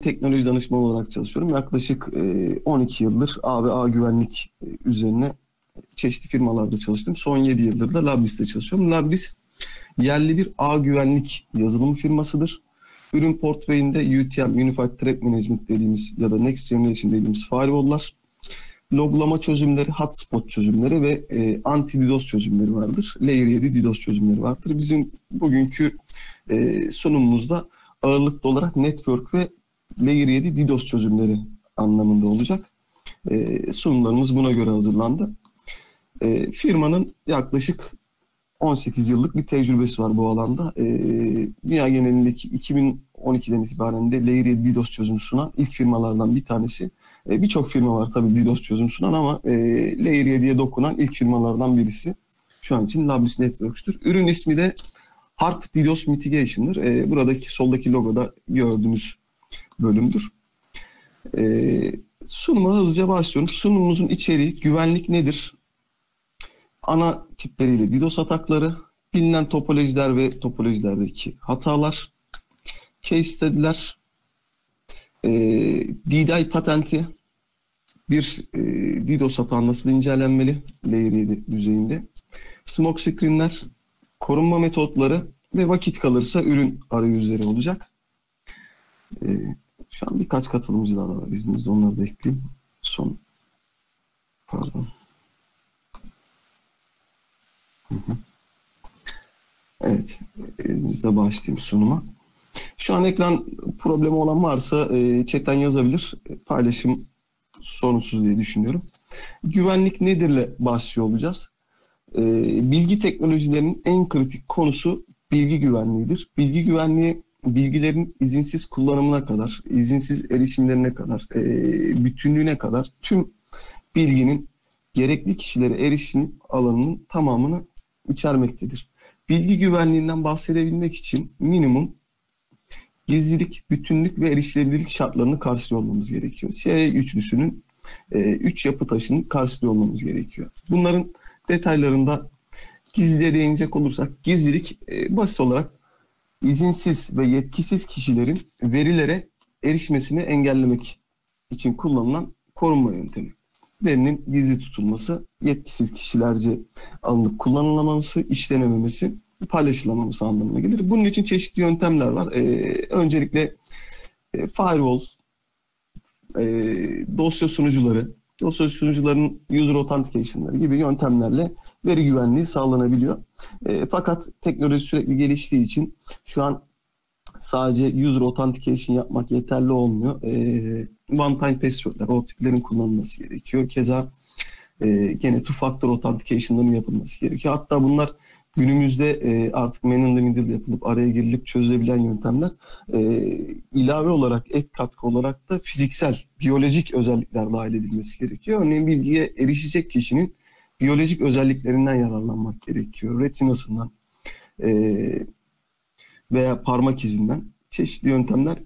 teknoloji danışmanı olarak çalışıyorum. Yaklaşık 12 yıldır ağ ve ağ güvenlik üzerine çeşitli firmalarda çalıştım. Son 7 yıldır da Labris'te çalışıyorum. Labris yerli bir ağ güvenlik yazılım firmasıdır. Ürün portföyünde UTM, Unified Threat Management dediğimiz ya da Next Generation dediğimiz firewall'lar, loglama çözümleri, hotspot çözümleri ve anti-DDoS çözümleri vardır. Layer 7 DDoS çözümleri vardır. Bizim bugünkü sunumumuzda ağırlıklı olarak network ve Layer 7 DDoS çözümleri anlamında olacak. Sunumlarımız buna göre hazırlandı. Firmanın yaklaşık 18 yıllık bir tecrübesi var bu alanda. Dünya genelindeki 2012'den itibaren de Layer 7 DDoS çözümü sunan ilk firmalardan bir tanesi. Birçok firma var tabii DDoS çözümü sunan ama Layer 7'ye dokunan ilk firmalardan birisi. Şu an için Labris Networks'tür. Ürün ismi de Harp DDoS Mitigation'dır. Buradaki soldaki logoda gördüğünüz bölümdür. Sunuma hızlıca başlıyorum. Sunumumuzun içeriği güvenlik nedir? Ana tipleriyle DDoS atakları, bilinen topolojiler ve topolojilerdeki hatalar, case study'ler, DDI patenti, bir DDoS atağı nasıl incelenmeli Layer 7 düzeyinde, smoke screenler, korunma metotları ve vakit kalırsa ürün arayüzleri olacak. Şu an birkaç katılımcı daha var. İzninizle onları da ekleyeyim. Pardon. Evet, izninizle başlayayım sunuma. Şu an ekran problemi olan varsa chatten yazabilir. Paylaşım sorunsuz diye düşünüyorum. Güvenlik nedirle başlıyor olacağız. Bilgi teknolojilerinin en kritik konusu bilgi güvenliğidir. Bilgi güvenliği bilgilerin izinsiz kullanımına kadar, izinsiz erişimlerine kadar, bütünlüğüne kadar tüm bilginin gerekli kişilere erişim alanının tamamını içermektedir. Bilgi güvenliğinden bahsedebilmek için minimum gizlilik, bütünlük ve erişilebilirlik şartlarını karşılıyor olmamız gerekiyor. CIA üçlüsünün 3 yapı taşını karşılıyor olmamız gerekiyor. Bunların detaylarında gizliliğe değinecek olursak, gizlilik basit olarak izinsiz ve yetkisiz kişilerin verilere erişmesini engellemek için kullanılan korunma yöntemi. Verinin gizli tutulması, yetkisiz kişilerce alınıp kullanılamaması, işlenememesi, paylaşılamaması anlamına gelir. Bunun için çeşitli yöntemler var. Öncelikle firewall, dosya sunucuları, dosya sunucuların user authentication'ları gibi yöntemlerle veri güvenliği sağlanabiliyor. Fakat teknoloji sürekli geliştiği için şu an sadece user authentication yapmak yeterli olmuyor. One time password'ler, OTP'lerin kullanılması gerekiyor. Keza gene two factor authentication'ların yapılması gerekiyor. Hatta bunlar günümüzde artık man in the middle yapılıp araya girilip çözülebilen yöntemler. İlave olarak, ek katkı olarak da fiziksel, biyolojik özellikler dahil edilmesi gerekiyor. Örneğin bilgiye erişecek kişinin biyolojik özelliklerinden yararlanmak gerekiyor. Retinasından veya parmak izinden çeşitli yöntemler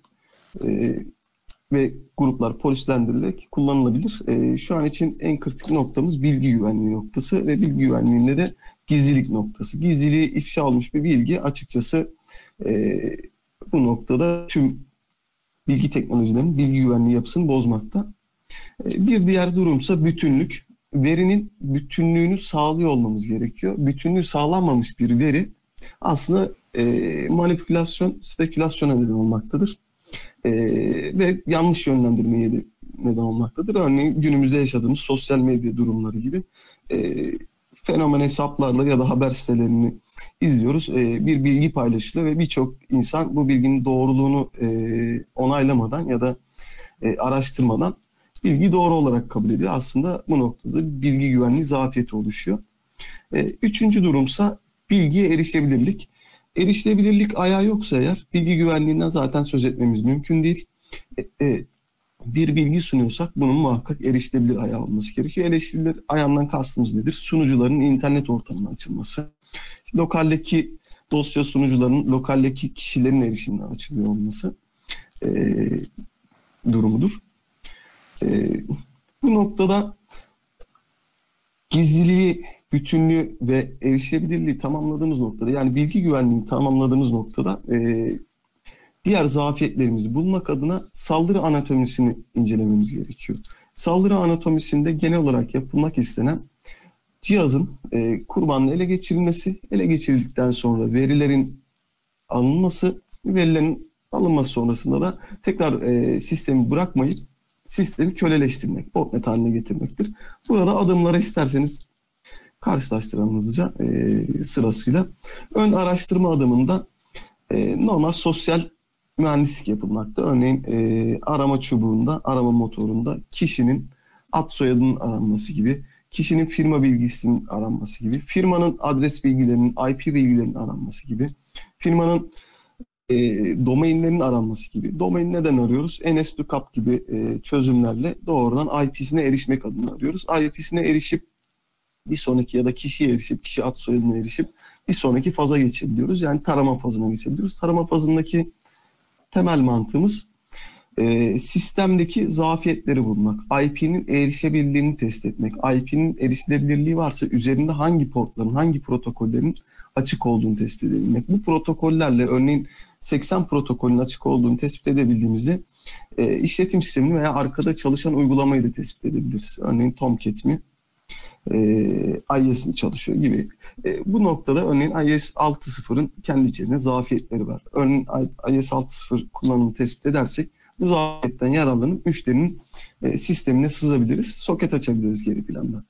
ve gruplar polislendirilerek kullanılabilir. Şu an için en kritik noktamız bilgi güvenliği noktası ve bilgi güvenliğinde de gizlilik noktası. Gizliliği ifşa olmuş bir bilgi açıkçası bu noktada tüm bilgi teknolojilerinin bilgi güvenliği yapısını bozmakta. Bir diğer durumsa bütünlük. Verinin bütünlüğünü sağlıyor olmamız gerekiyor. Bütünlüğü sağlanmamış bir veri aslında manipülasyon, spekülasyona neden olmaktadır. Ve yanlış yönlendirmeye de neden olmaktadır. Örneğin günümüzde yaşadığımız sosyal medya durumları gibi fenomen hesaplarla ya da haber sitelerini izliyoruz. Bir bilgi paylaşılıyor ve birçok insan bu bilginin doğruluğunu onaylamadan ya da araştırmadan bilgi doğru olarak kabul ediyor. Aslında bu noktada bilgi güvenliği zafiyeti oluşuyor. Üçüncü durumsa bilgiye erişebilirlik. Erişilebilirlik ayağı yoksa eğer bilgi güvenliğinden zaten söz etmemiz mümkün değil. Bir bilgi sunuyorsak bunun muhakkak erişilebilir ayağı olması gerekiyor. Erişilebilir ayağından kastımız nedir? Sunucuların internet ortamına açılması. Lokaldeki dosya sunucularının lokaldeki kişilerin erişimine açılıyor olması durumudur. Bu noktada gizliliği, bütünlüğü ve erişilebilirliği tamamladığımız noktada, yani bilgi güvenliğini tamamladığımız noktada diğer zafiyetlerimizi bulmak adına saldırı anatomisini incelememiz gerekiyor. Saldırı anatomisinde genel olarak yapılmak istenen cihazın kurbanla ele geçirilmesi, ele geçirildikten sonra verilerin alınması, verilerin alınması sonrasında da tekrar sistemi bırakmayıp sistemi köleleştirmek, botnet haline getirmektir. Burada adımlara isterseniz karşılaştıralım hızlıca sırasıyla. Ön araştırma adımında normal sosyal mühendislik yapılmakta. Örneğin arama çubuğunda, arama motorunda kişinin ad soyadının aranması gibi, kişinin firma bilgisinin aranması gibi, firmanın adres bilgilerinin, IP bilgilerinin aranması gibi, firmanın domainlerin aranması gibi. Domain neden arıyoruz? NSLOOKUP gibi çözümlerle doğrudan IP'sine erişmek adına arıyoruz. IP'sine erişip bir sonraki ya da kişiye erişip, kişi ad soyadına erişip bir sonraki faza geçebiliyoruz. Yani tarama fazına geçebiliyoruz. Tarama fazındaki temel mantığımız sistemdeki zafiyetleri bulmak, IP'nin erişebilirliğini test etmek, IP'nin erişilebilirliği varsa üzerinde hangi portların, hangi protokollerin açık olduğunu tespit edebilmek. Bu protokollerle örneğin 80 protokolün açık olduğunu tespit edebildiğimizde işletim sistemini veya arkada çalışan uygulamayı da tespit edebiliriz. Örneğin Tomcat mi, IIS mi çalışıyor gibi. Bu noktada örneğin IIS 6.0'ın kendi içerisinde zafiyetleri var. Örneğin IIS 6.0 kullanımını tespit edersek bu zafiyetten yararlanıp müşterinin sistemine sızabiliriz. Soket açabiliriz geri planda.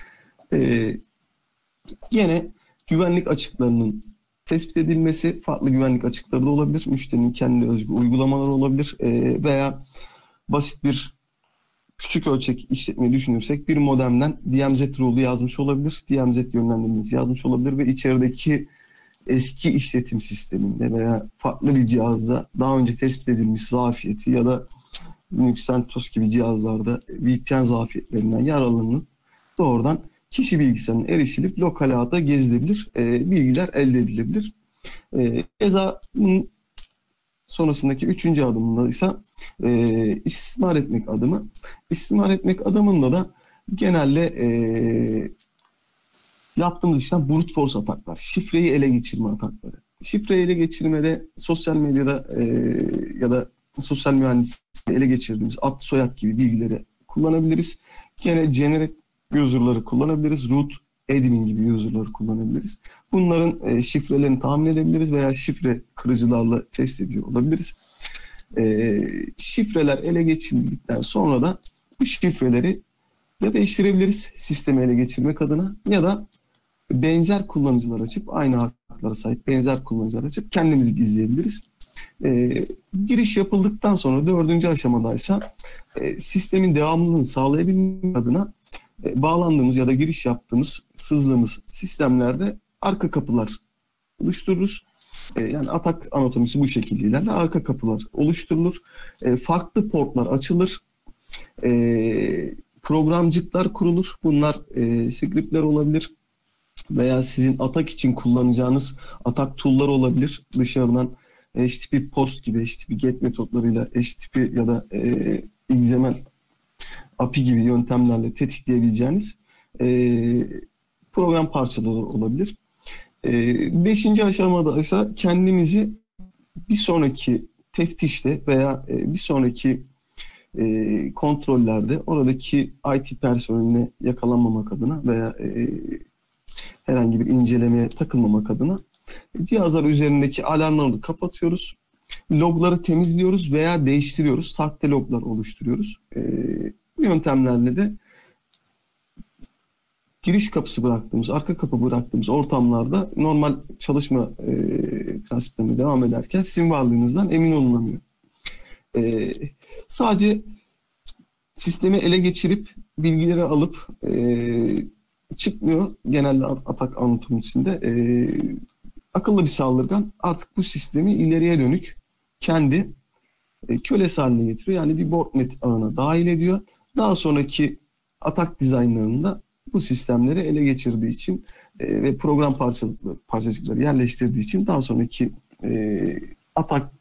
Yine güvenlik açıklarının tespit edilmesi, farklı güvenlik açıkları da olabilir. Müşterinin kendi özgü uygulamaları olabilir. Veya basit bir küçük ölçek işletmeyi düşünürsek bir modemden DMZ rule'u yazmış olabilir. DMZ yönlendirmesi yazmış olabilir ve içerideki eski işletim sisteminde veya farklı bir cihazda daha önce tespit edilmiş zafiyeti ya da Linux CentOS gibi cihazlarda VPN zafiyetlerinden yararlanıp doğrudan kişi bilgisayarına erişilip lokal ağda gezilebilir, bilgiler elde edilebilir. Keza bunun sonrasındaki üçüncü adımında ise istismar etmek adımı. İstismar etmek adımında da genelde yaptığımız işlem brute force ataklar, şifreyi ele geçirme atakları. Şifreyi ele geçirmede sosyal medyada ya da sosyal mühendislikte ele geçirdiğimiz ad soyad gibi bilgileri kullanabiliriz. Gene generate user'ları kullanabiliriz. Root admin gibi user'ları kullanabiliriz. Bunların şifrelerini tahmin edebiliriz veya şifre kırıcılarla test ediyor olabiliriz. Şifreler ele geçirildikten sonra da bu şifreleri ya değiştirebiliriz sistemi ele geçirmek adına ya da benzer kullanıcılar açıp aynı haklara sahip benzer kullanıcılar açıp kendimizi gizleyebiliriz. Giriş yapıldıktan sonra dördüncü aşamadaysa sistemin devamlılığını sağlayabilmek adına bağlandığımız ya da giriş yaptığımız, sızdığımız sistemlerde arka kapılar oluştururuz. Yani atak anatomisi bu şekilde ilerler. Arka kapılar oluşturulur. Farklı portlar açılır. Programcıklar kurulur. Bunlar scriptler olabilir veya sizin atak için kullanacağınız atak tool'ları olabilir. Dışarıdan HTTP post gibi HTTP get metotlarıyla HTTP ya da XML API gibi yöntemlerle tetikleyebileceğiniz program parçaları olabilir. Beşinci aşamada ise kendimizi bir sonraki teftişte veya bir sonraki kontrollerde oradaki IT personeline yakalanmamak adına veya herhangi bir incelemeye takılmamak adına cihazlar üzerindeki alarmları kapatıyoruz. Logları temizliyoruz veya değiştiriyoruz. Sahte loglar oluşturuyoruz. Bu yöntemlerle de giriş kapısı bıraktığımız, arka kapı bıraktığımız ortamlarda normal çalışma prensiplerine devam ederken sizin varlığınızdan emin olunamıyor. Sadece sistemi ele geçirip bilgileri alıp çıkmıyor genelde atak anatomisinde. Akıllı bir saldırgan artık bu sistemi ileriye dönük kendi kölesi haline getiriyor. Yani bir botnet ağına dahil ediyor. Daha sonraki atak dizaynlarında bu sistemleri ele geçirdiği için ve program parçacıkları yerleştirdiği için daha sonraki atak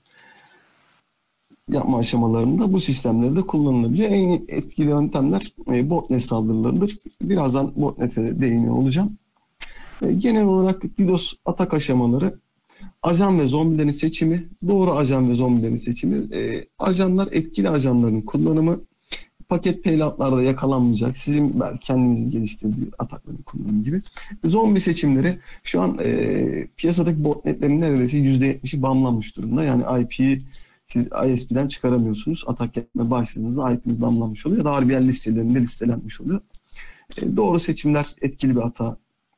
yapma aşamalarında bu sistemleri de kullanılabiliyor. En etkili yöntemler botnet saldırılarıdır. Birazdan botnet'e değiniyor olacağım. Genel olarak DDoS atak aşamaları Ajan ve zombilerin seçimi, doğru ajan ve zombilerin seçimi, ajanlar etkili ajanların kullanımı, paket payloadlarda yakalanmayacak, sizin belki kendinizin geliştirdiği atakların kullanımı gibi. Zombi seçimleri şu an piyasadaki botnetlerin neredeyse %70'i bamlanmış durumda. Yani IP'yi siz ISP'den çıkaramıyorsunuz. Atak yapmaya başladığınızda IP'niz bamlanmış oluyor ya da RBL listelerinde listelenmiş oluyor. Doğru seçimler etkili bir hata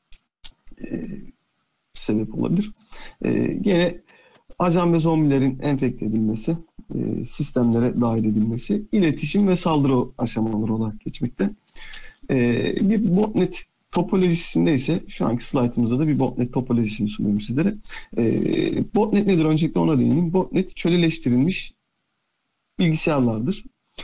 sebep olabilir. Gene ajan ve zombilerin enfekte edilmesi, sistemlere dahil edilmesi, iletişim ve saldırı aşamaları olarak geçmekte. Bir botnet topolojisinde ise şu anki slaytımızda da bir botnet topolojisini sunuyorum sizlere. Botnet nedir? Öncelikle ona değineyim. Botnet köleleştirilmiş bilgisayarlardır.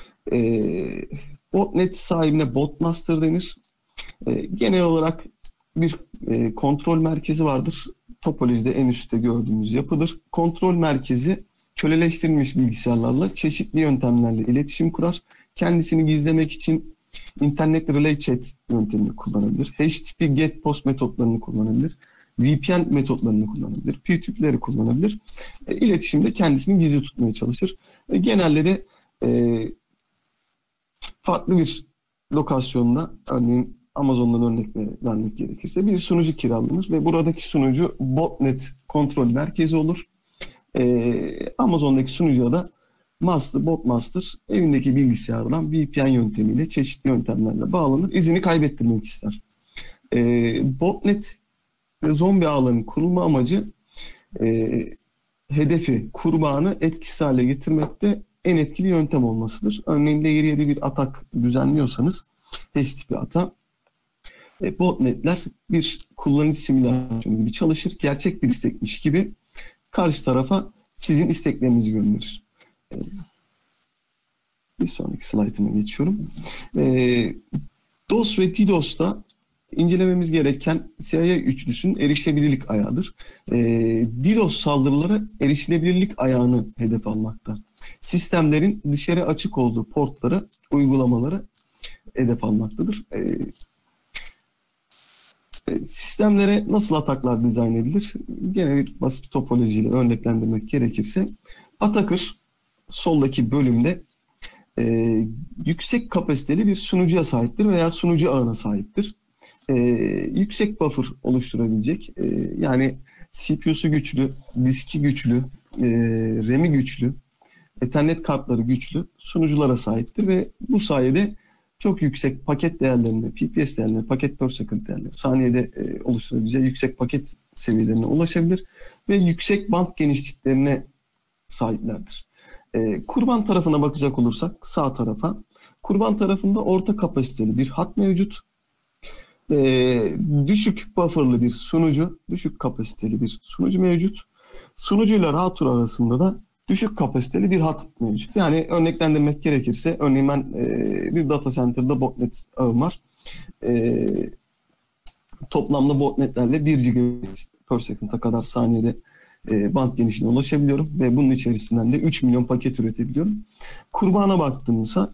Botnet sahibine botmaster denir. Genel olarak bir kontrol merkezi vardır. Topolojide en üstte gördüğümüz yapıdır. Kontrol merkezi köleleştirilmiş bilgisayarlarla çeşitli yöntemlerle iletişim kurar. Kendisini gizlemek için Internet Relay Chat yöntemini kullanabilir. HTTP GET POST metotlarını kullanabilir. VPN metotlarını kullanabilir. Peer-to-peer'leri kullanabilir. İletişimde kendisini gizli tutmaya çalışır. Genelde de farklı bir lokasyonda, örneğin Amazon'dan örnek vermek gerekirse bir sunucu kiralanır ve buradaki sunucu botnet kontrol merkezi olur. Amazon'daki sunucuya da botmaster evindeki bilgisayardan VPN yöntemiyle çeşitli yöntemlerle bağlanır. İzini kaybettirmek ister. Botnet ve zombi ağlarının kurulma amacı hedefi, kurbanı etkisiz hale getirmekte en etkili yöntem olmasıdır. Örneğin Layer 7 bir atak düzenliyorsanız, HTTP atak, botnetler bir kullanıcı simülasyonu gibi çalışır. Gerçek bir istekmiş gibi karşı tarafa sizin isteklerinizi gönderir. Bir sonraki slaytıma geçiyorum. DOS ve DDoS'ta incelememiz gereken CIA üçlüsünün erişilebilirlik ayağıdır. DDoS saldırılara erişilebilirlik ayağını hedef almakta. Sistemlerin dışarı açık olduğu portları, uygulamaları hedef almaktadır. Sistemlere nasıl ataklar dizayn edilir? Gene bir basit topolojiyle örneklendirmek gerekirse, Atakır soldaki bölümde yüksek kapasiteli bir sunucuya sahiptir veya sunucu ağına sahiptir. Yüksek buffer oluşturabilecek, yani CPU'su güçlü, diski güçlü, RAM'i güçlü, Ethernet kartları güçlü sunuculara sahiptir ve bu sayede çok yüksek paket değerlerine, PPS değerlerine, paket per second değerlerine, saniyede oluşturabileceği yüksek paket seviyelerine ulaşabilir ve yüksek band genişliklerine sahiplerdir. Kurban tarafına bakacak olursak, sağ tarafa, kurban tarafında orta kapasiteli bir hat mevcut. Düşük buffer'lı bir sunucu, düşük kapasiteli bir sunucu mevcut. Sunucuyla router arasında da düşük kapasiteli bir hat mevcut. Yani örneklendirmek gerekirse, örneğin ben bir data center'da botnet ağım var. Toplamda botnetlerle 1 gigabit per second'a kadar saniyede band genişliğine ulaşabiliyorum ve bunun içerisinden de 3 milyon paket üretebiliyorum. Kurbana baktığımda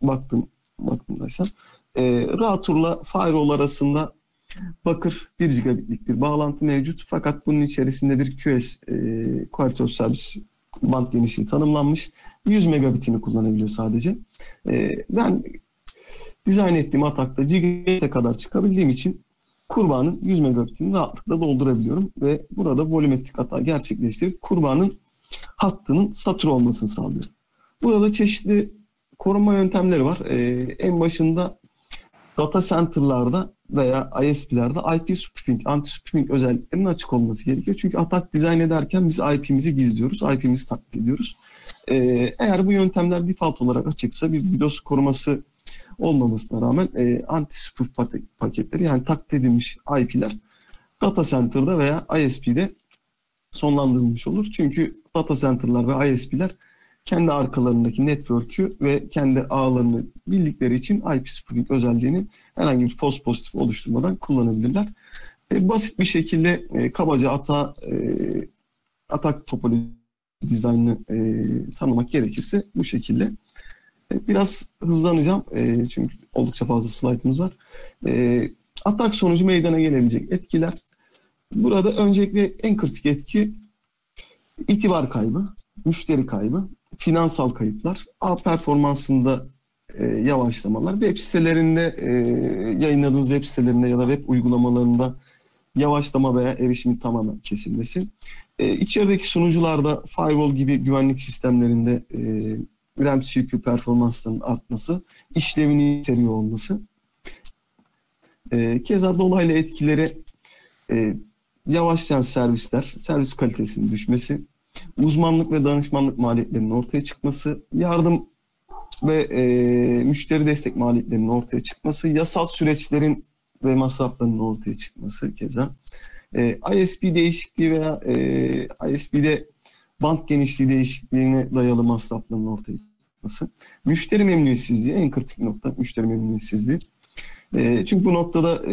router'la firewall arasında bakır 1 gigabitlik bir bağlantı mevcut. Fakat bunun içerisinde bir QS, Quality of Service band genişliği tanımlanmış. 100 megabitini kullanabiliyor sadece. Ben dizayn ettiğim atakta gigabit'e kadar çıkabildiğim için kurbanın 100 megabitini rahatlıkla doldurabiliyorum ve burada volümetrik hata gerçekleştirip kurbanın hattının satır olmasını sağlıyorum. Burada çeşitli koruma yöntemleri var. En başında data center'larda veya ISP'lerde IP spoofing, anti-spoofing özelliklerinin açık olması gerekiyor. Çünkü atak dizayn ederken biz IP'mizi gizliyoruz, IP'mizi taklit ediyoruz. Eğer bu yöntemler default olarak açıksa, bir DDoS koruması olmamasına rağmen anti-spoof paketleri, yani taklit edilmiş IP'ler data center'da veya ISP'de sonlandırılmış olur. Çünkü data center'lar ve ISP'ler kendi arkalarındaki network'ü ve kendi ağlarını bildikleri için IP spoofing özelliğini herhangi bir false pozitif oluşturmadan kullanabilirler. Basit bir şekilde kabaca atak topoloji dizaynını tanımak gerekirse bu şekilde. Biraz hızlanacağım çünkü oldukça fazla slaytımız var. Atak sonucu meydana gelebilecek etkiler. Burada öncelikle en kritik etki İtibar kaybı, müşteri kaybı, finansal kayıplar, ağ performansında yavaşlamalar, web sitelerinde yayınladığınız web sitelerinde ya da web uygulamalarında yavaşlama veya erişimin tamamen kesilmesi. İçerideki sunucularda firewall gibi güvenlik sistemlerinde RAM CPU performanslarının artması, işlevini içeriyor olması. Keza dolaylı etkileri yavaşlayan servisler, servis kalitesinin düşmesi, uzmanlık ve danışmanlık maliyetlerinin ortaya çıkması, yardım ve müşteri destek maliyetlerinin ortaya çıkması, yasal süreçlerin ve masraflarının ortaya çıkması keza. ISP değişikliği veya ISP'de band genişliği değişikliğine dayalı masrafların ortaya çıkması. Müşteri memnuniyetsizliği en kritik nokta, müşteri memnuniyetsizliği. Çünkü bu noktada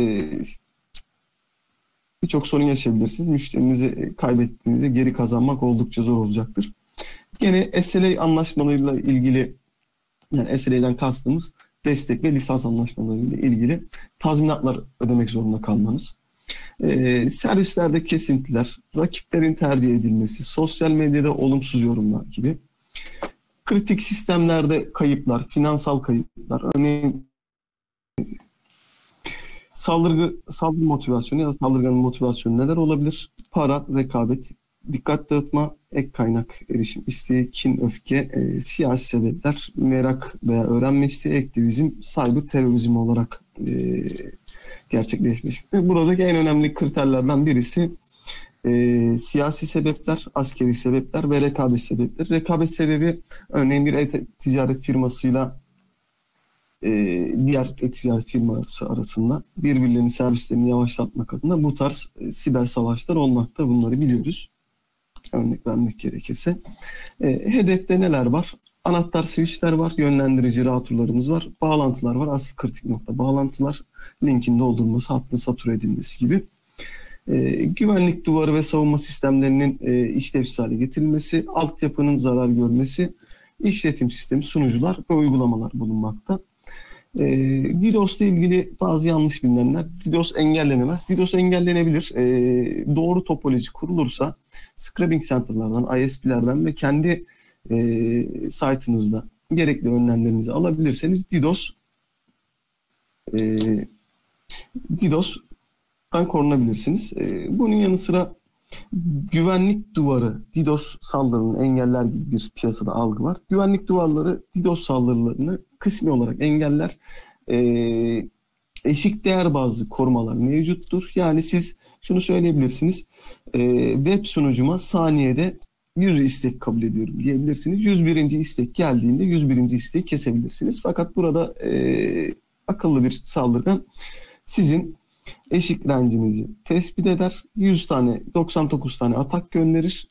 birçok sorun yaşayabilirsiniz. Müşterinizi kaybettiğinizde geri kazanmak oldukça zor olacaktır. Gene SLA anlaşmalarıyla ilgili, yani SLA'den kastımız destek ve lisans anlaşmalarıyla ilgili tazminatlar ödemek zorunda kalmanız. Servislerde kesintiler, rakiplerin tercih edilmesi, sosyal medyada olumsuz yorumlar gibi. Kritik sistemlerde kayıplar, finansal kayıplar, örneğin saldırı motivasyonu ya da saldırganın motivasyonu neler olabilir? Para, rekabet, dikkat dağıtma, ek kaynak erişim isteği, kin, öfke, siyasi sebepler, merak veya öğrenme isteği, aktivizm, cyber terörizm olarak gerçekleşmiş. Buradaki en önemli kriterlerden birisi siyasi sebepler, askeri sebepler ve rekabet sebepleri. Rekabet sebebi örneğin bir ticaret firmasıyla diğer ticaret firması arasında birbirlerinin servislerini yavaşlatmak adına bu tarz siber savaşlar olmakta. Bunları biliyoruz. Örnek vermek gerekirse. Hedefte neler var? Anahtar switchler var, yönlendirici routerlarımız var, bağlantılar var. Asıl kritik nokta bağlantılar, linkin doldurulması, hattın satura edilmesi gibi. Güvenlik duvarı ve savunma sistemlerinin işlevsiz hale getirilmesi, altyapının zarar görmesi, işletim sistemi, sunucular ve uygulamalar bulunmakta. DDoS ile ilgili bazı yanlış bilinenler. DDoS engellenemez. DDoS engellenebilir. Doğru topoloji kurulursa scrubbing center'lardan, ISP'lerden ve kendi site'ınızda gerekli önlemlerinizi alabilirseniz DDoS'tan korunabilirsiniz. Bunun yanı sıra güvenlik duvarı, DDoS saldırını engeller gibi bir piyasada algı var. Güvenlik duvarları DDoS saldırılarını kısmi olarak engeller. Eşik değer bazlı korumalar mevcuttur. Yani siz şunu söyleyebilirsiniz. Web sunucuma saniyede 100 istek kabul ediyorum diyebilirsiniz. 101. istek geldiğinde 101. isteği kesebilirsiniz. Fakat burada akıllı bir saldırgan sizin eşik range'inizi tespit eder. 100 tane, 99 tane atak gönderir.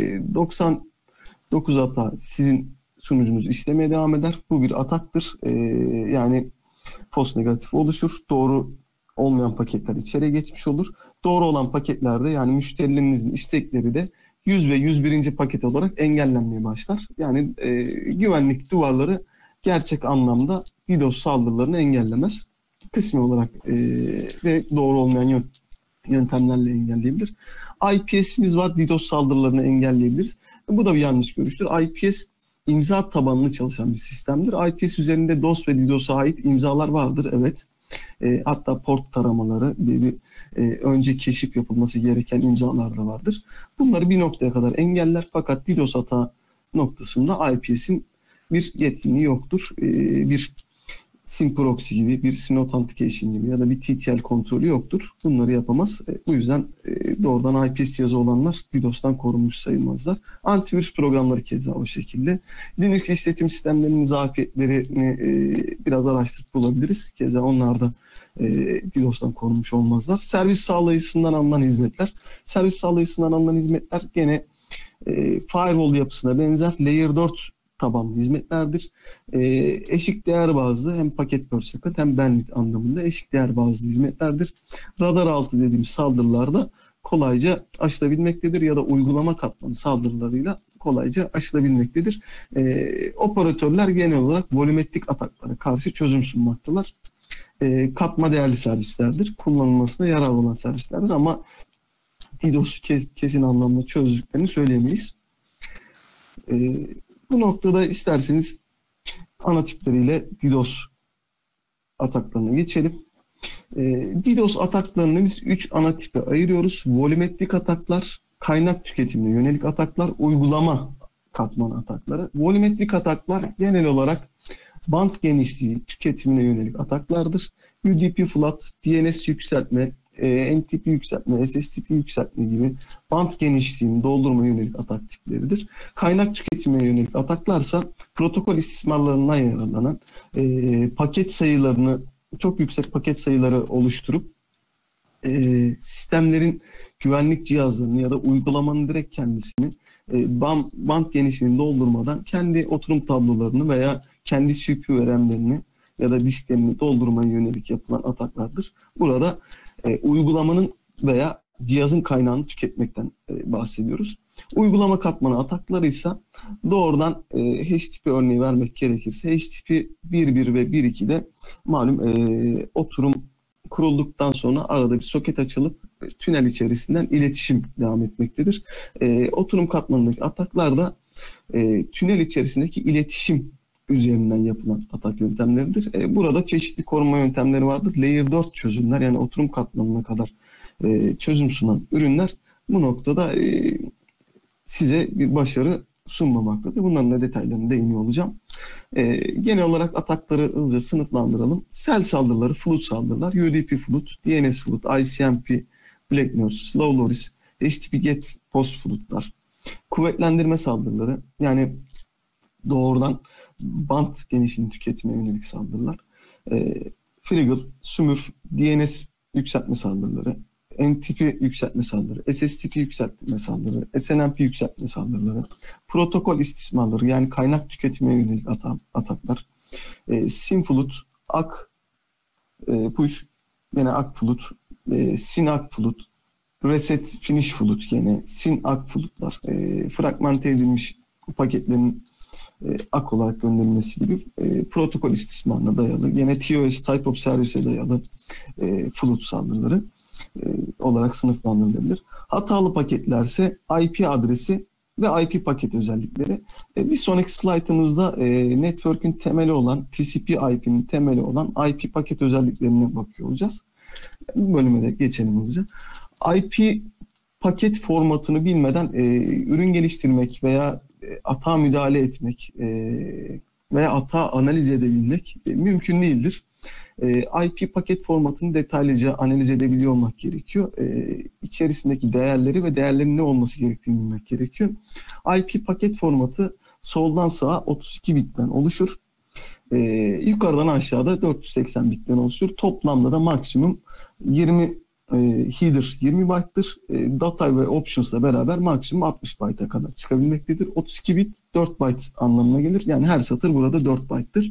99 hata sizin sunucunuz işlemeye devam eder. Bu bir ataktır. Yani false negatif oluşur. Doğru olmayan paketler içeriye geçmiş olur. Doğru olan paketlerde yani müşterilerinizin istekleri de 100 ve 101. paket olarak engellenmeye başlar. Yani güvenlik duvarları gerçek anlamda DDoS saldırılarını engellemez. Kısmi olarak ve doğru olmayan yöntemlerle engelleyebilir. IPS'imiz var. DDoS saldırılarını engelleyebiliriz. Bu da bir yanlış görüştür. IPS imza tabanlı çalışan bir sistemdir. IPS üzerinde DOS ve DDoS'a ait imzalar vardır. Evet. Hatta port taramaları gibi önce keşif yapılması gereken imzalar da vardır. Bunları bir noktaya kadar engeller. Fakat DDoS hata noktasında IPS'in bir yetkinliği yoktur. Bir SIM proxy gibi, bir SYN authentication gibi ya da bir TTL kontrolü yoktur. Bunları yapamaz. Bu yüzden doğrudan IPS cihazı olanlar DDoS'tan korunmuş sayılmazlar. Antivirüs programları keza o şekilde. Linux işletim sistemlerinin zafiyetlerini biraz araştırıp bulabiliriz. Keza onlar da DDoS'tan korunmuş olmazlar. Servis sağlayıcısından alınan hizmetler. Servis sağlayıcısından alınan hizmetler gene firewall yapısına benzer Layer 4 tabanlı hizmetlerdir. Eşik değer bazlı hem paket per second hem bandwidth anlamında eşik değer bazlı hizmetlerdir. Radar altı dediğimiz saldırılarda kolayca aşılabilmektedir ya da uygulama katmanı saldırılarıyla kolayca aşılabilmektedir. Operatörler genel olarak volümetrik ataklara karşı çözüm sunmaktalar. Katma değerli servislerdir. Kullanılmasına yarar olan servislerdir ama DDoS'u kesin anlamda çözdüklerini söyleyemeyiz. Bu noktada isterseniz ana tipleriyle DDoS ataklarına geçelim. DDoS ataklarını biz 3 ana tipe ayırıyoruz. Volümetrik ataklar, kaynak tüketimine yönelik ataklar, uygulama katmanı atakları. Volümetrik ataklar genel olarak band genişliği tüketimine yönelik ataklardır. UDP flood, DNS yükseltme, NTP yükseltme, SSTP yükseltme gibi band genişliğini doldurmaya yönelik atak tipleridir. Kaynak tüketimine yönelik ataklarsa protokol istismarlarından yararlanan paket sayılarını, çok yüksek paket sayıları oluşturup sistemlerin güvenlik cihazlarını ya da uygulamanın direkt kendisini band genişliğini doldurmadan kendi oturum tablolarını veya kendi CPU VRAM'lerini ya da disklerini doldurmaya yönelik yapılan ataklardır. Burada uygulamanın veya cihazın kaynağını tüketmekten bahsediyoruz. Uygulama katmanı atakları ise doğrudan HTTP örneği vermek gerekirse HTTP 1.1 ve 1.2'de malum oturum kurulduktan sonra arada bir soket açılıp tünel içerisinden iletişim devam etmektedir. Oturum katmanındaki ataklar da tünel içerisindeki iletişim üzerinden yapılan atak yöntemleridir. Burada çeşitli koruma yöntemleri vardır. Layer 4 çözümler, yani oturum katmanına kadar çözüm sunan ürünler bu noktada size bir başarı sunmamaktadır. Bunların da detaylarını değiniyor olacağım. Genel olarak atakları hızlıca sınıflandıralım. Cell saldırıları, flood saldırılar, UDP flood, DNS flood, ICMP, Black News, Slow Loris, HTTP GET post floodlar. Kuvvetlendirme saldırıları, yani doğrudan band genişliğini tüketime yönelik saldırılar. Friggle, Smurf, DNS yükseltme saldırıları, NTP yükseltme saldırı, SSTP yükseltme saldırı, SNMP yükseltme saldırıları, protokol istismarları, yani kaynak tüketimine yönelik ataklar, Simflood, AK, Push, yine AK Flood, Sin AK Flood, Reset Finish Flood, yine Sin AK Flood'lar, fragmente edilmiş paketlerin AK olarak gönderilmesi gibi protokol istismarına dayalı, yine TOS Type of Service'e dayalı flood saldırıları olarak sınıflandırılabilir. Hatalı paketlerse IP adresi ve IP paket özellikleri. Bir sonraki slaytımızda network'ün temeli olan, TCP/IP'nin temeli olan IP paket özelliklerine bakıyor olacağız. Bu bölüme de geçelim hızlıca. IP paket formatını bilmeden ürün geliştirmek veya atağa müdahale etmek veya atağı analiz edebilmek mümkün değildir. IP paket formatını detaylıca analiz edebiliyor olmak gerekiyor. İçerisindeki değerleri ve değerlerin ne olması gerektiğini bilmek gerekiyor. IP paket formatı soldan sağa 32 bitten oluşur. Yukarıdan aşağıda 480 bitten oluşur. Toplamda da maksimum 20 header 20 byte'dır. Data ve options'la beraber maksimum 60 byte'a kadar çıkabilmektedir. 32 bit 4 byte anlamına gelir. Yani her satır burada 4 byte'tır.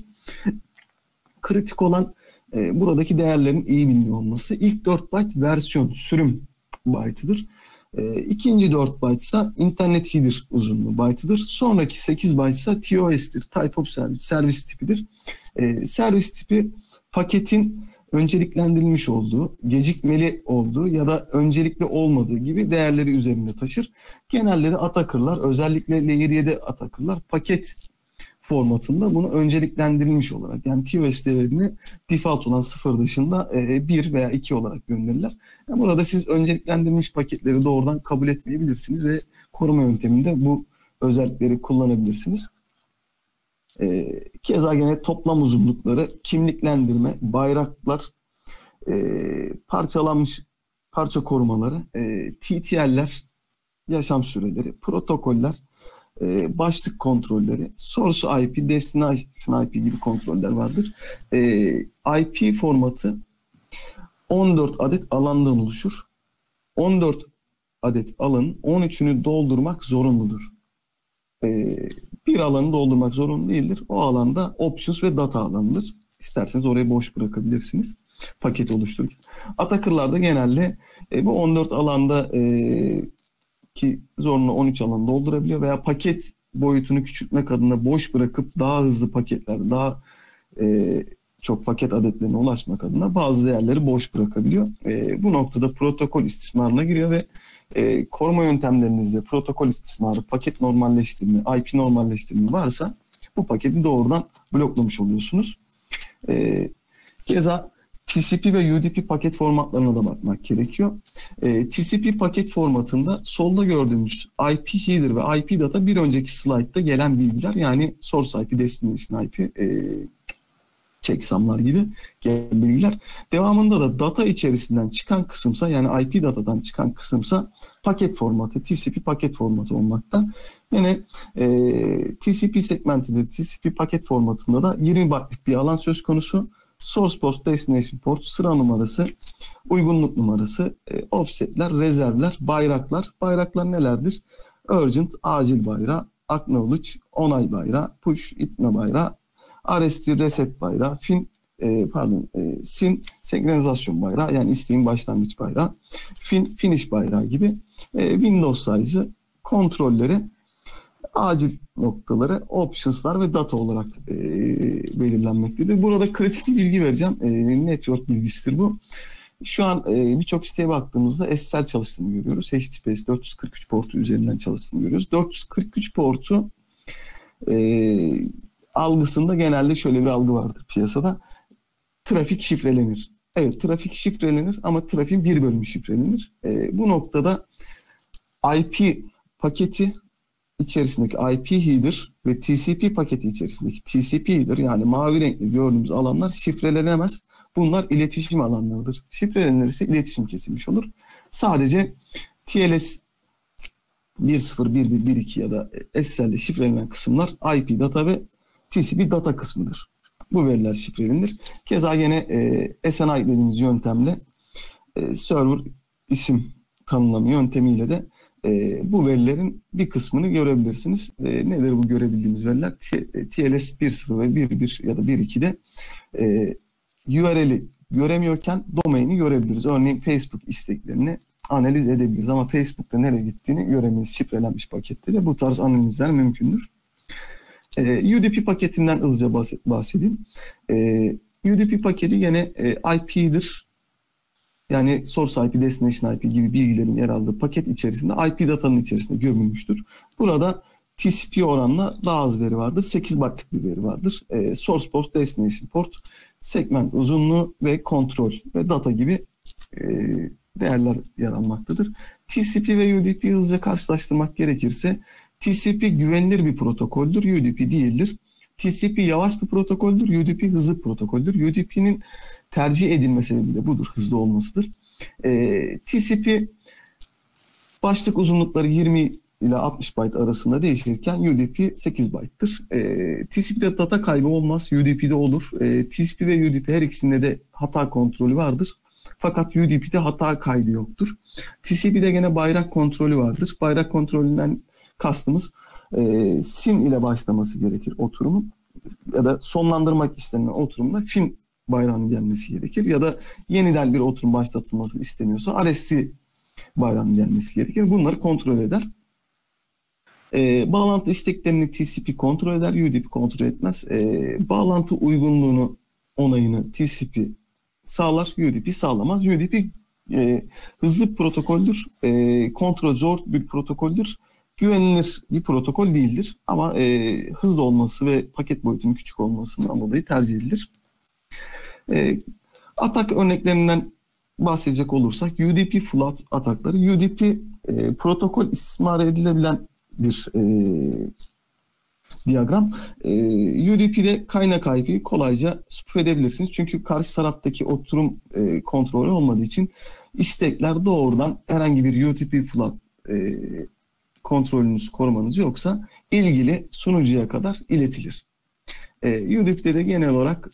Kritik olan buradaki değerlerin iyi biliniyor olması. İlk 4 byte versiyon, sürüm byte'ıdır. İkinci 4 byte ise internet header uzunluğu byte'ıdır. Sonraki 8 byte ise TOS'tir. Type of Service, servis tipidir. Servis tipi paketin önceliklendirilmiş olduğu, gecikmeli olduğu ya da öncelikli olmadığı gibi değerleri üzerinde taşır. Genelde de attacker'lar, özellikle Layer 7 attacker'lar paket formatında bunu önceliklendirilmiş olarak, yani TOS değerini default olan 0 dışında 1 veya 2 olarak gönderirler. Yani burada siz önceliklendirilmiş paketleri doğrudan kabul etmeyebilirsiniz ve koruma yönteminde bu özellikleri kullanabilirsiniz. Keza gene toplam uzunlukları, kimliklendirme, bayraklar, parçalanmış parça korumaları, TTL'ler, yaşam süreleri, protokoller, başlık kontrolleri, source IP, destination IP gibi kontroller vardır. IP formatı 14 adet alandan oluşur. 14 adet alanın 13'ünü doldurmak zorunludur. Bir alanı doldurmak zorunlu değildir. O alanda options ve data alanıdır. İsterseniz orayı boş bırakabilirsiniz paket oluştururken. Attacker'larda genelde bu 14 alanda ki zorunlu 13 alanı doldurabiliyor veya paket boyutunu küçültmek adına boş bırakıp daha hızlı paketler, daha çok paket adetlerine ulaşmak adına bazı değerleri boş bırakabiliyor. Bu noktada protokol istismarına giriyor ve koruma yöntemlerinizde protokol istismarı, paket normalleştirme, IP normalleştirme varsa bu paketi doğrudan bloklamış oluyorsunuz. Keza TCP ve UDP paket formatlarına da bakmak gerekiyor. TCP paket formatında solda gördüğümüz IP header ve IP data bir önceki slaytta gelen bilgiler, yani source IP, destination IP, checksum'lar gibi gelen bilgiler. Devamında da data içerisinden çıkan kısımsa, yani IP datadan çıkan kısımsa paket formatı, TCP paket formatı olmakta. Yine TCP segmentinde, TCP paket formatında da 20 byte'lik bir alan söz konusu. Source port, destination port, sıra numarası, uygunluk numarası, offsetler, rezervler, bayraklar. Bayraklar nelerdir? Urgent, acil bayrağı, acknowledge, onay bayrağı, push, itme bayrağı, RST, reset bayrağı, SYN, senkronizasyon bayrağı, yani isteğin başlangıç bayrağı, finish bayrağı gibi Windows size'ı, kontrolleri, acil noktaları, options'lar ve data olarak belirlenmektedir. Burada kritik bir bilgi vereceğim. Network bilgisidir bu. Şu an birçok siteye baktığımızda SSL çalıştığını görüyoruz. HTTPS 443 portu üzerinden çalıştığını görüyoruz. 443 portu algısında genelde şöyle bir algı vardır piyasada. Trafik şifrelenir. Evet, trafik şifrelenir ama trafiğin bir bölümü şifrelenir. Bu noktada IP paketi içerisindeki IP header ve TCP paketi içerisindeki TCP header, yani mavi renkli gördüğümüz alanlar şifrelenemez. Bunlar iletişim alanlarıdır. Şifrelenirse iletişim kesilmiş olur. Sadece TLS 10.11.12 ya da SSL'de şifrelenen kısımlar IP data ve TCP data kısmıdır. Bu veriler şifrelenir. Keza yine SNI dediğimiz yöntemle server isim tanımlama yöntemiyle de bu verilerin bir kısmını görebilirsiniz. Nedir bu görebildiğimiz veriler? TLS 1.0 ve 1.1 ya da 1.2'de URL'i göremiyorken domaini görebiliriz. Örneğin Facebook isteklerini analiz edebiliriz ama Facebook'ta nereye gittiğini göremeyiz. Şifrelenmiş pakette de bu tarz analizler mümkündür. UDP paketinden hızlıca bahsedeyim. UDP paketi yine IP'dir. Yani source IP, destination IP gibi bilgilerin yer aldığı paket içerisinde IP datanın içerisinde gömülmüştür. Burada TCP oranla daha az veri vardır. 8 byte'lık bir veri vardır. Source port, destination port, segment uzunluğu ve kontrol ve data gibi değerler yer almaktadır. TCP ve UDP hızlıca karşılaştırmak gerekirse TCP güvenilir bir protokoldür, UDP değildir. TCP yavaş bir protokoldür, UDP hızlı bir protokoldür. UDP'nin tercih edilme sebebi de budur, hızlı olmasıdır. TCP başlık uzunlukları 20 ile 60 byte arasında değişirken UDP 8 byte'tır. TCP'de data kaybı olmaz, UDP'de olur. TCP ve UDP her ikisinde de hata kontrolü vardır. Fakat UDP'de hata kaydı yoktur. TCP'de gene bayrak kontrolü vardır. Bayrak kontrolünden kastımız SYN ile başlaması gerekir oturumun ya da sonlandırmak istenilen oturumda FIN bayrağının gelmesi gerekir ya da yeniden bir oturum başlatılması isteniyorsa RST bayrağının gelmesi gerekir. Bunları kontrol eder. Bağlantı isteklerini TCP kontrol eder, UDP kontrol etmez. Bağlantı uygunluğunu, onayını TCP sağlar, UDP sağlamaz. UDP hızlı bir protokoldür, kontrol zor bir protokoldür. Güvenilir bir protokol değildir ama hızlı olması ve paket boyutunun küçük olmasından dolayı tercih edilir. Atak örneklerinden bahsedecek olursak UDP flood atakları. UDP protokol istismar edilebilen bir diyagram. UDP'de kaynak IP'yi kolayca spoof edebilirsiniz. Çünkü karşı taraftaki oturum kontrolü olmadığı için istekler doğrudan herhangi bir UDP flood kontrolünüz, korumanız yoksa ilgili sunucuya kadar iletilir. UDP'de de genel olarak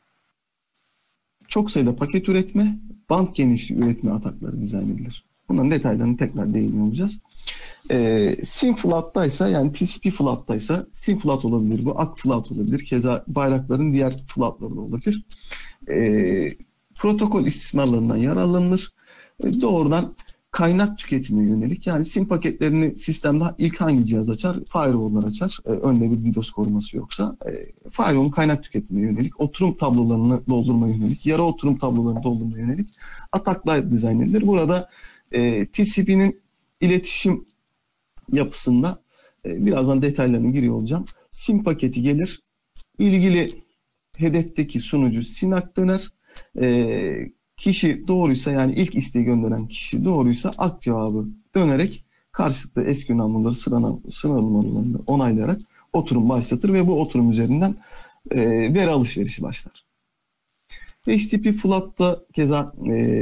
çok sayıda paket üretme, band genişliği üretme atakları dizayn edilir. Bunların detaylarını tekrar değiniyor olacağız. SYN flood'daysa, yani TCP flood'daysa SYN flood olabilir, bu ACK flood olabilir. Keza bayrakların diğer flood'ları da olabilir. Protokol istismarlarından yararlanılır. Doğrudan kaynak tüketimine yönelik, yani SYN paketlerini sistemde ilk hangi cihaz açar? Firewall'lar açar. Önde bir DDoS koruması yoksa. Firewall'un kaynak tüketimine yönelik, oturum tablolarını doldurmaya yönelik, yarı oturum tablolarını doldurmaya yönelik ataklar dizayn edilir. Burada TCP'nin İletişim yapısında birazdan detaylarına giriyor olacağım. SIM paketi gelir. İlgili hedefteki sunucu SYNAC döner. Kişi doğruysa, yani ilk isteği gönderen kişi doğruysa ak cevabı dönerek karşılıklı eski numaraları, sıra numaralarını onaylayarak oturum başlatır ve bu oturum üzerinden veri alışverişi başlar. HTTP Flat'ta keza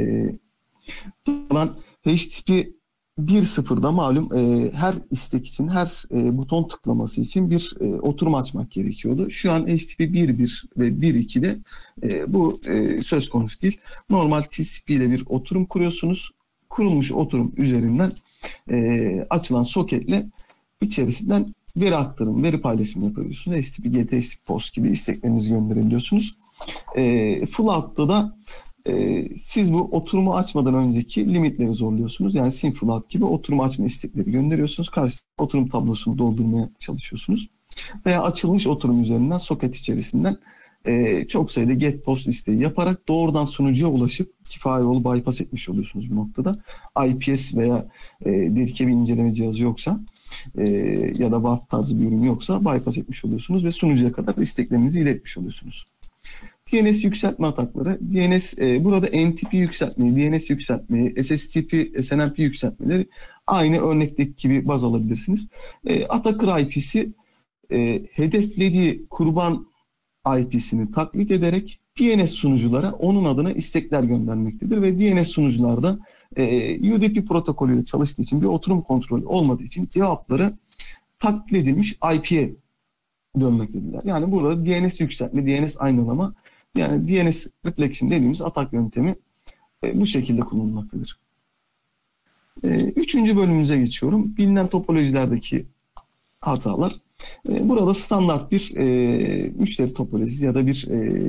HTTP 1.0'da malum her istek için, her buton tıklaması için bir oturum açmak gerekiyordu. Şu an HTTP 1.1 ve 1.2'de bu söz konusu değil. Normal TCP ile bir oturum kuruyorsunuz. Kurulmuş oturum üzerinden açılan soketle içerisinden veri aktarım, veri paylaşımı yapabiliyorsunuz. HTTP GET, HTTP POST gibi isteklerinizi gönderebiliyorsunuz. Flat'ta da siz bu oturumu açmadan önceki limitleri zorluyorsunuz. Yani SimFlat gibi oturum açma istekleri gönderiyorsunuz. Karşısında oturum tablosunu doldurmaya çalışıyorsunuz. Veya açılmış oturum üzerinden soket içerisinden çok sayıda get post isteği yaparak doğrudan sunucuya ulaşıp ki firewall'u bypass etmiş oluyorsunuz bu noktada. IPS veya dedike bir inceleme cihazı yoksa ya da WAF tarzı bir ürün yoksa bypass etmiş oluyorsunuz ve sunucuya kadar isteklerinizi iletmiş oluyorsunuz. DNS yükseltme atakları. DNS burada NTP yükseltmeyi, DNS yükseltmeyi, SSTP, SNMP yükseltmeleri aynı örnekteki gibi baz alabilirsiniz. Atakır IP'si hedeflediği kurban IP'sini taklit ederek DNS sunuculara onun adına istekler göndermektedir ve DNS sunucularda UDP protokolüyle çalıştığı için bir oturum kontrolü olmadığı için cevapları taklit edilmiş IP'ye dönmektedirler. Yani burada DNS yükseltme, DNS aynalama, yani DNS reflection dediğimiz atak yöntemi bu şekilde kullanılmaktadır. Üçüncü bölümümüze geçiyorum. Bilinen topolojilerdeki hatalar. Burada standart bir müşteri topolojisi ya da bir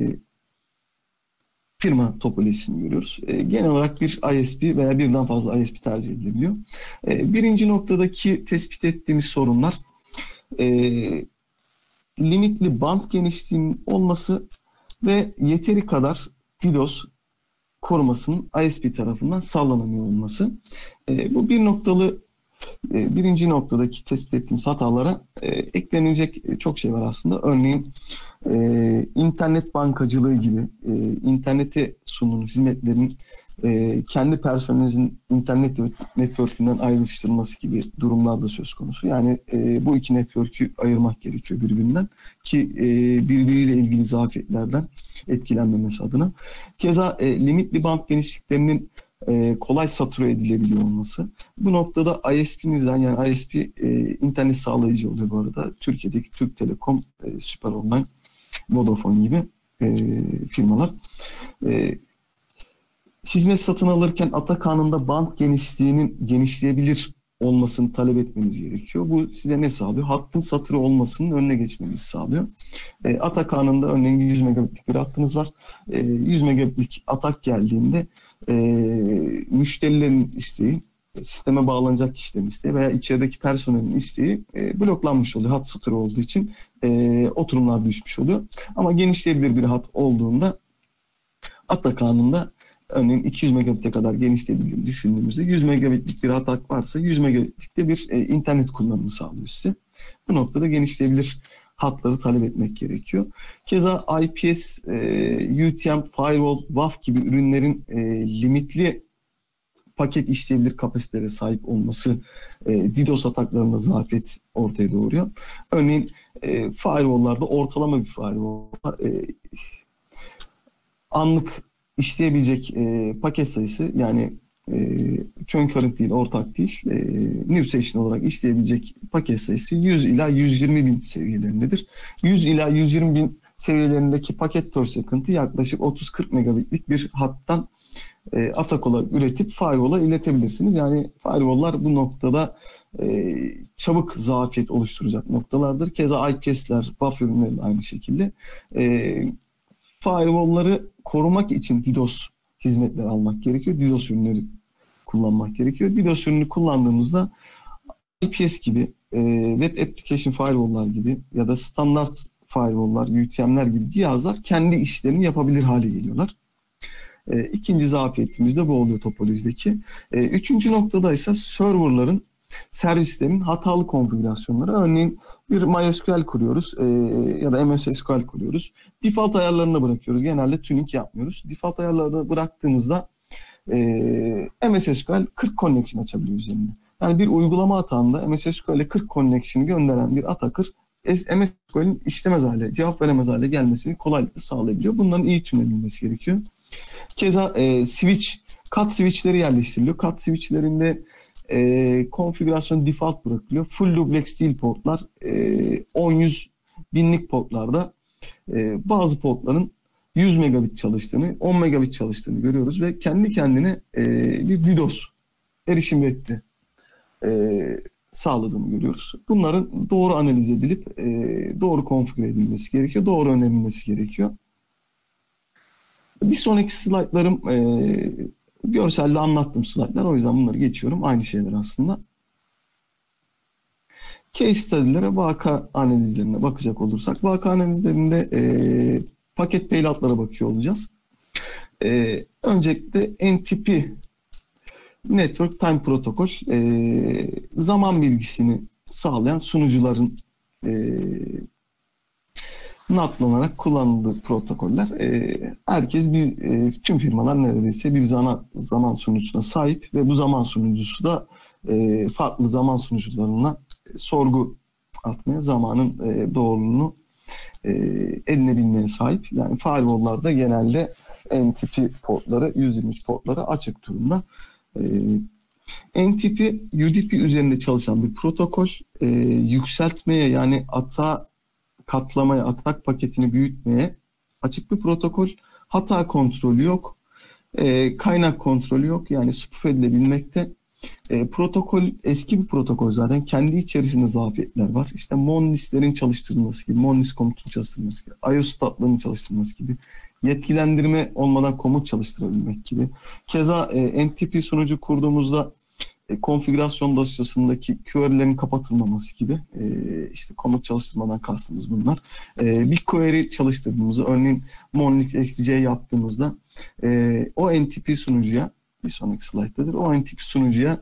firma topolojisini görüyoruz. Genel olarak bir ISP veya birden fazla ISP tercih edilebiliyor. Birinci noktadaki tespit ettiğimiz sorunlar limitli band genişliğinin olması ve yeteri kadar DDoS korumasının ISP tarafından sağlanamıyor olması. Bu birinci noktadaki tespit ettiğimiz hatalara eklenilecek çok şey var aslında. Örneğin internet bankacılığı gibi internete sunulan hizmetlerin kendi personelinizin internet network'ünden ayrıştırılması gibi durumlar da söz konusu. Yani bu iki network'ü ayırmak gerekiyor birbirinden ki birbiriyle ilgili zafiyetlerden etkilenmemesi adına. Keza limitli band genişliklerinin kolay satura edilebiliyor olması. Bu noktada ISP'nizden, yani ISP internet sağlayıcı oluyor bu arada. Türkiye'deki Türk Telekom, Süper Online, Vodafone gibi firmalar. Hizmet satın alırken Atak Ağı'nda band genişliğinin genişleyebilir olmasını talep etmeniz gerekiyor. Bu size ne sağlıyor? Hattın satırı olmasının önüne geçmenizi sağlıyor. Atak Ağı'nda örneğin 100 megabitlik bir hattınız var. 100 megabitlik atak geldiğinde müşterilerin isteği, sisteme bağlanacak kişilerin isteği veya içerideki personelin isteği bloklanmış oluyor. Hat satırı olduğu için oturumlar düşmüş oluyor. Ama genişleyebilir bir hat olduğunda Atak Ağı'nda örneğin 200 megabit'e kadar genişleyebildiğini düşündüğümüzde 100 megabitlik bir atak varsa 100 megabitlikte bir internet kullanımı sağlıyor size. Bu noktada genişleyebilir hatları talep etmek gerekiyor. Keza IPS, UTM, Firewall, WAF gibi ürünlerin limitli paket işleyebilir kapasitelere sahip olması DDoS ataklarında zafiyet ortaya doğuruyor. Örneğin firewall'larda ortalama bir firewall anlık işleyebilecek paket sayısı, yani concurrent değil, ortak değil, new session olarak işleyebilecek paket sayısı 100 ila 120 bin seviyelerindedir. 100 ila 120 bin seviyelerindeki paket per second'ı yaklaşık 30-40 megabitlik bir hattan atak olarak üretip firewall'a iletebilirsiniz. Yani firewall'lar bu noktada çabuk zafiyet oluşturacak noktalardır. Keza IPS'ler, WAF ürünleri de aynı şekilde. Firewall'ları korumak için DDoS hizmetleri almak gerekiyor. DDoS ürünleri kullanmak gerekiyor. DDoS ürünü kullandığımızda IPS gibi, Web Application Firewall'lar gibi ya da standart firewall'lar, UTM'ler gibi cihazlar kendi işlerini yapabilir hale geliyorlar. İkinci zafiyetimiz de bu oluyor topolojideki. Üçüncü noktada ise serverların, servislerin hatalı konfigürasyonları. Örneğin bir MySQL kuruyoruz ya da MS SQL kuruyoruz. Default ayarlarına bırakıyoruz. Genelde tuning yapmıyoruz. Default ayarlarına bıraktığımızda MS SQL 40 connection açabiliyor üzerinde. Yani bir uygulama atağında MS SQL'e 40 connection gönderen bir attacker MS SQL'in işlemez hale, cevap veremez hale gelmesini kolaylıkla sağlayabiliyor. Bunların iyi tünlenilmesi gerekiyor. Keza cut switch'leri yerleştiriliyor. Cut switch'lerinde konfigürasyon default bırakılıyor. Full duplex değil portlar. 10-100 binlik portlarda bazı portların 100 megabit çalıştığını, 10 megabit çalıştığını görüyoruz ve kendi kendine bir DDoS erişim reddi sağladığını görüyoruz. Bunların doğru analiz edilip doğru konfigüre edilmesi gerekiyor, doğru önerilmesi gerekiyor. Bir sonraki slaytlarım görselde anlattığım slaytlar, o yüzden bunları geçiyorum. Aynı şeyler aslında. Case study'lere, vaka analizlerine bakacak olursak, vaka analizlerinde paket payload'lara bakıyor olacağız. Öncelikle NTP Network Time Protocol zaman bilgisini sağlayan sunucuların NAT'lanarak kullanıldığı protokoller. Herkes tüm firmalar neredeyse bir zaman sunucusuna sahip ve bu zaman sunucusu da farklı zaman sunucularına sorgu atmaya, zamanın doğruluğunu edinebilmeye sahip. Yani firewall'larda genelde NTP portları, 123 portları açık durumda. NTP, UDP üzerinde çalışan bir protokol. Yükseltmeye, yani atağa katlamaya, atak paketini büyütmeye açık bir protokol. Hata kontrolü yok. Kaynak kontrolü yok. Yani spoof edilebilmekte. Protokol eski bir protokol zaten. Kendi içerisinde zafiyetler var. İşte monlistlerin çalıştırılması gibi, monlist komutun çalıştırılması gibi, IO statlarının çalıştırılması gibi, yetkilendirme olmadan komut çalıştırabilmek gibi. Keza NTP sunucu kurduğumuzda konfigürasyon dosyasındaki query'lerin kapatılmaması gibi, işte komut çalıştırmadan kastımız bunlar. Bir query çalıştırdığımızda, örneğin monolith XDC yaptığımızda o NTP sunucuya, bir sonraki slayttadır, o NTP sunucuya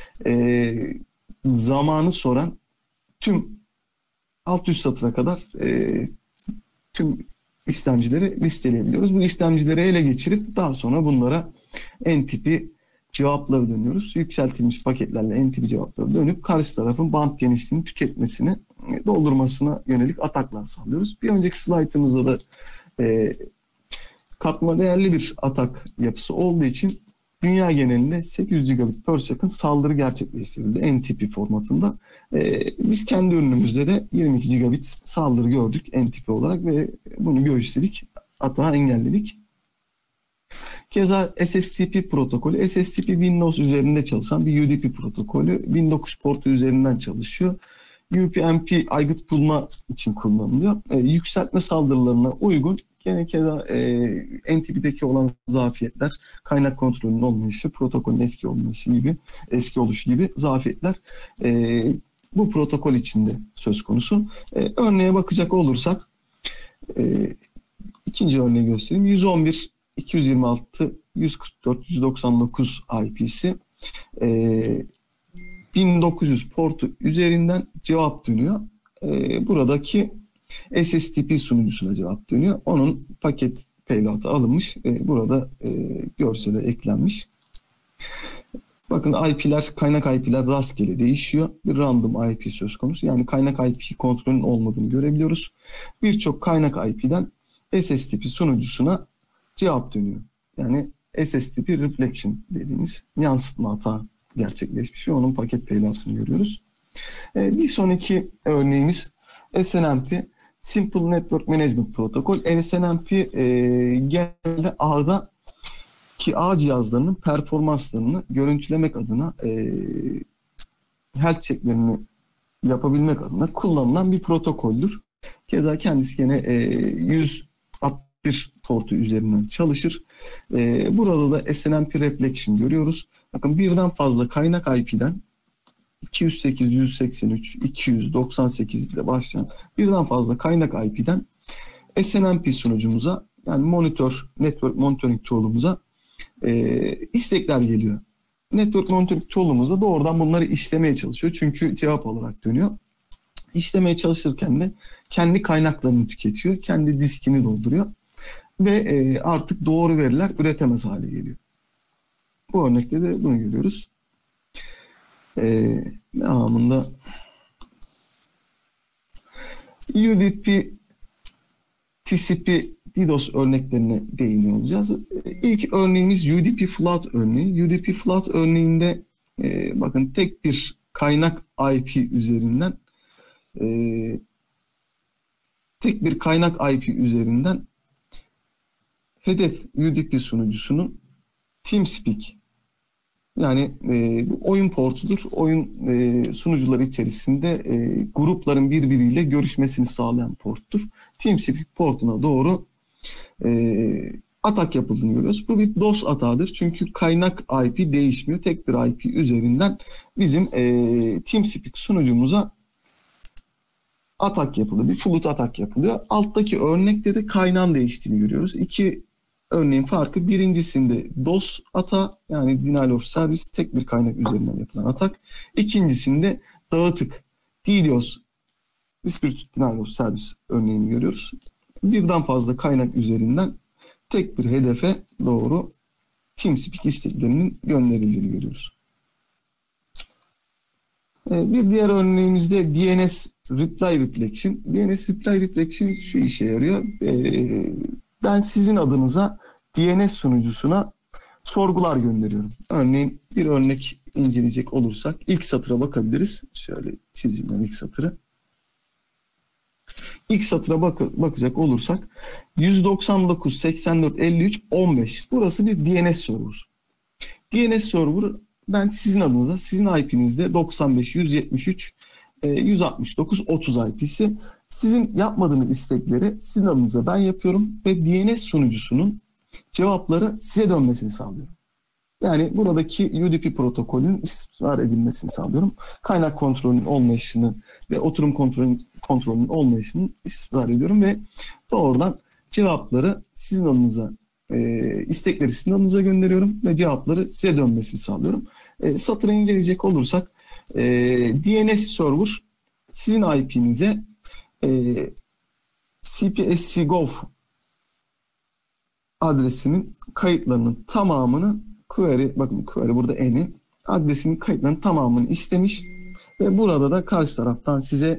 zamanı soran tüm alt üst satıra kadar tüm istemcileri listeleyebiliyoruz. Bu istemcileri ele geçirip daha sonra bunlara NTP cevapları dönüyoruz. Yükseltilmiş paketlerle NTP cevapları dönüp karşı tarafın band genişliğini tüketmesini, doldurmasına yönelik ataklar sağlıyoruz. Bir önceki slaytımızda da katma değerli bir atak yapısı olduğu için dünya genelinde 800 gigabit per second saldırı gerçekleştirildi NTP formatında. Biz kendi ürünümüzde de 22 gigabit saldırı gördük NTP olarak ve bunu göğüsledik, atağı engelledik. Keza SSTP protokolü, SSTP Windows üzerinde çalışan bir UDP protokolü. 1009 portu üzerinden çalışıyor. UPnP aygıt bulma için kullanılıyor. Yükseltme saldırılarına uygun. Gene keza NTP'deki olan zafiyetler, kaynak kontrolünün olmayışı, protokolün eski oluşu gibi zafiyetler bu protokol içinde söz konusu. Örneğe bakacak olursak, ikinci örneği göstereyim. 111 226 144 199 IP'si 1900 portu üzerinden cevap dönüyor. Buradaki SSTP sunucusuna cevap dönüyor. Onun paket payload'a alınmış. Burada görsele eklenmiş. Bakın IP'ler, kaynak IP'ler rastgele değişiyor. Bir random IP söz konusu. Yani kaynak IP kontrolünün olmadığını görebiliyoruz. Birçok kaynak IP'den SSTP sunucusuna cevap dönüyor. Yani SSTP reflection dediğimiz yansıtma hata gerçekleşmiş ve onun paket payload'ını görüyoruz. Bir sonraki örneğimiz SNMP, Simple Network Management Protocol. SNMP genelde ağda ki ağ cihazlarının performanslarını görüntülemek adına, health checklerini yapabilmek adına kullanılan bir protokoldür. Keza kendisi gene 161 portu üzerinden çalışır. Burada da SNMP Reflection görüyoruz. Bakın birden fazla kaynak IP'den 208, 183, 298 ile başlayan birden fazla kaynak IP'den SNMP sunucumuza, yani network monitoring tool'umuza istekler geliyor. Network monitoring tool'umuz da doğrudan bunları işlemeye çalışıyor. Çünkü cevap olarak dönüyor. İşlemeye çalışırken de kendi kaynaklarını tüketiyor. Kendi diskini dolduruyor. Ve artık doğru veriler üretemez hale geliyor. Bu örnekte de bunu görüyoruz. Devamında UDP, TCP, DDoS örneklerine değiniyor olacağız. İlk örneğimiz UDP Flood örneği. UDP Flood örneğinde bakın tek bir kaynak IP üzerinden hedef UDP sunucusunun TeamSpeak, yani oyun portudur. Oyun sunucuları içerisinde grupların birbiriyle görüşmesini sağlayan porttur. TeamSpeak portuna doğru atak yapıldığını görüyoruz. Bu bir DOS atağıdır. Çünkü kaynak IP değişmiyor. Tek bir IP üzerinden bizim TeamSpeak sunucumuza atak yapılıyor. Bir flood atak yapılıyor. Alttaki örnekte de kaynağın değiştiğini görüyoruz. İki örneğin farkı, birincisinde DOS atağı, yani Denial of Service, tek bir kaynak üzerinden yapılan atak. İkincisinde dağıtık, DDoS, Distributed Denial of Service örneğini görüyoruz. Birden fazla kaynak üzerinden tek bir hedefe doğru TeamSpeak isteklerinin gönderildiğini görüyoruz. Bir diğer örneğimizde DNS Reply Reflection. DNS Reply Reflection şu işe yarıyor. Ben sizin adınıza DNS sunucusuna sorgular gönderiyorum. Örneğin bir örnek inceleyecek olursak ilk satıra bakabiliriz. Şöyle çizeyim ben ilk satırı. İlk satıra bakacak olursak 199.84.53.15. Burası bir DNS server. DNS server, ben sizin adınıza, sizin IP'nizde 95.173.169.30 IP'si. Sizin yapmadığınız istekleri sizin adınıza ben yapıyorum ve DNS sunucusunun cevapları size dönmesini sağlıyorum. Yani buradaki UDP protokolünün istismar edilmesini sağlıyorum. Kaynak kontrolünün olmayışını ve oturum kontrolünün olmayışını istismar ediyorum ve doğrudan cevapları sizin adınıza, istekleri sizin adınıza gönderiyorum ve cevapları size dönmesini sağlıyorum. Satırı inceleyecek olursak DNS server sizin IP'nize CPSC.gov adresinin kayıtlarının tamamını bakın query burada eni, adresinin kayıtlarının tamamını istemiş ve burada da karşı taraftan size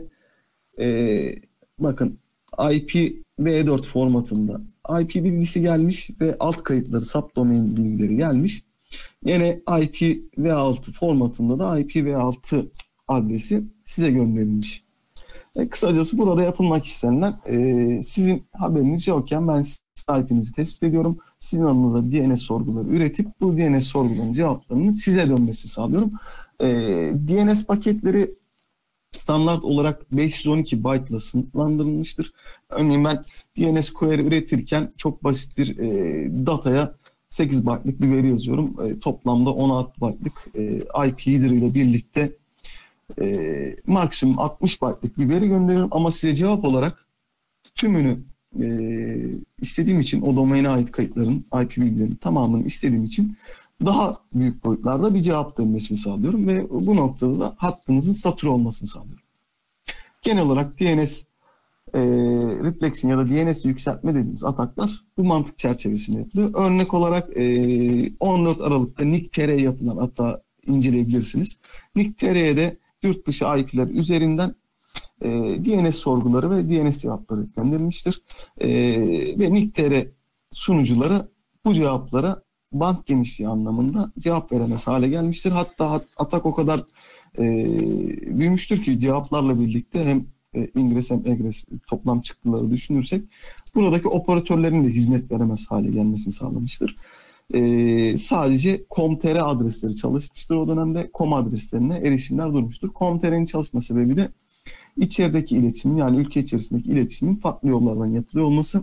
bakın IPv4 formatında IP bilgisi gelmiş ve alt kayıtları, subdomain bilgileri gelmiş. Yine IPv6 formatında da IPv6 adresi size gönderilmiş. Kısacası burada yapılmak istenilen, sizin haberiniz yokken ben IP'nizi tespit ediyorum. Sizin adınıza DNS sorguları üretip bu DNS sorgularının cevaplarını size dönmesi sağlıyorum. DNS paketleri standart olarak 512 byte ile sınırlandırılmıştır. Örneğin ben DNS query üretirken çok basit bir dataya 8 byte'lık bir veri yazıyorum. Toplamda 16 byte'lık IP header ile birlikte maksimum 60 byte'lık bir veri gönderiyorum. Ama size cevap olarak tümünü istediğim için, o domaine ait kayıtların, IP bilgilerinin tamamını istediğim için daha büyük boyutlarda bir cevap dönmesini sağlıyorum ve bu noktada da hattınızın satır olmasını sağlıyorum. Genel olarak DNS reflection ya da DNS yükseltme dediğimiz ataklar bu mantık çerçevesinde yapılıyor. Örnek olarak 14 Aralık'ta NIC.TR yapılan atağı inceleyebilirsiniz. NIC.TR'ye de yurt dışı IP'ler üzerinden DNS sorguları ve DNS cevapları gönderilmiştir. Ve NIC.TR sunucuları bu cevaplara band genişliği anlamında cevap veremez hale gelmiştir. Hatta atak o kadar büyümüştür ki cevaplarla birlikte hem ingres hem egres toplam çıktıları düşünürsek buradaki operatörlerin de hizmet veremez hale gelmesini sağlamıştır. Sadece com.tr adresleri çalışmıştır o dönemde. Com adreslerine erişimler durmuştur. Com.tr'nin çalışma sebebi de içerideki iletişimin, yani ülke içerisindeki iletişimin farklı yollardan yapılıyor olması.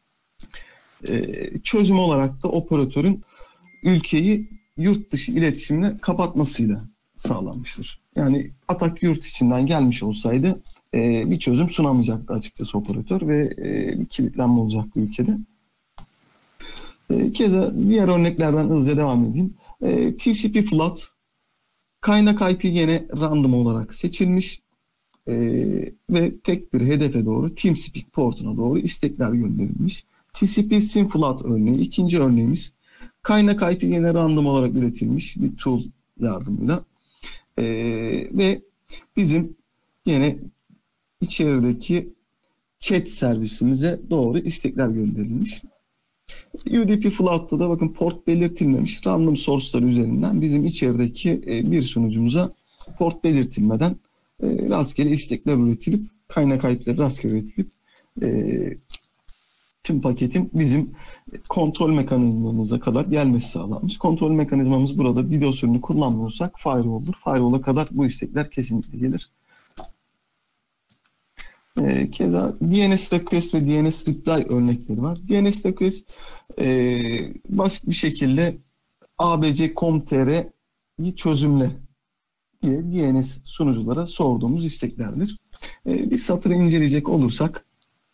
Çözüm olarak da operatörün ülkeyi yurt dışı iletişimle kapatmasıyla sağlanmıştır. Yani atak yurt içinden gelmiş olsaydı bir çözüm sunamayacaktı açıkçası operatör ve bir kilitlenme olacaktı ülkede. Keza diğer örneklerden hızlıca devam edeyim. TCP float, kaynak IP gene random olarak seçilmiş ve tek bir hedefe doğru TeamSpeak portuna doğru istekler gönderilmiş. TCP SYN float örneği, ikinci örneğimiz. Kaynak IP gene random olarak üretilmiş bir tool yardımıyla. Ve bizim yine içerideki chat servisimize doğru istekler gönderilmiş. UDP Float'ta da bakın port belirtilmemiş. Random source'lar üzerinden bizim içerideki bir sunucumuza port belirtilmeden rastgele istekler üretilip, kaynak IP'leri rastgele üretilip tüm paketin bizim kontrol mekanizmamıza kadar gelmesi sağlanmış. Kontrol mekanizmamız burada DDoS ürünü kullanmıyorsak firewall'dur. Firewall'a kadar bu istekler kesinlikle gelir. Keza DNS request ve DNS reply örnekleri var. DNS request basit bir şekilde abc.com.tr'yi çözümle diye DNS sunuculara sorduğumuz isteklerdir. Bir satırı inceleyecek olursak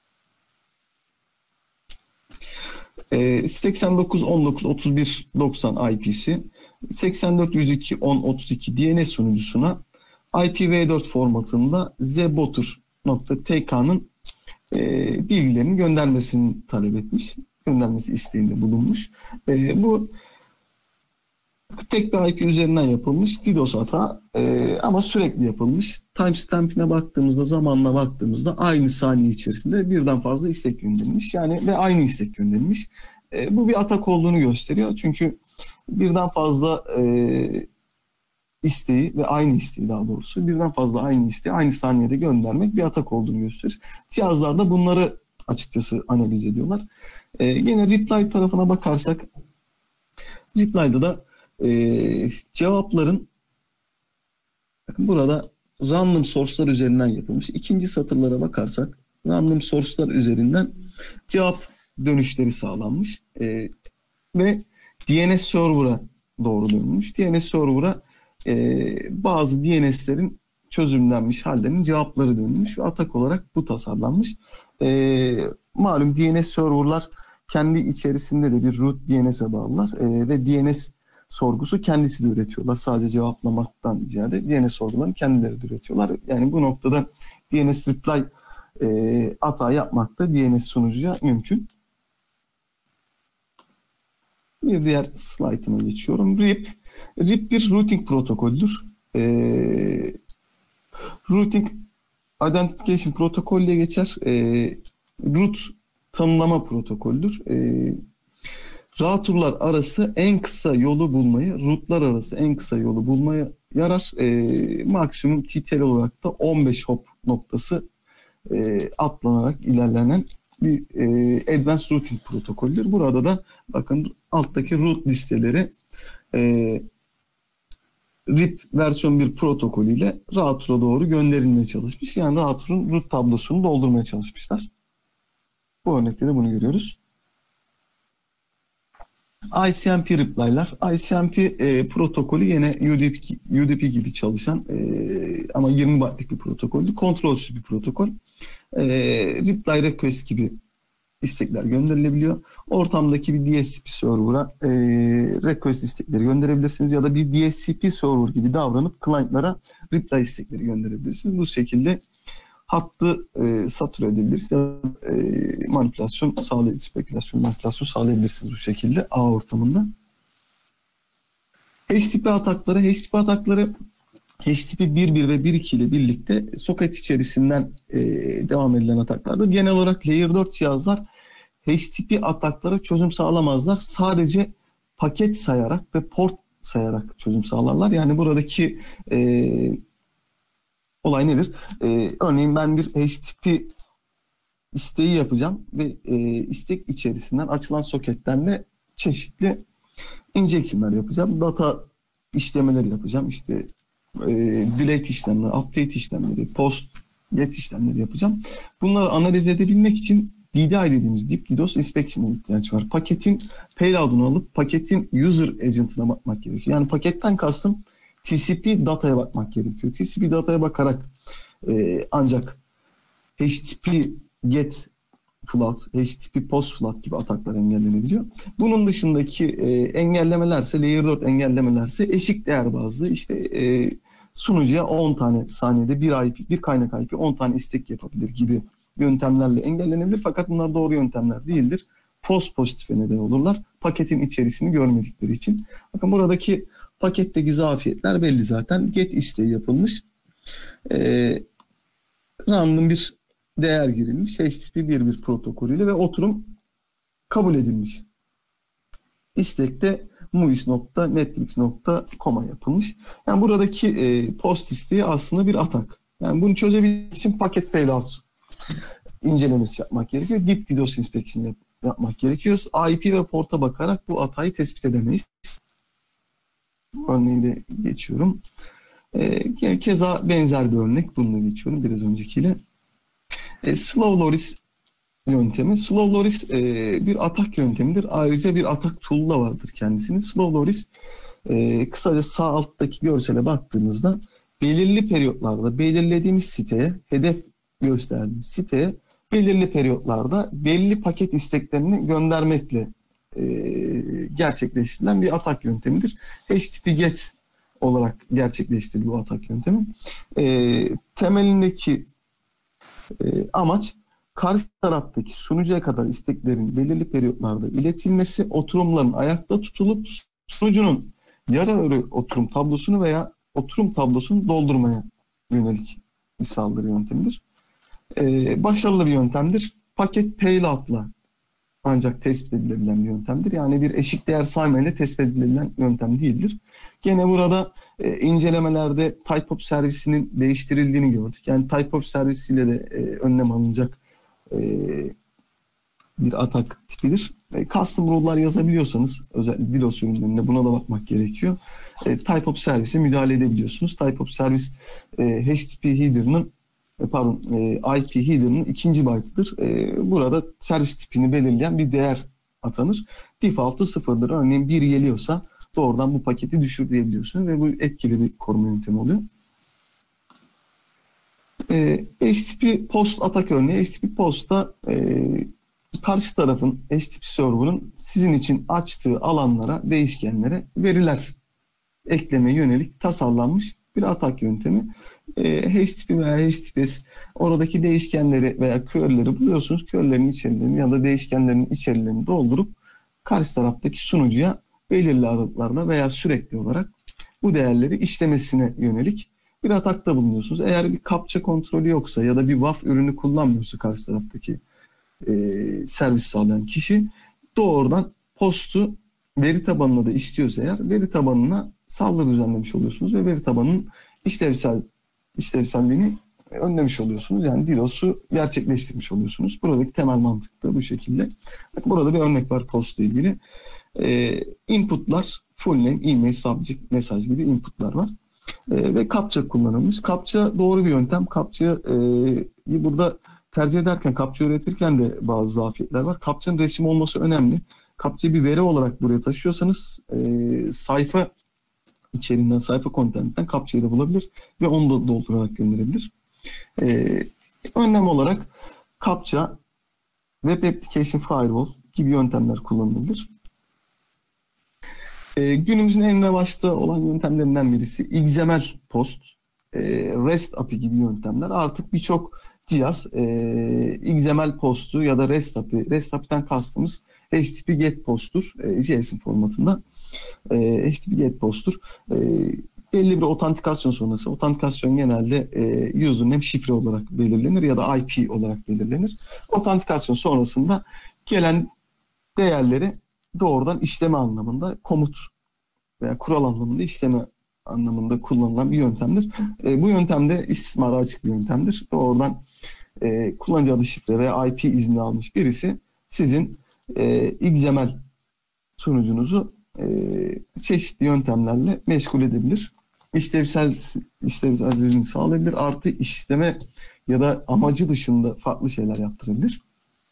89.19.31.90 IP'si 84.102.10.32 DNS sunucusuna IPv4 formatında zbotur.tk'nın bilgilerini göndermesini talep etmiş. Göndermesi isteğinde bulunmuş. Bu tek bir IP üzerinden yapılmış DDoS hata ama sürekli yapılmış. Timestamp'ine baktığımızda, zamanına baktığımızda aynı saniye içerisinde birden fazla istek gönderilmiş. Yani ve aynı istek gönderilmiş. Bu bir atak olduğunu gösteriyor. Çünkü birden fazla isteği ve aynı isteği daha doğrusu birden fazla aynı isteği aynı saniyede göndermek bir atak olduğunu gösterir. Cihazlarda bunları açıkçası analiz ediyorlar. Yine reply tarafına bakarsak reply'da da cevapların bakın burada random source'lar üzerinden yapılmış. İkinci satırlara bakarsak random source'lar üzerinden cevap dönüşleri sağlanmış ve DNS server'a doğru dönmüş. DNS server'a bazı DNS'lerin çözümlenmiş hallerinin cevapları dönmüş ve atak olarak bu tasarlanmış. Malum DNS server'lar kendi içerisinde de bir root DNS'e bağlılar ve DNS sorgusu kendisi de üretiyorlar. Sadece cevaplamaktan ziyade DNS sorgularını kendileri de üretiyorlar. Yani bu noktada DNS reply hata yapmak da DNS sunucuya mümkün. Bir diğer slaytıma geçiyorum. RIP bir routing protokoldür. Routing Identification Protocol diye geçer. Root tanımlama protokoldür. Router'lar arası en kısa yolu bulmayı, root'lar arası en kısa yolu bulmaya yarar. Maksimum TTL olarak da 15 hop noktası atlanarak ilerlenen bir Advanced Routing protokoldür. Burada da bakın alttaki root listeleri RIP versiyon 1 protokolüyle router'a doğru gönderilmeye çalışmış. Yani router'ın root tablosunu doldurmaya çalışmışlar. Bu örnekte de bunu görüyoruz. ICMP reply'lar. ICMP protokolü yine UDP gibi çalışan ama 20 byte'lik bir protokoldü. Kontrolsüz bir protokol. Reply request gibi istekler gönderilebiliyor. Ortamdaki bir DSCP server'a request istekleri gönderebilirsiniz ya da bir DSCP server gibi davranıp client'lara reply istekleri gönderebilirsiniz. Bu şekilde hattı satüre edebilirsiniz ya da spekülasyon manipülasyon sağlayabilirsiniz bu şekilde ağ ortamında. HTTP atakları HTTP 1.1 ve 1.2 ile birlikte soket içerisinden devam edilen ataklardır. Genel olarak Layer 4 cihazlar HTTP ataklara çözüm sağlamazlar. Sadece paket sayarak ve port sayarak çözüm sağlarlar. Yani buradaki olay nedir? Örneğin ben bir HTTP isteği yapacağım ve istek içerisinden açılan soketten de çeşitli injection'lar yapacağım. Data işlemeleri yapacağım. İşte delete işlemleri, update işlemleri, post get işlemleri yapacağım. Bunları analiz edebilmek için DDI dediğimiz Deep DDoS Inspection'a ihtiyaç var. Paketin payload'unu alıp paketin user agent'ına bakmak gerekiyor. Yani paketten kastım TCP dataya bakmak gerekiyor. TCP dataya bakarak ancak HTTP get flood, HTTP post flood gibi ataklar engellenebiliyor. Bunun dışındaki engellemelerse, Layer 4 engellemelerse eşik değer bazlı sunucuya 10 tane saniyede bir kaynak IP 10 tane istek yapabilir gibi yöntemlerle engellenebilir. Fakat bunlar doğru yöntemler değildir. False pozitife neden olurlar. Paketin içerisini görmedikleri için. Bakın buradaki paketteki zafiyetler belli zaten. Get isteği yapılmış. Random bir değer girilmiş. HTTP 1.1 protokolüyle ve oturum kabul edilmiş. İstekte movies.netflix.com'a yapılmış. Yani buradaki post isteği aslında bir atak. Yani bunu çözebilmek için paket payload incelemesi yapmak gerekiyor. Deep DDoS inspection yapmak gerekiyor. IP ve porta bakarak bu hatayı tespit edemeyiz. Örneği de geçiyorum. Keza benzer bir örnek. Bununla geçiyorum biraz öncekiyle. Slow Loris yöntemi. Slow Loris bir atak yöntemidir. Ayrıca bir atak tool'u da vardır kendisinin. Slow Loris kısaca sağ alttaki görsele baktığımızda belirli periyotlarda belirlediğimiz siteye, hedef gösterdiğimiz siteye belirli periyotlarda belli paket isteklerini göndermekle gerçekleştirilen bir atak yöntemidir. HTTP GET olarak gerçekleştiriliyor bu atak yöntemi. Temelindeki amaç karşı taraftaki sunucuya kadar isteklerin belirli periyotlarda iletilmesi, oturumların ayakta tutulup sunucunun yarı örü oturum tablosunu veya oturum tablosunu doldurmaya yönelik bir saldırı yöntemidir. Başarılı bir yöntemdir. Paket payload'la ancak tespit edilebilen bir yöntemdir. Yani bir eşik değer saymayla tespit edilebilen yöntem değildir. Gene burada incelemelerde type-of servisinin değiştirildiğini gördük. Yani type-of servisiyle de önlem alınacak bir atak tipidir. Custom rule'lar yazabiliyorsanız özellikle DDoS ürünlerinde buna da bakmak gerekiyor. Type-of servise müdahale edebiliyorsunuz. Type-of servis HTTP header'ının IP header'ının ikinci byte'ıdır. Burada servis tipini belirleyen bir değer atanır. Default'u sıfırdır. Örneğin 1 geliyorsa doğrudan bu paketi düşür diyebiliyorsunuz ve bu etkili bir koruma yöntemi oluyor. HTTP post atak örneği. HTTP post'ta karşı tarafın HTTP server'ın sizin için açtığı alanlara, değişkenlere veriler eklemeye yönelik tasarlanmış bir atak yöntemi. HTTP veya HTTPS oradaki değişkenleri veya query'leri buluyorsunuz. Query'lerin içerilerini ya da değişkenlerin içerilerini doldurup karşı taraftaki sunucuya belirli aralıklarla veya sürekli olarak bu değerleri işlemesine yönelik bir atakta bulunuyorsunuz. Eğer bir kapça kontrolü yoksa ya da bir WAF ürünü kullanmıyorsa karşı taraftaki servis sağlayan kişi doğrudan postu veri tabanına da istiyorsa eğer veri tabanına saldırı düzenlemiş oluyorsunuz ve veri tabanının işlevselliğini önlemiş oluyorsunuz. Yani DDoS'u gerçekleştirmiş oluyorsunuz. Buradaki temel mantık da bu şekilde. Burada bir örnek var postla ilgili. Inputlar full name, email, subject, mesaj gibi inputlar var. Ve CAPTCHA kullanılmış. CAPTCHA doğru bir yöntem. CAPTCHA'yı burada tercih ederken, CAPTCHA üretirken de bazı zafiyetler var. CAPTCHA'nın resim olması önemli. CAPTCHA'yı bir veri olarak buraya taşıyorsanız sayfa içeriğinden, sayfa kontentten CAPTCHA'yı da bulabilir ve onu da doldurarak gönderebilir. Önlem olarak CAPTCHA, Web Application Firewall gibi yöntemler kullanılabilir. Günümüzün en revaçta olan yöntemlerinden birisi XML post, REST API gibi yöntemler. Artık birçok cihaz XML postu ya da REST API, REST API'den kastımız HTTP GET post'tur, JSON formatında. HTTP GET post'tur. Belli bir otantikasyon sonrası, otantikasyon genelde username şifre olarak belirlenir ya da IP olarak belirlenir. Otantikasyon sonrasında gelen değerleri doğrudan işleme anlamında, komut veya kural anlamında işleme anlamında kullanılan bir yöntemdir. Bu yöntemde istismara açık bir yöntemdir. Doğrudan kullanıcı adı şifre veya IP izni almış birisi sizin XML sunucunuzu çeşitli yöntemlerle meşgul edebilir. İşlevselliğini sağlayabilir. Artı işleme ya da amacı dışında farklı şeyler yaptırabilir.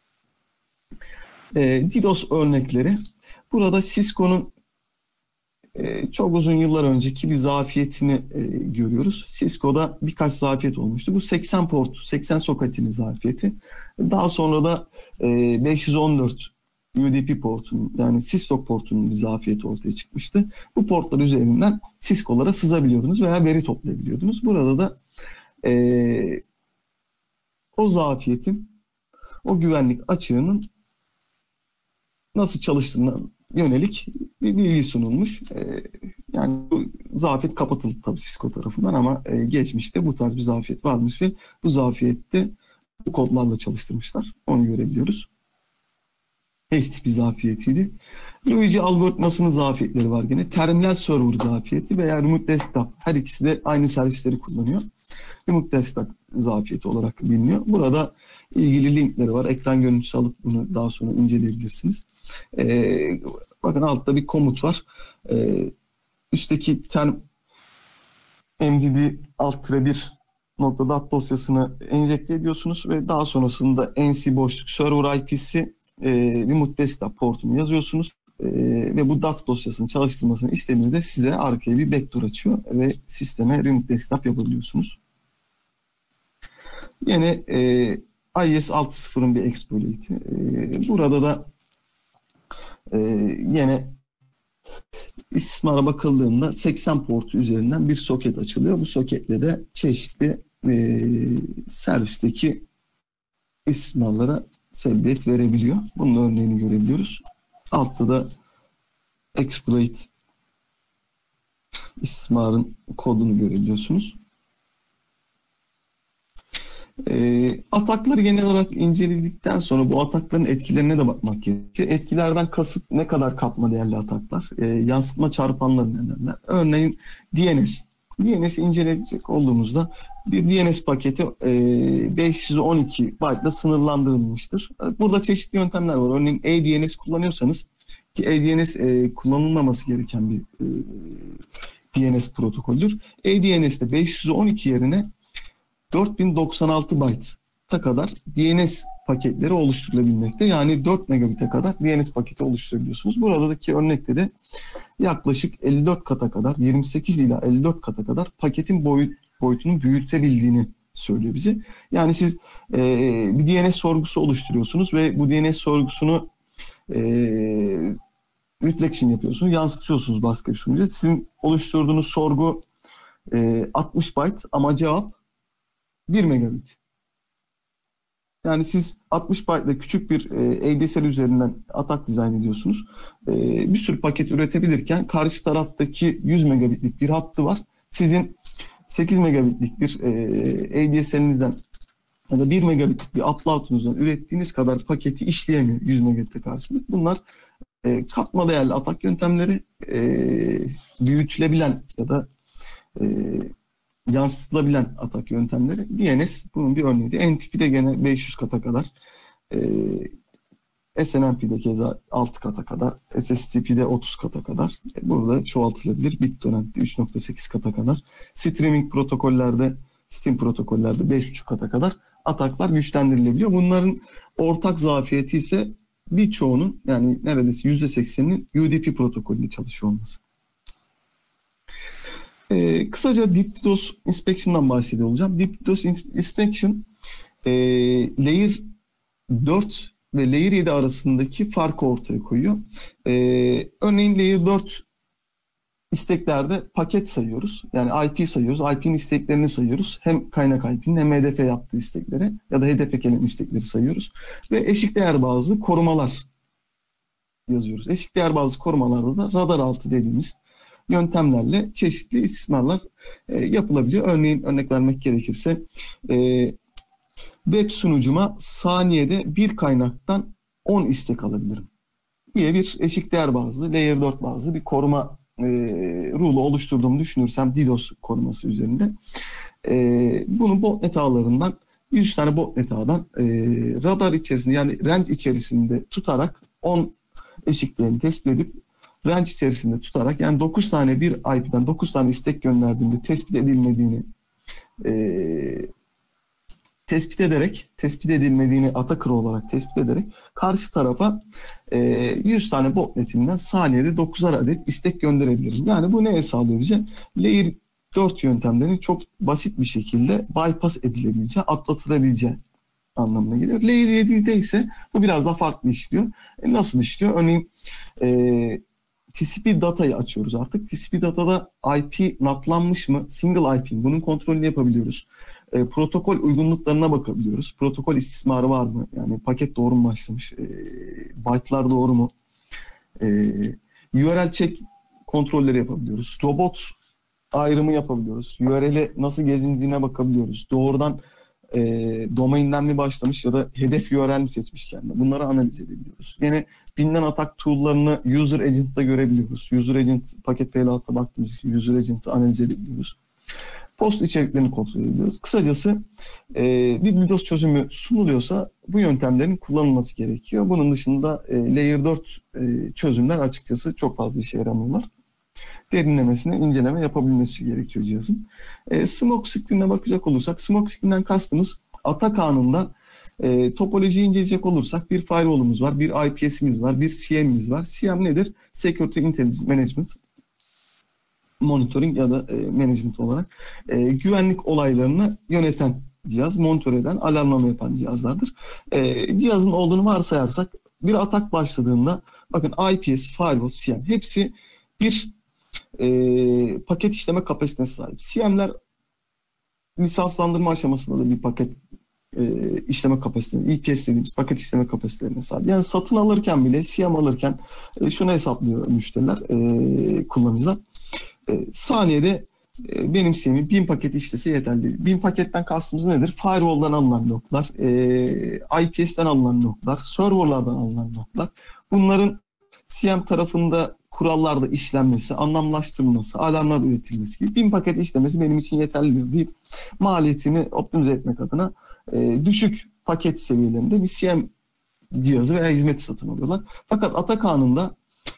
DDoS örnekleri. Burada Cisco'nun çok uzun yıllar önceki bir zafiyetini görüyoruz. Cisco'da birkaç zafiyet olmuştu. Bu 80 port, 80 soketinin zafiyeti. Daha sonra da 514 UDP portunun, yani Syslock portunun bir zafiyeti ortaya çıkmıştı. Bu portlar üzerinden Cisco'lara sızabiliyordunuz veya veri toplayabiliyordunuz. Burada da o zafiyetin, o güvenlik açığının nasıl çalıştığına yönelik bir bilgi sunulmuş. Yani bu zafiyet kapatıldı tabii Cisco tarafından ama geçmişte bu tarz bir zafiyet varmış ve bu zafiyette bu kodlarla çalıştırmışlar. Onu görebiliyoruz. HTTP zafiyetiydi. Luigi algoritmasının zafiyetleri var gene. Terminal server zafiyeti veya remote desktop. Her ikisi de aynı servisleri kullanıyor. Remote desktop zafiyeti olarak biliniyor. Burada ilgili linkleri var. Ekran görüntüsü alıp bunu daha sonra inceleyebilirsiniz. Bakın altta bir komut var. Üstteki mdd alt-1 .dat dosyasını enjekte ediyorsunuz ve daha sonrasında nc boşluk server IP'si remote desktop portunu yazıyorsunuz ve bu DAT dosyasını çalıştırmasını istediğinizde size arkaya bir backdoor açıyor ve sisteme remote desktop yapabiliyorsunuz. Yine IIS 6.0'ın bir exploit'i. Burada da yine istismara bakıldığında 80 portu üzerinden bir soket açılıyor. Bu soketle de çeşitli servisteki istismarlara sebebiyet verebiliyor. Bunun örneğini görebiliyoruz. Altta da exploit istismarın kodunu görebiliyorsunuz. Atakları genel olarak inceledikten sonra bu atakların etkilerine de bakmak gerekiyor. Etkilerden kasıt ne kadar katma değerli ataklar, yansıtma çarpanları neler? Örneğin DNS. DNS'i inceleyecek olduğumuzda bir DNS paketi 512 byte ile sınırlandırılmıştır. Burada çeşitli yöntemler var. Örneğin ADNS kullanıyorsanız ki ADNS kullanılmaması gereken bir DNS protokoldür. ADNS'de 512 yerine 4096 byte'a kadar DNS paketleri oluşturulabilmekte. Yani 4 megabit'e kadar DNS paketi oluşturabiliyorsunuz. Buradaki örnekte de yaklaşık 54 kata kadar, 28 ila 54 kata kadar paketin boyutunun büyütebildiğini söylüyor bize. Yani siz bir DNS sorgusu oluşturuyorsunuz ve bu DNS sorgusunu reflection yapıyorsunuz, yansıtıyorsunuz başka bir sunucuya. Sizin oluşturduğunuz sorgu 60 byte ama cevap 1 megabit. Yani siz 60 byte ile küçük bir ADSL üzerinden atak dizayn ediyorsunuz. Bir sürü paket üretebilirken karşı taraftaki 100 megabitlik bir hattı var. Sizin 8 megabitlik bir ADSL'inizden ya da 1 megabitlik bir upload'unuzdan ürettiğiniz kadar paketi işleyemiyor 100 megabit'e karşılık. Bunlar katma değerli atak yöntemleri, büyütülebilen ya da yansıtılabilen atak yöntemleri. DNS bunun bir örneğiydi. NTP'de gene 500 kata kadar, SNMP'de keza 6 kata kadar, SSTP'de 30 kata kadar. Burada çoğaltılabilir. BitTorrent'de 3.8 kata kadar. Streaming protokollerde, Steam protokollerde 5.5 kata kadar ataklar güçlendirilebiliyor. Bunların ortak zafiyeti ise birçoğunun, yani neredeyse %80'inin UDP protokolünde çalışıyor olması. Kısaca Deep DDoS Inspection'dan bahsediyor olacağım. Deep DDoS Inspection Layer 4 ve Layer 7 arasındaki farkı ortaya koyuyor. Örneğin Layer 4 isteklerde paket sayıyoruz. Yani IP sayıyoruz. IP'nin isteklerini sayıyoruz. Hem kaynak IP'nin hem HDF yaptığı istekleri ya da HDP gelen istekleri sayıyoruz. Ve eşik değer bazlı korumalar yazıyoruz. Eşik değer bazlı korumalarda da radar altı dediğimiz yöntemlerle çeşitli istismarlar yapılabiliyor. Örnek vermek gerekirse web sunucuma saniyede bir kaynaktan 10 istek alabilirim diye bir eşik değer bazlı, layer 4 bazlı bir koruma rule'u oluşturduğumu düşünürsem DDoS koruması üzerinde bunu botnet ağlarından 100 tane botnet ağdan radar içerisinde, yani range içerisinde tutarak 10 eşiklerini tespit edip range içerisinde tutarak, yani 9 tane bir IP'den 9 tane istek gönderdiğimde tespit edilmediğini tespit edilmediğini atakır olarak tespit ederek karşı tarafa 100 tane botnetinden saniyede 9'ar adet istek gönderebilirim. Yani bu neye sağlıyor bize? Layer 4 yöntemlerinin çok basit bir şekilde bypass edilebileceği, atlatılabileceği anlamına geliyor. Layer 7'de ise bu biraz daha farklı işliyor. Nasıl işliyor? Örneğin TCP datayı açıyoruz artık. TCP datada IP NAT'lanmış mı? Single IP mi? Bunun kontrolünü yapabiliyoruz. Protokol uygunluklarına bakabiliyoruz. Protokol istismarı var mı? Yani paket doğru mu başlamış? Byte'lar doğru mu? URL check kontrolleri yapabiliyoruz. Robot ayrımı yapabiliyoruz. URL'e nasıl gezindiğine bakabiliyoruz. Doğrudan domainden mi başlamış ya da hedef URL mi seçmiş kendine. Bunları analiz edebiliyoruz. Yine bilinen atak tool'larını User Agent'ta görebiliyoruz. User Agent paket payload'a baktığımız gibi User Agent'ı analiz edebiliyoruz. Post içeriklerini kontrol ediyoruz. Kısacası bir BIOS çözümü sunuluyorsa bu yöntemlerin kullanılması gerekiyor. Bunun dışında Layer 4 çözümler açıkçası çok fazla işe yaramıyorlar. Derinlemesine inceleme yapabilmesi gerekiyor cihazın. Smoke screen'e bakacak olursak, smoke screen'den kastımız atak anında topolojiyi inceleyecek olursak bir firewall'umuz var, bir IPS'imiz var, bir CM'imiz var. CM nedir? Security Intelligence Management, monitoring ya da management olarak güvenlik olaylarını yöneten cihaz, monitör eden, alarmlama yapan cihazlardır. Cihazın olduğunu varsayarsak bir atak başladığında bakın IPS, firewall, CM hepsi bir paket işleme kapasitesine sahip. CM'ler lisanslandırma aşamasında da bir paket işleme kapasitelerine, IPS dediğimiz paket işleme kapasitelerine sahip. Yani satın alırken bile, CM alırken şunu hesaplıyor müşteriler, kullanıcılar. Saniyede benim CM'im 1000 paket işlese yeterli. 1000 paketten kastımız nedir? Firewall'dan alınan loglar, IPS'ten alınan loglar, serverlardan alınan loglar. Bunların CM tarafında kurallarda işlenmesi, anlamlaştırılması, alarmlar üretilmesi gibi 1000 paket işlemesi benim için yeterlidir deyip maliyetini optimize etmek adına düşük paket seviyelerinde bir CM cihazı veya hizmeti satın alıyorlar. Fakat atak anında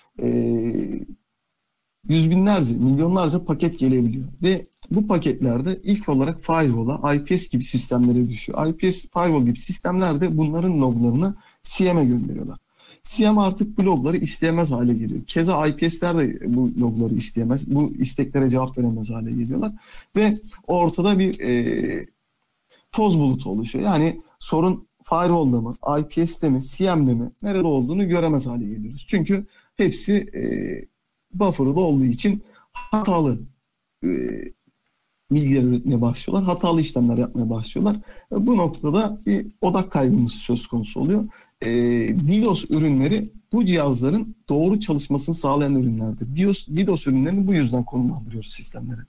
yüz binlerce, milyonlarca paket gelebiliyor. Ve bu paketlerde ilk olarak firewall'a, IPS gibi sistemlere düşüyor. IPS, firewall gibi sistemler de bunların loglarını CM'e gönderiyorlar. CM artık bu logları işleyemez hale geliyor. Keza IPS'ler de bu logları işleyemez. Bu isteklere cevap veremez hale geliyorlar. Ve ortada bir toz bulutu oluşuyor. Yani sorun firewall'da mı, IPS'te mi, CM'de mi, nerede olduğunu göremez hale geliyoruz. Çünkü hepsi buffer'da olduğu için hatalı bilgiler üretmeye başlıyorlar. Hatalı işlemler yapmaya başlıyorlar. Bu noktada bir odak kaybımız söz konusu oluyor. DDoS ürünleri bu cihazların doğru çalışmasını sağlayan ürünlerdir. DDoS ürünlerini bu yüzden konumlandırıyoruz sistemlere.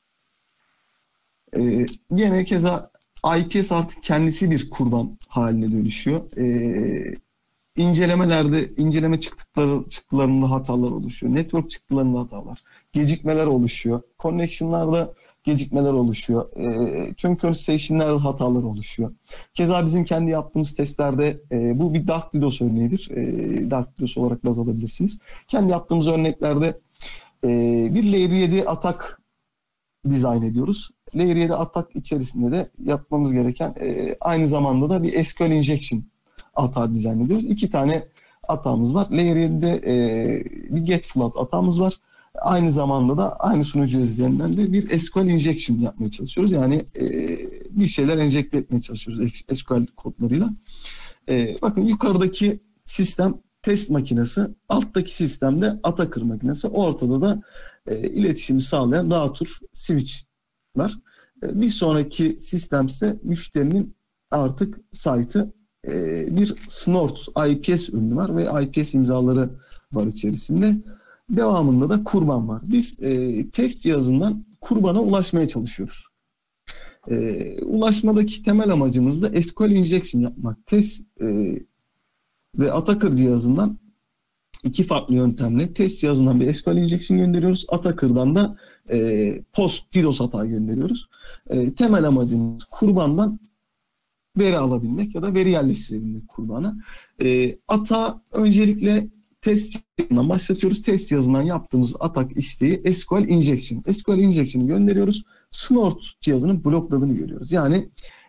Yine keza IPS artık kendisi bir kurban haline dönüşüyor. İncelemelerde, inceleme çıktılarında hatalar oluşuyor. Network çıktılarında hatalar. Gecikmeler oluşuyor. Connection'larda gecikmeler oluşuyor. Concurrent station'larda hatalar oluşuyor. Keza bizim kendi yaptığımız testlerde bu bir Dark DDoS örneğidir. Dark DDoS olarak baz alabilirsiniz. Kendi yaptığımız örneklerde bir Layer 7 atak dizayn ediyoruz. Layer 7 atak içerisinde de yapmamız gereken aynı zamanda da bir SQL injection atağı dizayn ediyoruz. 2 tane atağımız var. Layer 7'de bir get flood atağımız var. Aynı zamanda da aynı sunucu üzerinden de bir SQL injection yapmaya çalışıyoruz. Yani bir şeyler enjekte etmeye çalışıyoruz SQL kodlarıyla. Bakın yukarıdaki sistem test makinesi, alttaki sistemde atakır makinesi, ortada da iletişimi sağlayan router switch var. Bir sonraki sistemse müşterinin artık site'ı bir Snort IPS ürünü var ve IPS imzaları var içerisinde. Devamında da kurban var. Biz test cihazından kurbana ulaşmaya çalışıyoruz. Ulaşmadaki temel amacımız da SQL injection yapmak. Test ve Atakır cihazından 2 farklı yöntemle test cihazından bir SQL injection gönderiyoruz. Atakır'dan da post DDoS hata gönderiyoruz. Temel amacımız kurbandan veri alabilmek ya da veri yerleştirebilmek kurbana. Öncelikle test cihazından başlatıyoruz. Test cihazından yaptığımız atak isteği SQL injection. SQL injection'ı gönderiyoruz. Snort cihazının blokladığını görüyoruz. Yani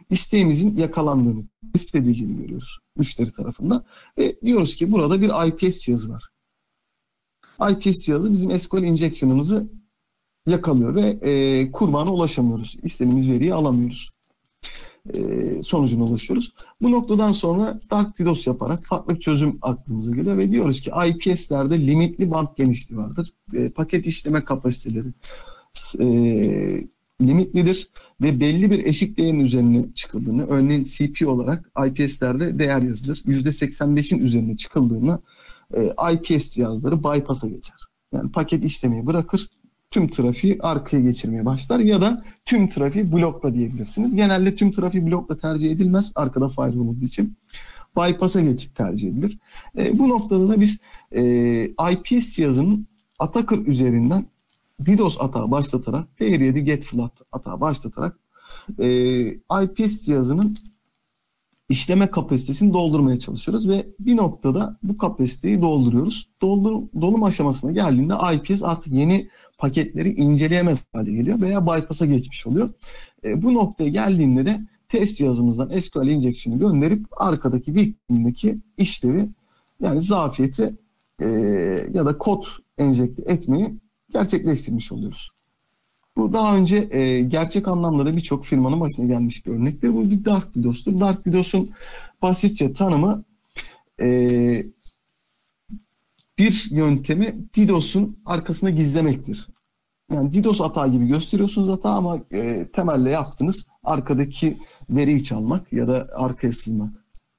isteğimizin yakalandığını, tespit edildiğini görüyoruz müşteri tarafından. Ve diyoruz ki burada bir IPS cihazı var. IPS cihazı bizim SQL injection'ımızı yakalıyor ve kurbana ulaşamıyoruz. İstediğimiz veriyi alamıyoruz. Sonucuna ulaşıyoruz. Bu noktadan sonra Dark DDoS yaparak farklı bir çözüm aklımıza geliyor ve diyoruz ki IPS'lerde limitli band genişliği vardır. Paket işleme kapasiteleri limitlidir ve belli bir eşik değerin üzerine çıkıldığını, örneğin CPU olarak IPS'lerde değer yazılır. %85'in üzerine çıkıldığında IPS cihazları bypass'a geçer. Yani paket işlemeyi bırakır, tüm trafiği arkaya geçirmeye başlar ya da tüm trafiği blokla diyebilirsiniz. Genelde tüm trafiği blokla tercih edilmez arkada firewall olduğu için. Bypass'a geçip tercih edilir. Bu noktada da biz IPS cihazının attacker üzerinden DDoS atağı başlatarak, layer 7 get flood atağı başlatarak IPS cihazının işleme kapasitesini doldurmaya çalışıyoruz ve bir noktada bu kapasiteyi dolduruyoruz. Dolum aşamasına geldiğinde IPS artık yeni paketleri inceleyemez hale geliyor veya bypass'a geçmiş oluyor. Bu noktaya geldiğinde de test cihazımızdan SQL injection'ı gönderip arkadaki victim'deki işlevi, yani zafiyeti ya da kod enjekte etmeyi gerçekleştirmiş oluyoruz. Bu daha önce gerçek anlamda da birçok firmanın başına gelmiş bir örnektir. Bu bir Dark DDoS'tur. Dark DDoS'un basitçe tanımı bir yöntemi DDoS'un arkasına gizlemektir. Yani DDoS atağı gibi gösteriyorsunuz hata ama temelde yaptığınız arkadaki veriyi çalmak ya da arkaya sızmak.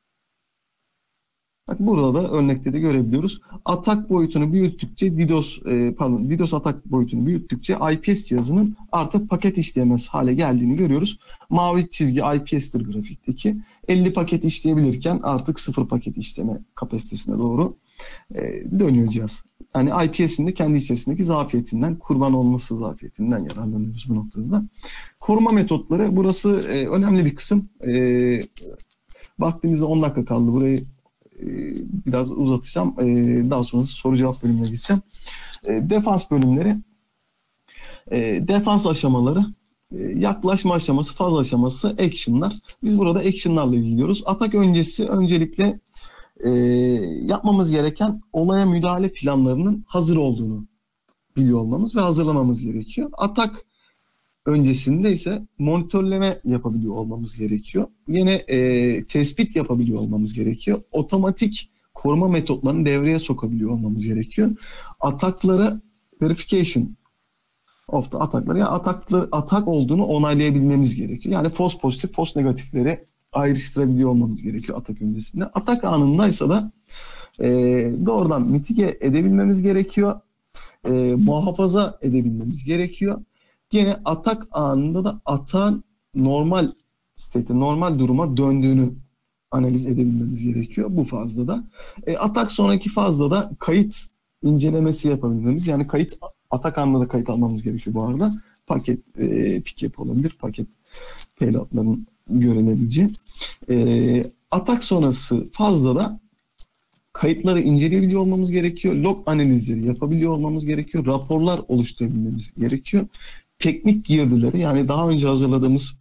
Bak burada da örnekte de görebiliyoruz. Atak boyutunu büyüttükçe DDoS atak boyutunu büyüttükçe IPS cihazının artık paket işleyemez hale geldiğini görüyoruz. Mavi çizgi IPS'tir grafikteki. 50 paket işleyebilirken artık 0 paket işleme kapasitesine doğru dönüyor cihaz. Yani IPS'in de kendi içerisindeki zafiyetinden, kurban olması zafiyetinden yararlanıyoruz bu noktada. Koruma metotları, burası önemli bir kısım. Vaktimizde 10 dakika kaldı. Burayı biraz uzatacağım. Daha sonra soru cevap bölümüne geçeceğim. Defans bölümleri, defans aşamaları, yaklaşma aşaması, faz aşaması, action'lar. Biz burada action'larla ilgileniyoruz. Atak öncesi öncelikle yapmamız gereken olaya müdahale planlarının hazır olduğunu biliyor olmamız ve hazırlamamız gerekiyor. Atak öncesinde ise monitörleme yapabiliyor olmamız gerekiyor. Yine tespit yapabiliyor olmamız gerekiyor. Otomatik koruma metotlarını devreye sokabiliyor olmamız gerekiyor. Ataklara verification of the atakları, yani atak olduğunu onaylayabilmemiz gerekiyor. Yani false pozitif, false negatifleri ayrıştırabiliyor olmamız gerekiyor atak öncesinde. Atak anındaysa da doğrudan mitige edebilmemiz gerekiyor. Muhafaza edebilmemiz gerekiyor. Gene atak anında da atağın normal state, normal duruma döndüğünü analiz edebilmemiz gerekiyor bu fazda da. Atak sonraki fazda da kayıt incelemesi yapabilmemiz, yani atak anında da kayıt almamız gerekiyor bu arada. Paket pick-up olabilir, paket payloadların görülebileceği. Atak sonrası fazla da kayıtları inceleyebiliyor olmamız gerekiyor. Log analizleri yapabiliyor olmamız gerekiyor. Raporlar oluşturabilmemiz gerekiyor. Teknik girdileri, yani daha önce hazırladığımız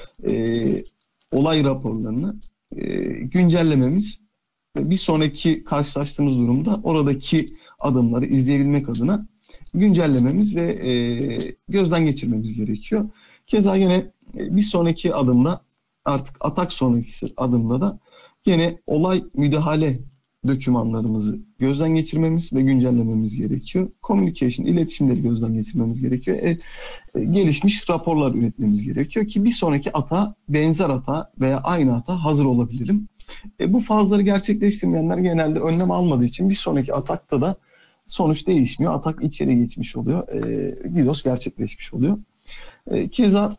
olay raporlarını güncellememiz ve bir sonraki karşılaştığımız durumda oradaki adımları izleyebilmek adına güncellememiz ve gözden geçirmemiz gerekiyor. Keza yine bir sonraki adımda, artık atak sonraki adımda da yine olay müdahale dokümanlarımızı gözden geçirmemiz ve güncellememiz gerekiyor. Communication, iletişimleri gözden geçirmemiz gerekiyor. Gelişmiş raporlar üretmemiz gerekiyor ki bir sonraki hata, benzer hata veya aynı hata hazır olabilelim. Bu fazları gerçekleştirmeyenler genelde önlem almadığı için bir sonraki atakta da sonuç değişmiyor. Atak içeri geçmiş oluyor. DDoS gerçekleşmiş oluyor. Keza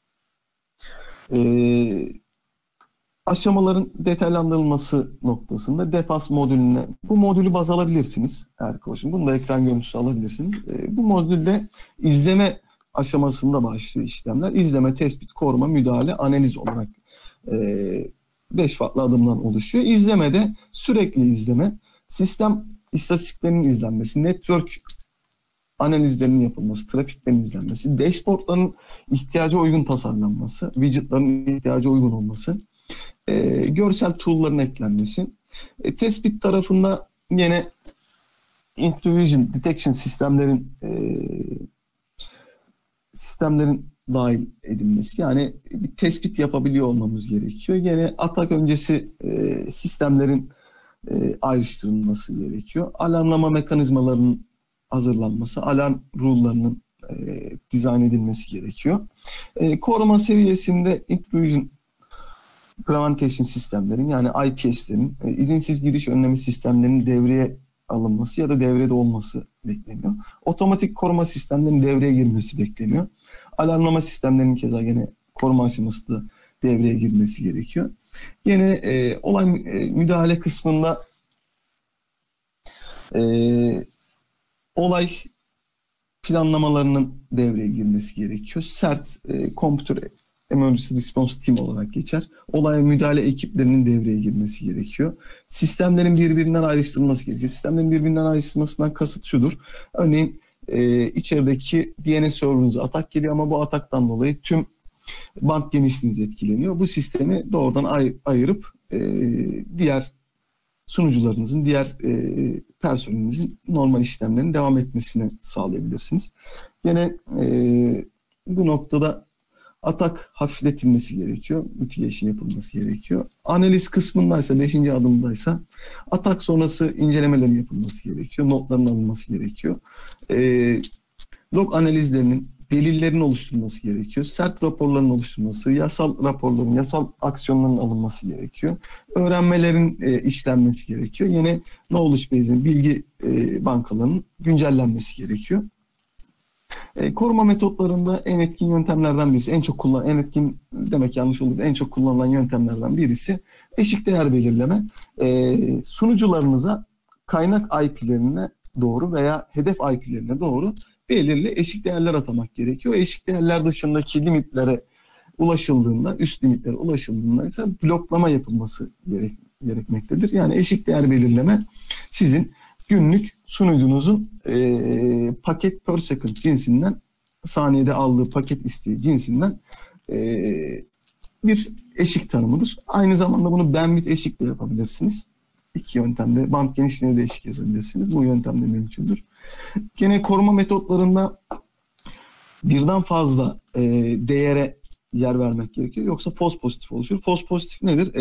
aşamaların detaylandırılması noktasında defans modülüne, bu modülü baz alabilirsiniz arkadaşım. Bunu da ekran görüntüsü alabilirsiniz. Bu modülde izleme aşamasında başlıyor işlemler. İzleme, tespit, koruma, müdahale, analiz olarak 5 farklı adımdan oluşuyor. İzlemede sürekli izleme, sistem istatistiklerinin izlenmesi, network analizlerinin yapılması, trafiklerin izlenmesi, dashboardların ihtiyaca uygun tasarlanması, widgetların ihtiyaca uygun olması, görsel tool'ların eklenmesi. Tespit tarafında yine intrusion detection sistemlerin dahil edilmesi. Yani bir tespit yapabiliyor olmamız gerekiyor. Yine atak öncesi sistemlerin ayrıştırılması gerekiyor. Alarmlama mekanizmalarının hazırlanması, alarm rule'larının dizayn edilmesi gerekiyor. Koruma seviyesinde intrusion prevention sistemlerin, yani IPS'lerin, izinsiz giriş önleme sistemlerinin devreye alınması ya da devrede olması bekleniyor. Otomatik koruma sistemlerinin devreye girmesi bekleniyor. Alarmlama sistemlerinin keza gene koruma aşaması da devreye girmesi gerekiyor. Yine olay müdahale kısmında olay planlamalarının devreye girmesi gerekiyor. CERT, Computer Emergency Response Team olarak geçer. Olay müdahale ekiplerinin devreye girmesi gerekiyor. Sistemlerin birbirinden ayrıştırılması gerekiyor. Sistemlerin birbirinden ayrıştırılmasından kasıt şudur. Örneğin içerideki DNS server'ınıza atak geliyor ama bu ataktan dolayı tüm band genişliğiniz etkileniyor. Bu sistemi doğrudan ayırıp diğer sunucularınızın, diğer personelinizin normal işlemlerinin devam etmesini sağlayabilirsiniz. Yine bu noktada atak hafifletilmesi gerekiyor. Mitigation yapılması gerekiyor. Analiz kısmındaysa, 5. adımdaysa atak sonrası incelemelerin yapılması gerekiyor. Notların alınması gerekiyor. Log analizlerinin, delillerin oluşturulması gerekiyor. Sert raporların oluşturulması, yasal raporların, yasal aksiyonların alınması gerekiyor. Öğrenmelerin işlenmesi gerekiyor. Yine knowledge base'in, bilgi bankalarının güncellenmesi gerekiyor. Koruma metotlarında en etkin yöntemlerden birisi, en etkin demek yanlış olur, en çok kullanılan yöntemlerden birisi eşik değer belirleme. Sunucularınıza kaynak IP'lerine doğru veya hedef IP'lerine doğru belirli eşik değerler atamak gerekiyor. Eşik değerler dışındaki limitlere ulaşıldığında, üst limitlere ulaşıldığında ise bloklama yapılması gerekmektedir. Yani eşik değer belirleme sizin günlük sunucunuzun paket per second cinsinden, saniyede aldığı paket isteği cinsinden bir eşik tanımıdır. Aynı zamanda bunu bandwidth eşik de yapabilirsiniz. İki yöntemde band genişliğine de eşik yazabilirsiniz. Bu yöntemde mümkündür. Gene koruma metotlarında birden fazla değere yer vermek gerekiyor. Yoksa false pozitif oluşur. False pozitif nedir?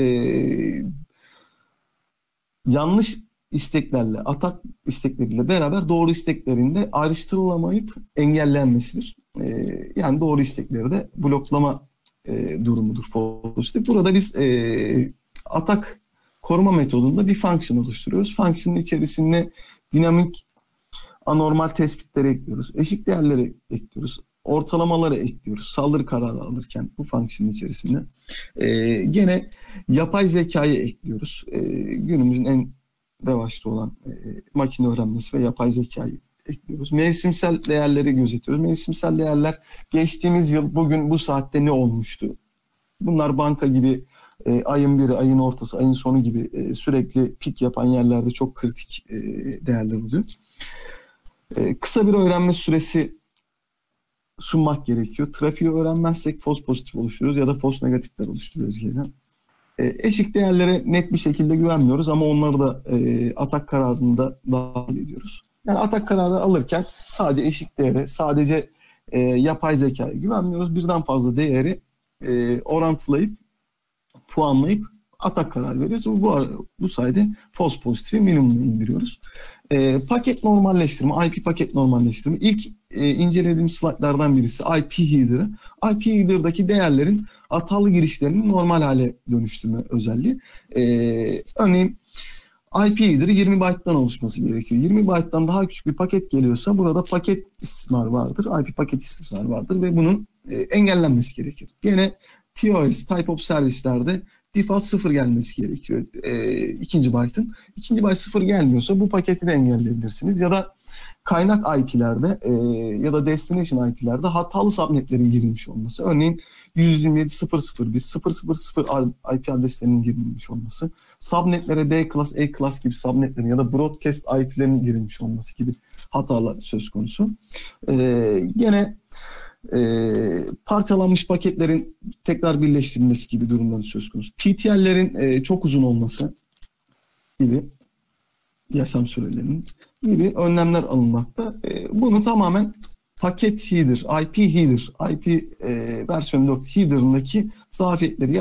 Yanlış isteklerle, atak istekleriyle beraber doğru isteklerinde ayrıştırılamayıp engellenmesidir. Yani doğru istekleri de bloklama durumudur false pozitif. Burada biz atak koruma metodunda bir function oluşturuyoruz. Function'ın içerisine dinamik anormal tespitleri ekliyoruz. Eşik değerleri ekliyoruz. Ortalamaları ekliyoruz. Saldırı kararı alırken bu function'ın içerisinde. Gene yapay zekayı ekliyoruz. Günümüzün en revaçta olan makine öğrenmesi ve yapay zekayı ekliyoruz. Mevsimsel değerleri gözetiyoruz. Mevsimsel değerler geçtiğimiz yıl bugün bu saatte ne olmuştu? Bunlar banka gibi ayın biri, ayın ortası, ayın sonu gibi sürekli pik yapan yerlerde çok kritik değerler oluyor. Kısa bir öğrenme süresi sunmak gerekiyor. Trafiği öğrenmezsek false pozitif oluşturuyoruz ya da false negatifler oluşturuyoruz zaten. Eşik değerlere net bir şekilde güvenmiyoruz ama onları da atak kararında dahil ediyoruz. Yani atak kararı alırken sadece eşik değere, sadece yapay zekaya güvenmiyoruz. Birden fazla değeri orantılayıp, puanlayıp atak kararı veriyoruz. Bu sayede false pozitifi minimuma indiriyoruz. Paket normalleştirme, IP paket normalleştirme. İlk incelediğimiz slaytlardan birisi IP header'ı. IP header'daki değerlerin hatalı girişlerini normal hale dönüştürme özelliği. Örneğin IP header'ı 20 byte'dan oluşması gerekiyor. 20 byte'dan daha küçük bir paket geliyorsa burada paket istismarı vardır. IP paket istismarı vardır ve bunun engellenmesi gerekir. Yine TOS, Type of Service'lerde default 0 gelmesi gerekiyor ikinci byte'ın. İkinci byte 0 gelmiyorsa bu paketi de engelleyebilirsiniz. Ya da kaynak IP'lerde ya da destination IP'lerde hatalı subnetlerin girilmiş olması. Örneğin 127.0.0.1 IP adreslerinin girilmiş olması. Subnetlere D class, E class gibi subnetlerin ya da broadcast IP'lerin girilmiş olması gibi hatalar söz konusu. Gene parçalanmış paketlerin tekrar birleştirilmesi gibi durumların söz konusu. TTL'lerin çok uzun olması gibi, yaşam sürelerinin gibi önlemler alınmakta. Bunu tamamen paket header, IP header, IP versiyon 4 header'ındaki zafiyetleri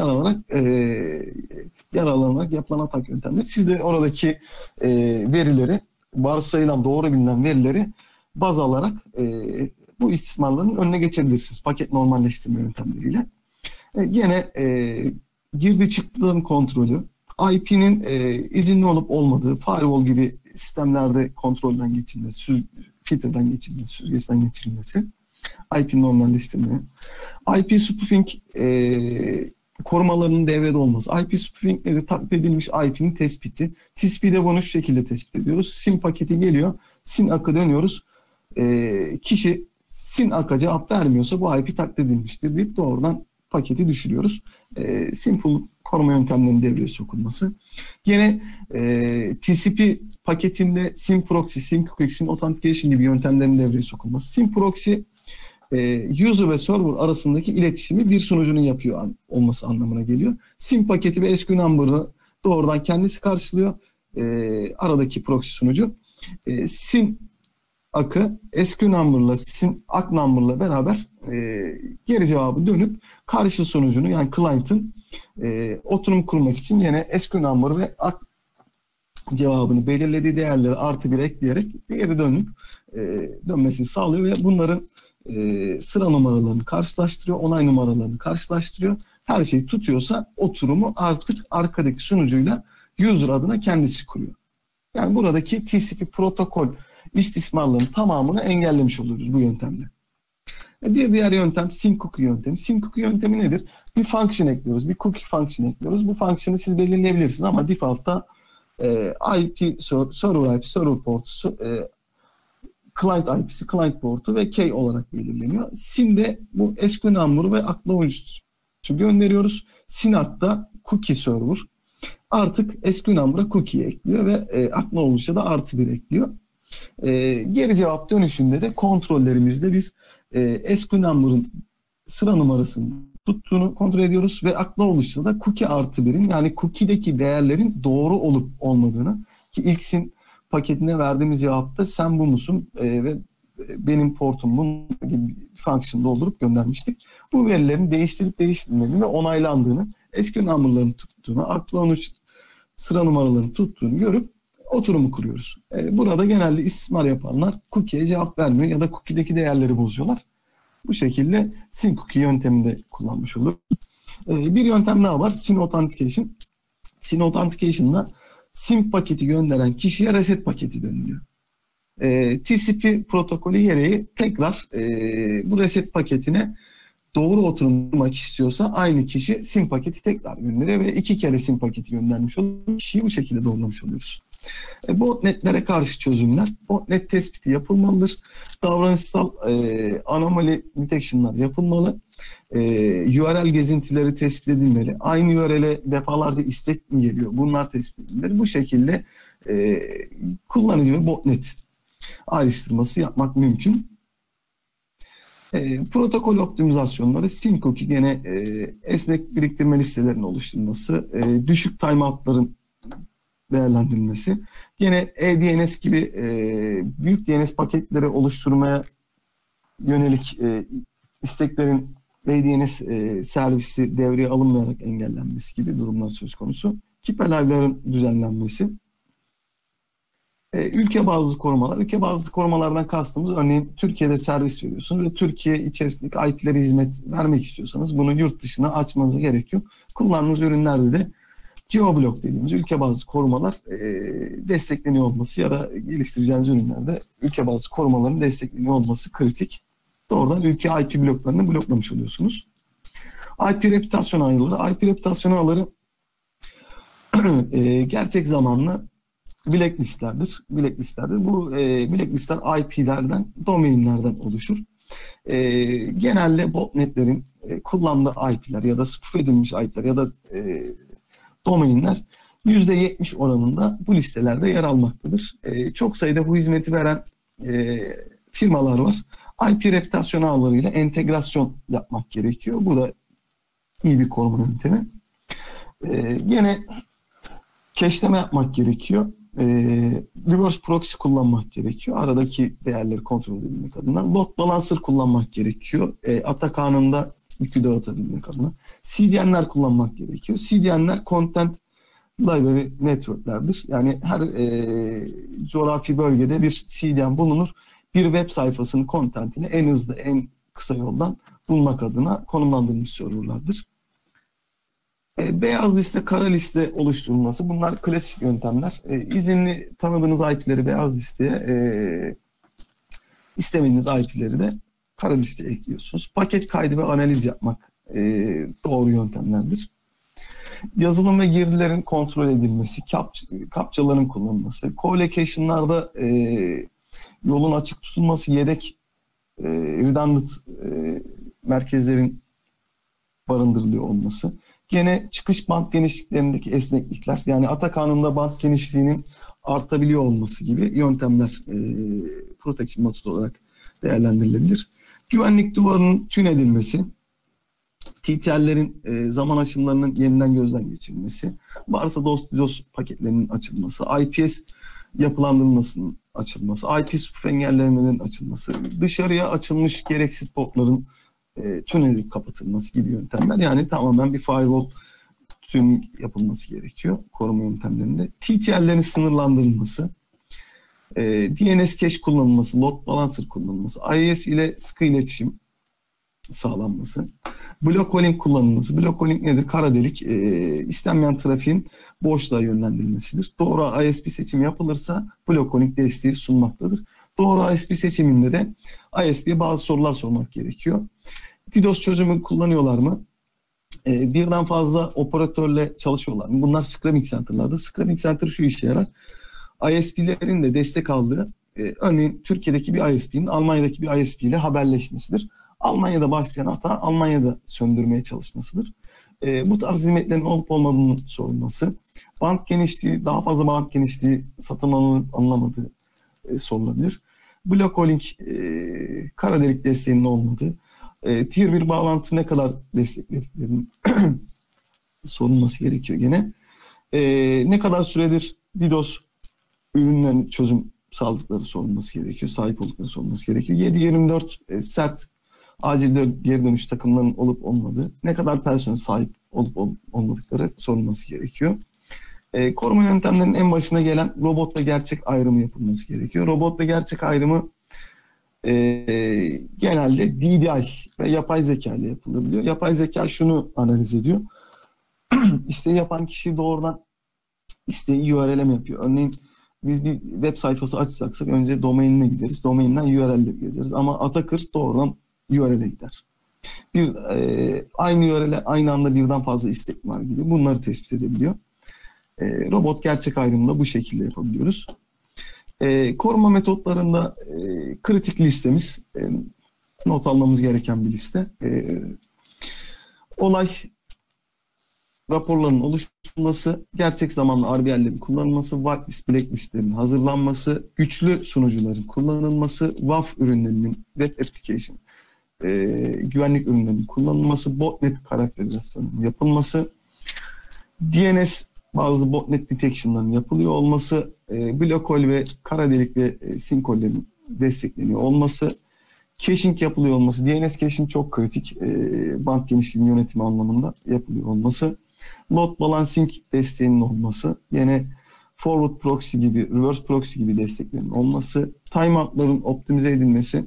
yararlanarak yapılan atak yöntemleri. Siz de oradaki verileri, varsayılan doğru bilinen verileri baz alarak bu istismarların önüne geçebilirsiniz paket normalleştirme yöntemleriyle. Gene girdi çıktıların kontrolü, IP'nin izinli olup olmadığı, firewall gibi sistemlerde kontrolden geçilmesi, filtreden geçilmesi, süzgeçten geçirilmesi, IP normalleştirme, IP spoofing korumalarının devrede olması. IP spoofing nedir? Taklit edilmiş IP'nin tespiti. TCP'de bunu şu şekilde tespit ediyoruz. SYN paketi geliyor, SYN AK'a dönüyoruz. Kişi SYN AK'a cevap vermiyorsa bu IP taklit edilmiştir deyip doğrudan paketi düşürüyoruz. Simple koruma yöntemlerinin devreye sokulması. Gene TCP paketinde SYN proxy, SYN cookie, SYN authentication gibi yöntemlerin devreye sokulması. SYN proxy user ve server arasındaki iletişimi bir sunucunun yapıyor olması anlamına geliyor. SYN paketi ve SQ number'ı doğrudan kendisi karşılıyor. Aradaki proxy sunucu. SYN AK'ı SQ number'la, SYN ACK number'la beraber geri cevabı dönüp karşı sunucunu, yani client'ın oturum kurmak için yine SQ number ve ACK cevabını belirlediği değerleri artı bir ekleyerek geri dönmesini sağlıyor ve bunların sıra numaralarını karşılaştırıyor, onay numaralarını karşılaştırıyor. Her şey tutuyorsa oturumu artık arkadaki sunucuyla user adına kendisi kuruyor. Yani buradaki TCP protokol istismarların tamamını engellemiş oluyoruz bu yöntemle. Bir diğer yöntem SYN cookie yöntemi. SYN cookie yöntemi nedir? Bir function ekliyoruz, bir cookie function ekliyoruz. Bu function'ı siz belirleyebilirsiniz ama default'ta IP, server IP, server portu, client IP'si, client portu ve key olarak belirleniyor. SYN'de bu SQ number ve acknowledge gönderiyoruz. SYN ACK'ta cookie server artık SQ number'a cookie ekliyor ve acknowledge'a da artı bir ekliyor. Geri cevap dönüşünde de kontrollerimizde biz SQ number'ın sıra numarasını tuttuğunu kontrol ediyoruz ve acknowledge'da da cookie artı birin, yani cookie'deki değerlerin doğru olup olmadığını, ki ilk SYN paketine verdiğimiz cevapta sen bu musun ve benim portum bunun gibi bir function doldurup göndermiştik. Bu verilerin değiştirilip değiştirilmediğini ve onaylandığını, SQ number'ların tuttuğunu, acknowledge sıra numaralarını tuttuğunu görüp oturumu kuruyoruz. Burada genelde istismar yapanlar cookie'ye cevap vermiyor ya da cookie'deki değerleri bozuyorlar. Bu şekilde SYN cookie yönteminde kullanmış olur. Bir yöntem daha var. SYN authentication. SYN authentication'da SYN paketi gönderen kişiye reset paketi dönülüyor. TCP protokolü gereği tekrar bu reset paketine doğru oturmak istiyorsa aynı kişi SYN paketi tekrar gönderiyor ve 2 kere SYN paketi göndermiş oluyor. Kişiyi bu şekilde doğrulamış oluyoruz. Botnetlere karşı çözümler. Botnet tespiti yapılmalıdır. Davranışsal anomaly detection'lar yapılmalı. URL gezintileri tespit edilmeli. Aynı URL'e defalarca istek mi geliyor? Bunlar tespit edilmeli. Bu şekilde kullanıcı ve botnet ayrıştırması yapmak mümkün. Protokol optimizasyonları, SYN cookie gene esnek biriktirme listelerinin oluşturulması, düşük timeout'ların değerlendirilmesi, gene eDNS gibi büyük DNS paketleri oluşturmaya yönelik isteklerin eDNS servisi devreye alınmayarak engellenmesi gibi durumlar söz konusu. Keep alive'ların düzenlenmesi. Ülke bazlı korumalar. Ülke bazlı korumalardan kastımız, örneğin Türkiye'de servis veriyorsunuz ve Türkiye içerisindeki IP'lere hizmet vermek istiyorsanız bunu yurt dışına açmanıza gerek yok. Kullandığınız ürünlerde de geoblock dediğimiz ülke bazlı korumalar destekleniyor olması ya da geliştireceğiniz ürünlerde ülke bazlı korumaların destekleniyor olması kritik. Doğrudan ülke IP bloklarını bloklamış oluyorsunuz. IP reputasyon ağları. IP reputasyon ağları Gerçek zamanlı blacklistlerdir. Blacklistlerdir. Bu blacklistler IP'lerden, domainlerden oluşur. Genelde botnetlerin kullandığı IP'ler ya da spoof edilmiş IP'ler ya da domainler %70 oranında bu listelerde yer almaktadır. Çok sayıda bu hizmeti veren firmalar var. IP reputasyon ağlarıyla entegrasyon yapmak gerekiyor. Bu da iyi bir koruma yöntemi. Gene cache'leme yapmak gerekiyor. Reverse proxy kullanmak gerekiyor. Aradaki değerleri kontrol edebilmek adına. Load balancer kullanmak gerekiyor. Atak anında yükü dağıtabilmek adına. CDN'ler kullanmak gerekiyor. CDN'ler Content Library Network'lerdir. Yani her coğrafi bölgede bir CDN bulunur. Bir web sayfasının contentini en hızlı, en kısa yoldan bulmak adına konumlandırılmış serverlardır. Beyaz liste, kara liste oluşturulması. Bunlar klasik yöntemler. İzinli tanıdığınız IP'leri beyaz listeye, istemediğiniz IP'leri de kara listeye ekliyorsunuz. Paket kaydı ve analiz yapmak doğru yöntemlerdir. Yazılım ve girdilerin kontrol edilmesi, captchaların kullanılması, co-location'larda yolun açık tutulması, yedek redundant merkezlerin barındırılıyor olması. Gene çıkış band genişliklerindeki esneklikler, yani atak anında band genişliğinin artabiliyor olması gibi yöntemler protection metodu olarak değerlendirilebilir. Güvenlik duvarının tün edilmesi, TTL'lerin zaman aşımlarının yeniden gözden geçirilmesi, varsa DOS paketlerinin açılması, IPS yapılandırılmasının açılması, IP spoof engellemelerinin açılması, dışarıya açılmış gereksiz portların tün edilip kapatılması gibi yöntemler. Yani tamamen bir firewall tüm yapılması gerekiyor koruma yöntemlerinde. TTL'lerin sınırlandırılması, DNS cache kullanılması, load balancer kullanılması, IIS ile sıkı iletişim sağlanması, block calling kullanılması. Block calling nedir? Kara delik, istenmeyen trafiğin boşluğa yönlendirilmesidir. Doğru ISP seçimi yapılırsa block calling desteği sunmaktadır. Doğru ISP seçiminde de ISP'ye bazı sorular sormak gerekiyor. DDoS çözümü kullanıyorlar mı? Birden fazla operatörle çalışıyorlar mı? Bunlar Scrubbing Center'lardır. Scrubbing Center şu işe yarar. ISP'lerin de destek aldığı, örneğin Türkiye'deki bir ISP'nin Almanya'daki bir ISP ile haberleşmesidir. Almanya'da başlayan hata Almanya'da söndürmeye çalışmasıdır. Bu tarz hizmetlerin olup olmadığının sorulması, band genişliği, daha fazla band genişliği satın alınamadığı sorulabilir. Block calling, kara delik desteğinin olmadığı, tier 1 bağlantı ne kadar desteklediklerinin sorulması gerekiyor gene. Ne kadar süredir DDoS ürünlerin çözüm sağladıkları sorulması gerekiyor, sahip oldukları sorulması gerekiyor. 7/24 sert acil geri dönüş takımlarının olup olmadığı, ne kadar personel sahip olup olmadıkları sorulması gerekiyor. Koruma yöntemlerinin en başına gelen robot ve gerçek ayrımı yapılması gerekiyor. Robot ve gerçek ayrımı genelde DDI ve yapay zeka ile yapılabiliyor. Yapay zeka şunu analiz ediyor. İsteği yapan kişi doğrudan isteği URL'e mi yapıyor? Örneğin biz bir web sayfası açacaksak önce domainine gideriz. Domainden URL'leri gezeriz. Ama attacker doğrudan URL'e gider. Aynı URL'e aynı anda birden fazla istek var gibi bunları tespit edebiliyor. Robot gerçek ayrımını bu şekilde yapabiliyoruz. Koruma metotlarında kritik listemiz, not almamız gereken bir liste. Olay raporlarının oluşturulması, gerçek zamanlı RBL'lerin kullanılması, whitelist, blacklistlerin hazırlanması, güçlü sunucuların kullanılması, WAF ürünlerinin, web application, güvenlik ürünlerinin kullanılması, botnet karakterizasyonunun yapılması, DNS bazı botnet detection'ların yapılıyor olması, blokol ve kara delik ve sinkollerin destekleniyor olması, caching yapılıyor olması, DNS caching çok kritik, bank genişliğinin yönetimi anlamında yapılıyor olması, load balancing desteğinin olması, yine forward proxy gibi, reverse proxy gibi desteklerin olması, timeout'ların optimize edilmesi,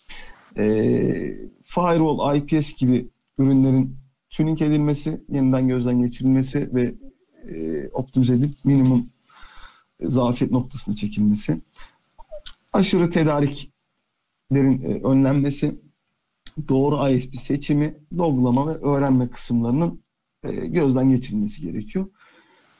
firewall, IPS gibi ürünlerin tuning edilmesi, yeniden gözden geçirilmesi ve optimize edip minimum zafiyet noktasına çekilmesi, aşırı tedariklerin önlenmesi, doğru ISP seçimi, loglama ve öğrenme kısımlarının gözden geçirilmesi gerekiyor.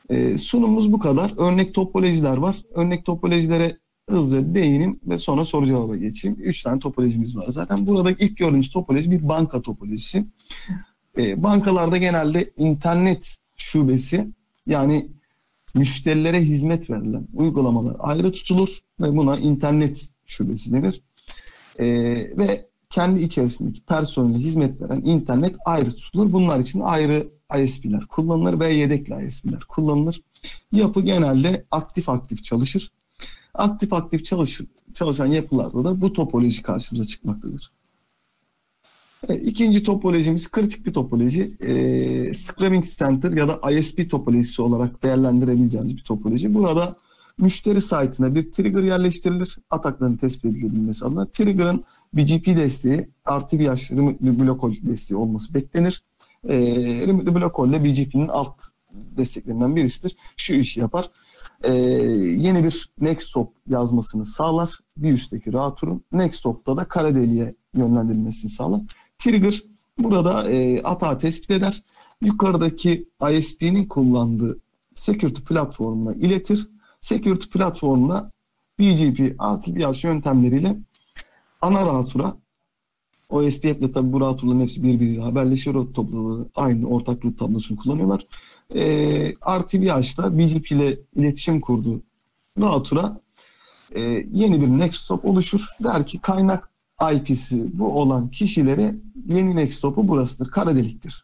Sunumumuz bu kadar. Örnek topolojiler var. Örnek topolojilere hızlıca değineyim ve sonra soru cevaba geçeyim. 3 tane topolojimiz var. Zaten burada ilk gördüğünüz topoloji bir banka topolojisi. Bankalarda genelde internet şubesi, yani müşterilere hizmet verilen uygulamalar ayrı tutulur ve buna internet şubesi denir. Ve kendi içerisindeki personele hizmet veren internet ayrı tutulur. Bunlar için ayrı ISP'ler kullanılır ve yedekli ISP'ler kullanılır. Yapı genelde aktif aktif çalışır. Aktif aktif çalışan yapılarda da bu topoloji karşımıza çıkmaktadır. İkinci topolojimiz kritik bir topoloji. Scrubbing Center ya da ISP topolojisi olarak değerlendirebileceğimiz bir topoloji. Burada müşteri site'ine bir trigger yerleştirilir. Atakların tespit edilebilmesi adına. Trigger'ın BGP desteği, RTBH, Remote Block Call desteği olması beklenir. Remote Block Call ile BGP'nin alt desteklerinden birisidir. Şu işi yapar. Yeni bir next hop yazmasını sağlar. Bir üstteki router'un next hop'ta da kara deliğe yönlendirilmesini sağlar. Trigger burada atağı tespit eder. Yukarıdaki ISP'nin kullandığı security platformuna iletir. Security platformuna BGP, RTBH yöntemleriyle ana router'a, OSP ile tabi bu router'ların hepsi birbiriyle haberleşiyor. O tabloları aynı ortak root tablosunu kullanıyorlar. RTBH'da BGP ile iletişim kurduğu router'a yeni bir next hop oluşur. Der ki kaynak IP'si bu olan kişilere yeni next hop'u burasıdır. Kara deliktir.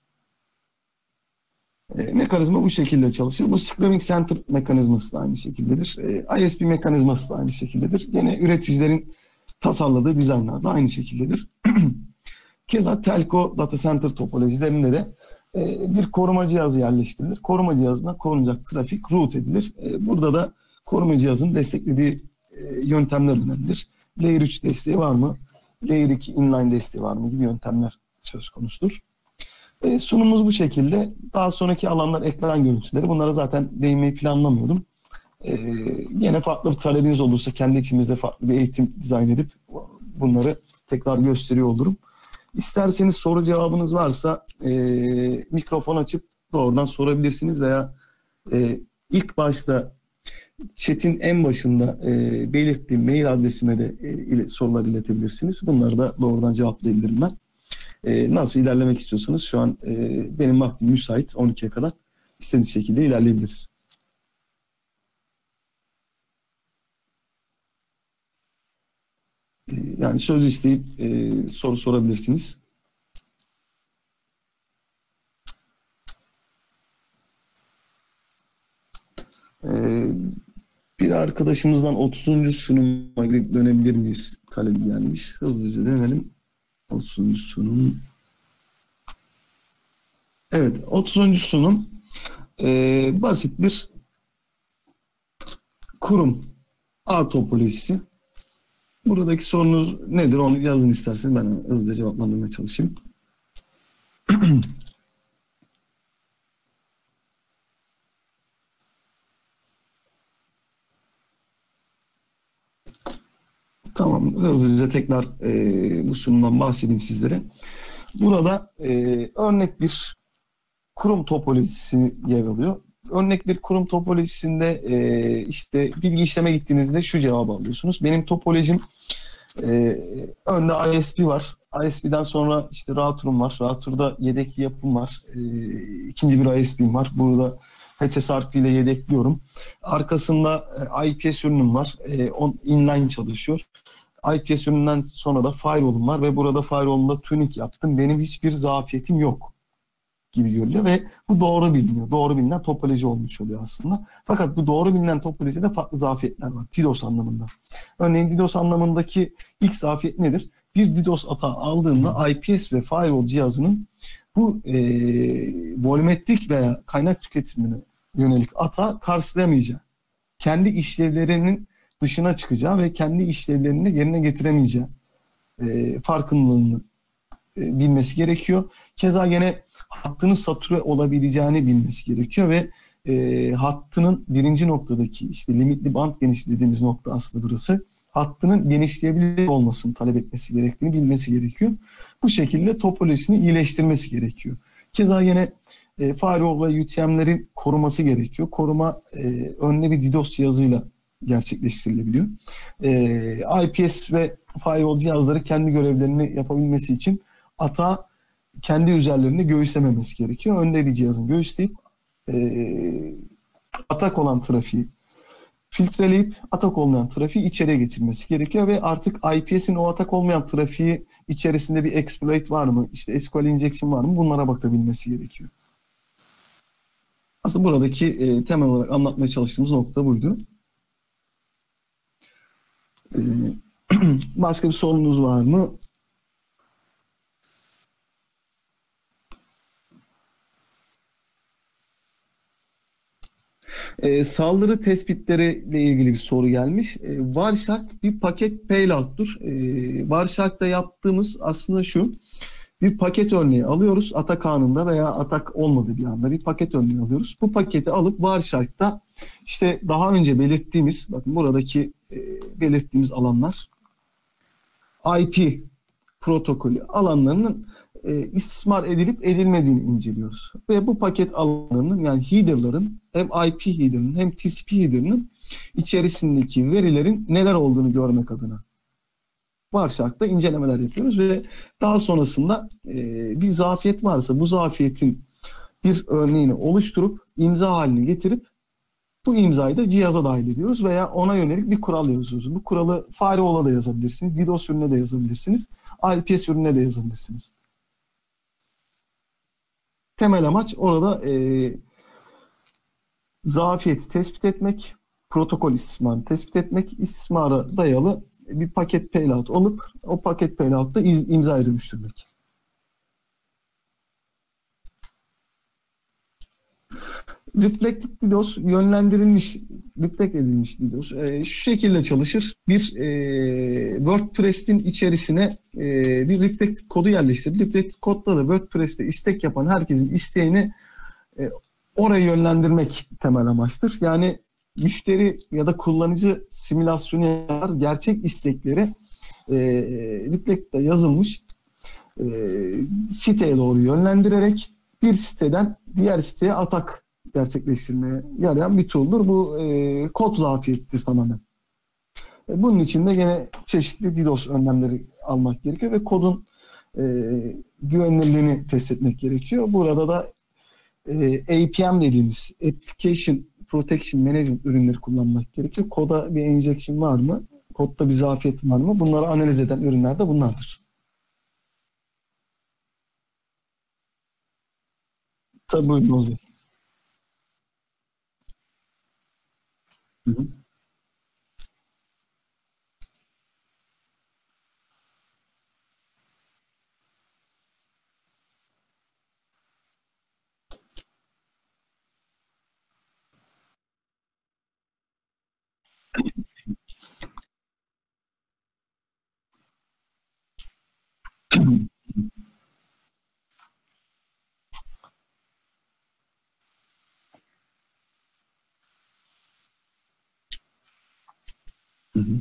Mekanizma bu şekilde çalışır. Bu Scrubbing Center mekanizması da aynı şekildedir. ISP mekanizması da aynı şekildedir. Yine üreticilerin tasarladığı dizaynlar da aynı şekildedir. Keza telco data center topolojilerinde de bir koruma cihazı yerleştirilir. Koruma cihazına korunacak trafik route edilir. Burada da koruma cihazının desteklediği yöntemler önemlidir. Layer 3 desteği var mı? Layer 2 inline desteği var mı gibi yöntemler söz konusudur. Sunumumuz bu şekilde. Daha sonraki alanlar ekran görüntüleri. Bunlara zaten değinmeyi planlamıyordum. Yine farklı bir talebiniz olursa kendi içimizde farklı bir eğitim dizayn edip bunları tekrar gösteriyor olurum. İsterseniz soru cevabınız varsa mikrofon açıp doğrudan sorabilirsiniz veya ilk başta chat'in en başında belirttiğim mail adresime de sorular iletebilirsiniz. Bunları da doğrudan cevaplayabilirim ben. Nasıl ilerlemek istiyorsanız şu an benim vaktim müsait 12'ye kadar istediğiniz şekilde ilerleyebiliriz. Yani söz isteyip soru sorabilirsiniz. Bir arkadaşımızdan 30. sunuma dönebilir miyiz? Talebi gelmiş. Hızlıca dönelim. 30. sunum. Evet, 30. sunum basit bir kurum ağ topolojisi. Buradaki sorunuz nedir? Onu yazın isterseniz ben hızlıca cevaplandırmaya çalışayım. Tamam, hızlıca tekrar bu sunumdan bahsedeyim sizlere. Burada örnek bir kurum topolojisi yer alıyor. Örnek bir kurum topolojisinde işte bilgi işleme gittiğinizde şu cevabı alıyorsunuz. Benim topolojim önde ISP var. ISP'den sonra işte router'um var. Router'da yedekli yapım var. İkinci bir ISP'm var. Burada HSRP ile yedekliyorum. Arkasında IPS ürünüm var. Inline çalışıyor. IPS ürününden sonra da firewall'um var ve burada firewall'umda tuning yaptım. Benim hiçbir zafiyetim yok gibi görülüyor ve bu doğru biliniyor. Doğru bilinen topoloji olmuş oluyor aslında. Fakat bu doğru bilinen topolojide farklı zafiyetler var. DDoS anlamında. Örneğin DDoS anlamındaki ilk zafiyet nedir? Bir DDoS atağı aldığında IPS ve firewall cihazının bu volümetrik veya kaynak tüketimine yönelik atağı karşılayamayacağı, kendi işlevlerinin dışına çıkacağı ve kendi işlevlerini yerine getiremeyeceği farkındalığını bilmesi gerekiyor. Keza gene hattının satüre olabileceğini bilmesi gerekiyor ve hattının birinci noktadaki işte limitli band genişliği dediğimiz nokta aslında burası. Hattının genişleyebilir olmasını talep etmesi gerektiğini bilmesi gerekiyor. Bu şekilde topolojisini iyileştirmesi gerekiyor. Keza yine firewall ve UTM'lerin koruması gerekiyor. Koruma önüne bir DDoS cihazıyla gerçekleştirilebiliyor. IPS ve firewall cihazları kendi görevlerini yapabilmesi için atağı kendi üzerlerinde göğüslememesi gerekiyor. Önde bir cihazın göğüsleyip atak olan trafiği filtreleyip atak olmayan trafiği içeriye geçirmesi gerekiyor ve artık IPS'in o atak olmayan trafiği içerisinde bir exploit var mı, işte SQL injection var mı, bunlara bakabilmesi gerekiyor. Aslında buradaki temel olarak anlatmaya çalıştığımız nokta buydu. E, Başka bir sorunuz var mı? Saldırı tespitleriyle ilgili bir soru gelmiş. Wireshark bir paket payload'dur. Wireshark'ta yaptığımız aslında şu. Bir paket örneği alıyoruz. Atak anında veya atak olmadığı bir anda bir paket örneği alıyoruz. Bu paketi alıp Wireshark'ta işte daha önce belirttiğimiz, bakın buradaki belirttiğimiz alanlar IP protokolü alanlarının istismar edilip edilmediğini inceliyoruz. Ve bu paket alanlarının, yani header'ların, hem IP header'ının hem TCP header'ının içerisindeki verilerin neler olduğunu görmek adına Wireshark'ta incelemeler yapıyoruz ve daha sonrasında bir zafiyet varsa bu zafiyetin bir örneğini oluşturup imza haline getirip bu imzayı da cihaza dahil ediyoruz veya ona yönelik bir kural yazıyoruz. Bu kuralı firewall'a da yazabilirsiniz, DDoS ürününe de yazabilirsiniz, IPS ürününe de yazabilirsiniz. Temel amaç orada zafiyeti tespit etmek, protokol istismarını tespit etmek, istismara dayalı bir paket payload alıp o paket payload'da imzaya dönüştürmek. Reflected DDoS yönlendirilmiş, reflect edilmiş DDoS şu şekilde çalışır. Bir WordPress'in içerisine bir reflected kodu yerleştirir. Reflected kodda da WordPress'te istek yapan herkesin isteğini oraya yönlendirmek temel amaçtır. Yani müşteri ya da kullanıcı simülasyonu yapar, gerçek istekleri Reflect'te yazılmış siteye doğru yönlendirerek bir siteden diğer siteye atak gerçekleştirmeye yarayan bir tool'dur. Bu kod zafiyettir tamamen. Bunun için de yine çeşitli DDoS önlemleri almak gerekiyor ve kodun güvenilirliğini test etmek gerekiyor. Burada da APM dediğimiz Application Protection Management ürünleri kullanmak gerekiyor. Koda bir injection var mı? Kodda bir zafiyet var mı? Bunları analiz eden ürünler de bunlardır. Tabii buyurun Oğuz Bey. Hı hı. Hı hı.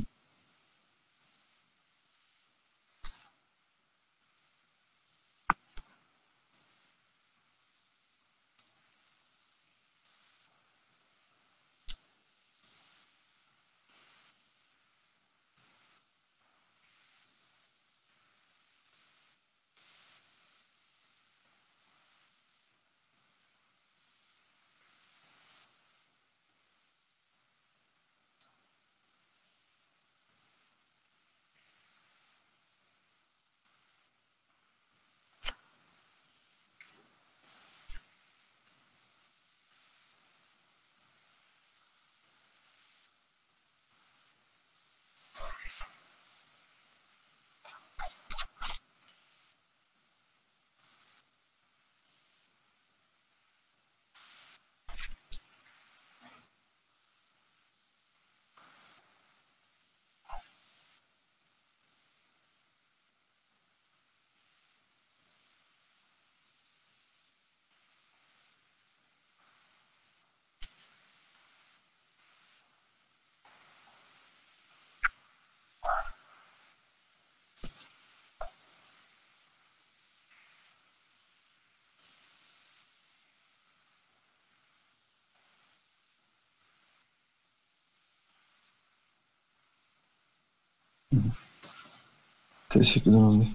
Teşekkür ederim.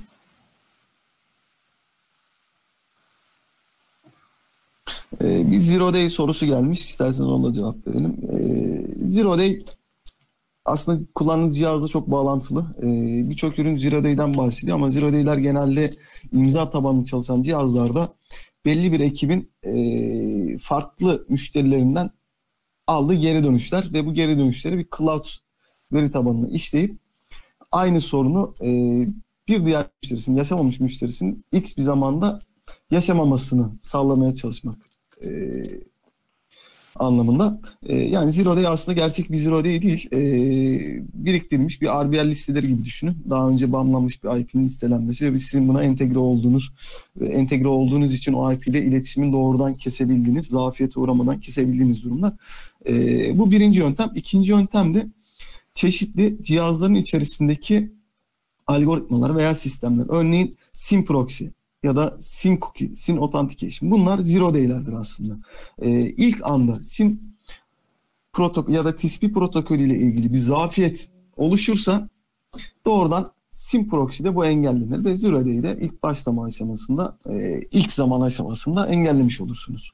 Bir Zero Day sorusu gelmiş. İsterseniz ona da cevap verelim. Zero Day aslında kullandığınız cihazla çok bağlantılı. Birçok ürün Zero Day'den bahsediyor ama Zero Day'ler genelde imza tabanlı çalışan cihazlarda belli bir ekibin farklı müşterilerinden aldığı geri dönüşler ve bu geri dönüşleri bir cloud veri tabanına işleyip aynı sorunu bir diğer müşterisinin, yaşamamış müşterisinin X bir zamanda yaşamamasını sağlamaya çalışmak e, anlamında. Yani Zero Day aslında gerçek bir Zero Day değil. Biriktirilmiş bir RBL listeleri gibi düşünün. Daha önce banlanmış bir IP'nin listelenmesi ve sizin buna entegre olduğunuz için o IP ile iletişimin doğrudan kesebildiğiniz, zafiyete uğramadan kesebildiğiniz durumlar. Bu birinci yöntem. İkinci yöntem de çeşitli cihazların içerisindeki algoritmalar veya sistemler. Örneğin SYN proxy ya da SYN cookie, SYN authentication. Bunlar zero day'lerdir aslında. İlk anda SYN protokol ya da TCP protokolü ile ilgili bir zafiyet oluşursa doğrudan SYN proxy'de bu engellenir ve zero day'de ilk başlama aşamasında, ilk zaman aşamasında engellemiş olursunuz.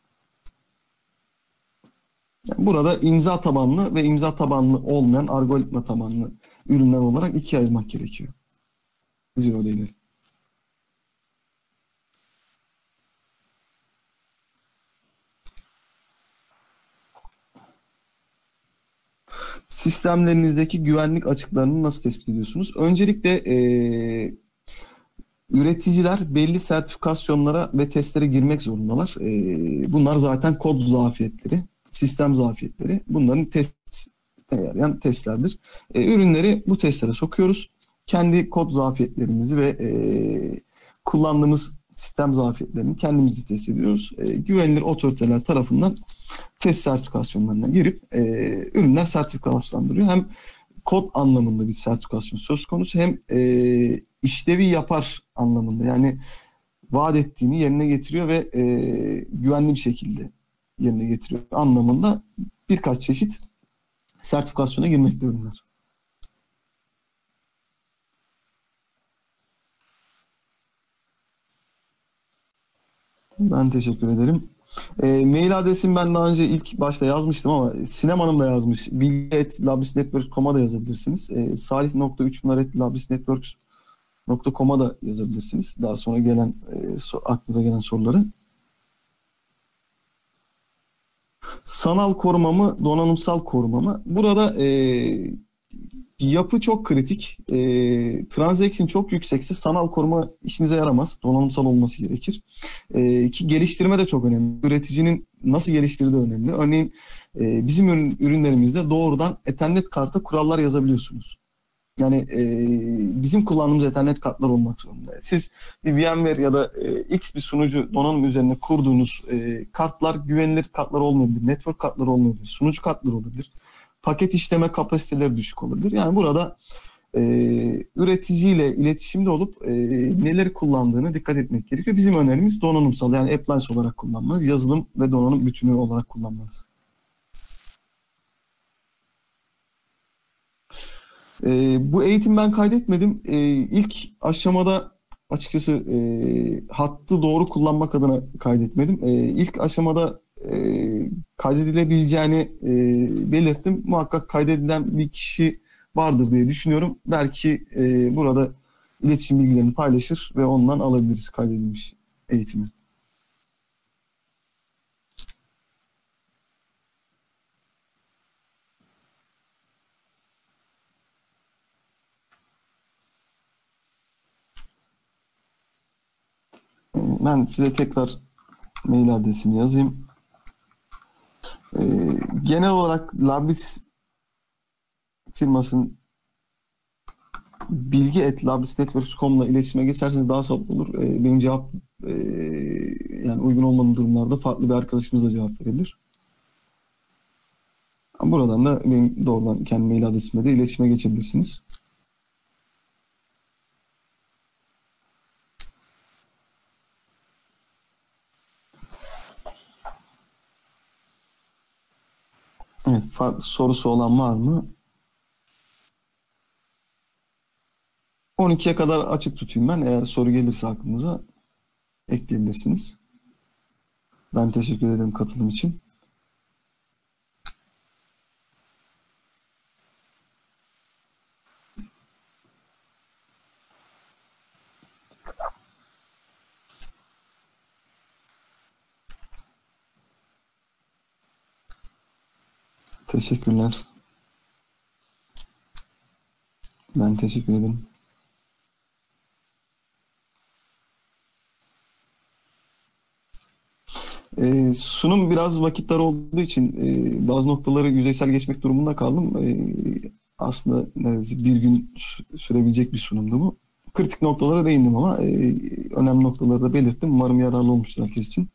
Yani burada imza tabanlı ve imza tabanlı olmayan algoritma tabanlı ürünler olarak ikiye ayırmak gerekiyor. Zero day'leri. Sistemlerinizdeki güvenlik açıklarını nasıl tespit ediyorsunuz? Öncelikle üreticiler belli sertifikasyonlara ve testlere girmek zorundalar. Bunlar zaten kod zafiyetleri, sistem zafiyetleri. Bunların yarayan testlerdir. Ürünleri bu testlere sokuyoruz. Kendi kod zafiyetlerimizi ve kullandığımız sistem zafiyetlerini kendimiz de test ediyoruz. Güvenilir otoriteler tarafından test sertifikasyonlarına girip ürünler sertifikasyonlandırıyor. Hem kod anlamında bir sertifikasyon söz konusu hem işlevi yapar anlamında. Yani vaat ettiğini yerine getiriyor ve güvenli bir şekilde yerine getiriyor anlamında birkaç çeşit sertifikasyona girmekte ürünler. Ben teşekkür ederim. Mail adresimi ben daha önce ilk başta yazmıştım ama Sinem Hanım da yazmış. bilgi@labrisnetworks.com'a da yazabilirsiniz. salih.3numara@labrisnetworks.com'a da yazabilirsiniz. Daha sonra gelen aklınıza gelen soruları. Sanal koruma mı, donanımsal koruma mı? Burada yapı çok kritik. Transaction çok yüksekse sanal koruma işinize yaramaz. Donanımsal olması gerekir. Ki geliştirme de çok önemli. Üreticinin nasıl geliştirdiği önemli. Örneğin bizim ürünlerimizde doğrudan Ethernet karta kurallar yazabiliyorsunuz. Yani bizim kullandığımız Ethernet kartlar olmak zorunda. Siz bir VMware ya da X bir sunucu donanım üzerine kurduğunuz kartlar güvenilir kartlar olmayabilir. Network kartları olmayabilir. Sunucu kartları olabilir. Paket işleme kapasiteleri düşük olabilir. Yani burada üreticiyle iletişimde olup neleri kullandığını dikkat etmek gerekiyor. Bizim önerimiz donanımsal yani appliance olarak kullanmanız, yazılım ve donanım bütünü olarak kullanmanız. Bu eğitim ben kaydetmedim. İlk aşamada açıkçası hattı doğru kullanmak adına kaydetmedim. İlk aşamada kaydedilebileceğini belirttim. Muhakkak kaydedilen bir kişi vardır diye düşünüyorum. Belki burada iletişim bilgilerini paylaşır ve ondan alabiliriz kaydedilmiş eğitimi. Ben size tekrar mail adresimi yazayım. Genel olarak Labris firmasının bilgi@labrisnetworks.com ile iletişime geçerseniz daha sağlıklı olur. Benim cevap yani uygun olmadığım durumlarda farklı bir arkadaşımız da cevap verebilir. Buradan da benim doğrudan kendi mail adresime de iletişime geçebilirsiniz. Evet, farklı sorusu olan var mı? 12'ye kadar açık tutayım ben. Eğer soru gelirse aklınıza ekleyebilirsiniz. Ben teşekkür ederim katılım için. Teşekkürler. Ben teşekkür ederim. Sunum biraz vakitler olduğu için bazı noktaları yüzeysel geçmek durumunda kaldım. Aslında neredeyse bir gün sürebilecek bir sunumdu bu. Kritik noktalara değindim ama önemli noktaları da belirttim. Umarım yararlı olmuştur herkes için.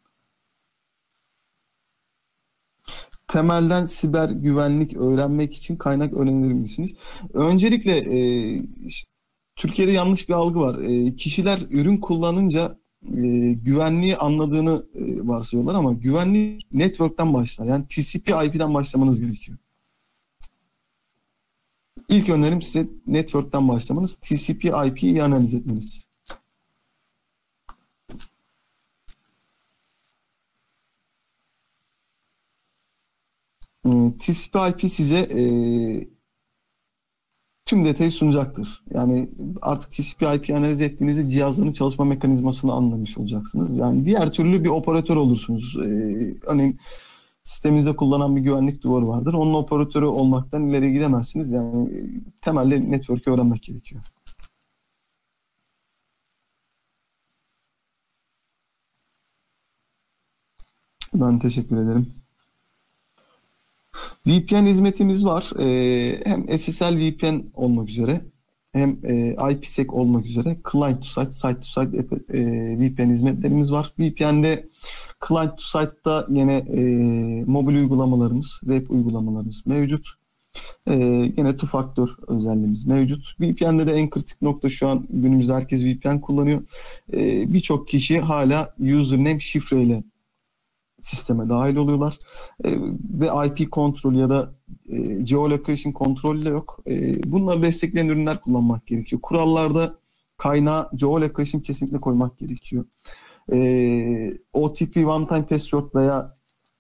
Temelden siber güvenlik öğrenmek için kaynak öğrenir misiniz? Öncelikle Türkiye'de yanlış bir algı var. Kişiler ürün kullanınca güvenliği anladığını varsayıyorlar ama güvenlik network'ten başlar. Yani TCP/IP'den başlamanız gerekiyor. İlk önerim size network'ten başlamanız, TCP/IP'yi analiz etmeniz. TCP/IP size tüm detayı sunacaktır. Yani artık TCP/IP analiz ettiğinizde cihazların çalışma mekanizmasını anlamış olacaksınız. Yani diğer türlü bir operatör olursunuz. Örneğin sisteminizde kullanılan bir güvenlik duvarı vardır. Onun operatörü olmaktan ileri gidemezsiniz. Yani temelde network'ü öğrenmek gerekiyor. Ben teşekkür ederim. VPN hizmetimiz var. Hem SSL VPN olmak üzere hem IPsec olmak üzere client to site, site to site VPN hizmetlerimiz var. VPN'de client to site'da yine mobil uygulamalarımız, web uygulamalarımız mevcut. Yine two factor özelliğimiz mevcut. VPN'de de en kritik nokta şu an günümüzde herkes VPN kullanıyor. Birçok kişi hala username şifreyle sisteme dahil oluyorlar. Ve IP kontrol ya da geolocation kontrolü de yok. Bunları destekleyen ürünler kullanmak gerekiyor. Kurallarda kaynağı geolocation kesinlikle koymak gerekiyor. OTP one time password veya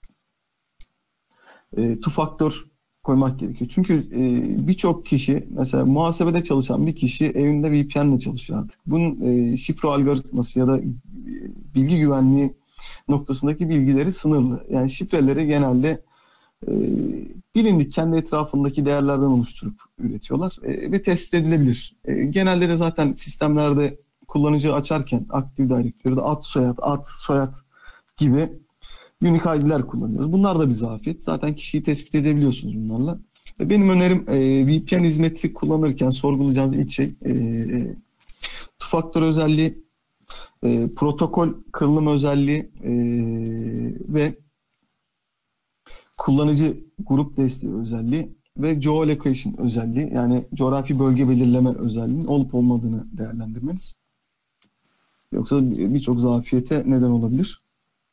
two factor koymak gerekiyor. Çünkü birçok kişi, mesela muhasebede çalışan bir kişi evinde VPN ile çalışıyor artık. Bunun şifre algoritması ya da bilgi güvenliği noktasındaki bilgileri sınırlı. Yani şifreleri genelde e, bilindik kendi etrafındaki değerlerden oluşturup üretiyorlar ve tespit edilebilir. Genelde de zaten sistemlerde kullanıcı açarken Active Directory'de ad soyad gibi unique ID'ler kullanıyoruz. Bunlar da bir zafiyet. Zaten kişiyi tespit edebiliyorsunuz bunlarla. Benim önerim VPN hizmeti kullanırken sorgulayacağınız ilk şey two factor özelliği, protokol kırılım özelliği ve kullanıcı grup desteği özelliği ve geolocation özelliği, yani coğrafi bölge belirleme özelliğinin olup olmadığını değerlendirmeniz. Yoksa birçok zafiyete neden olabilir.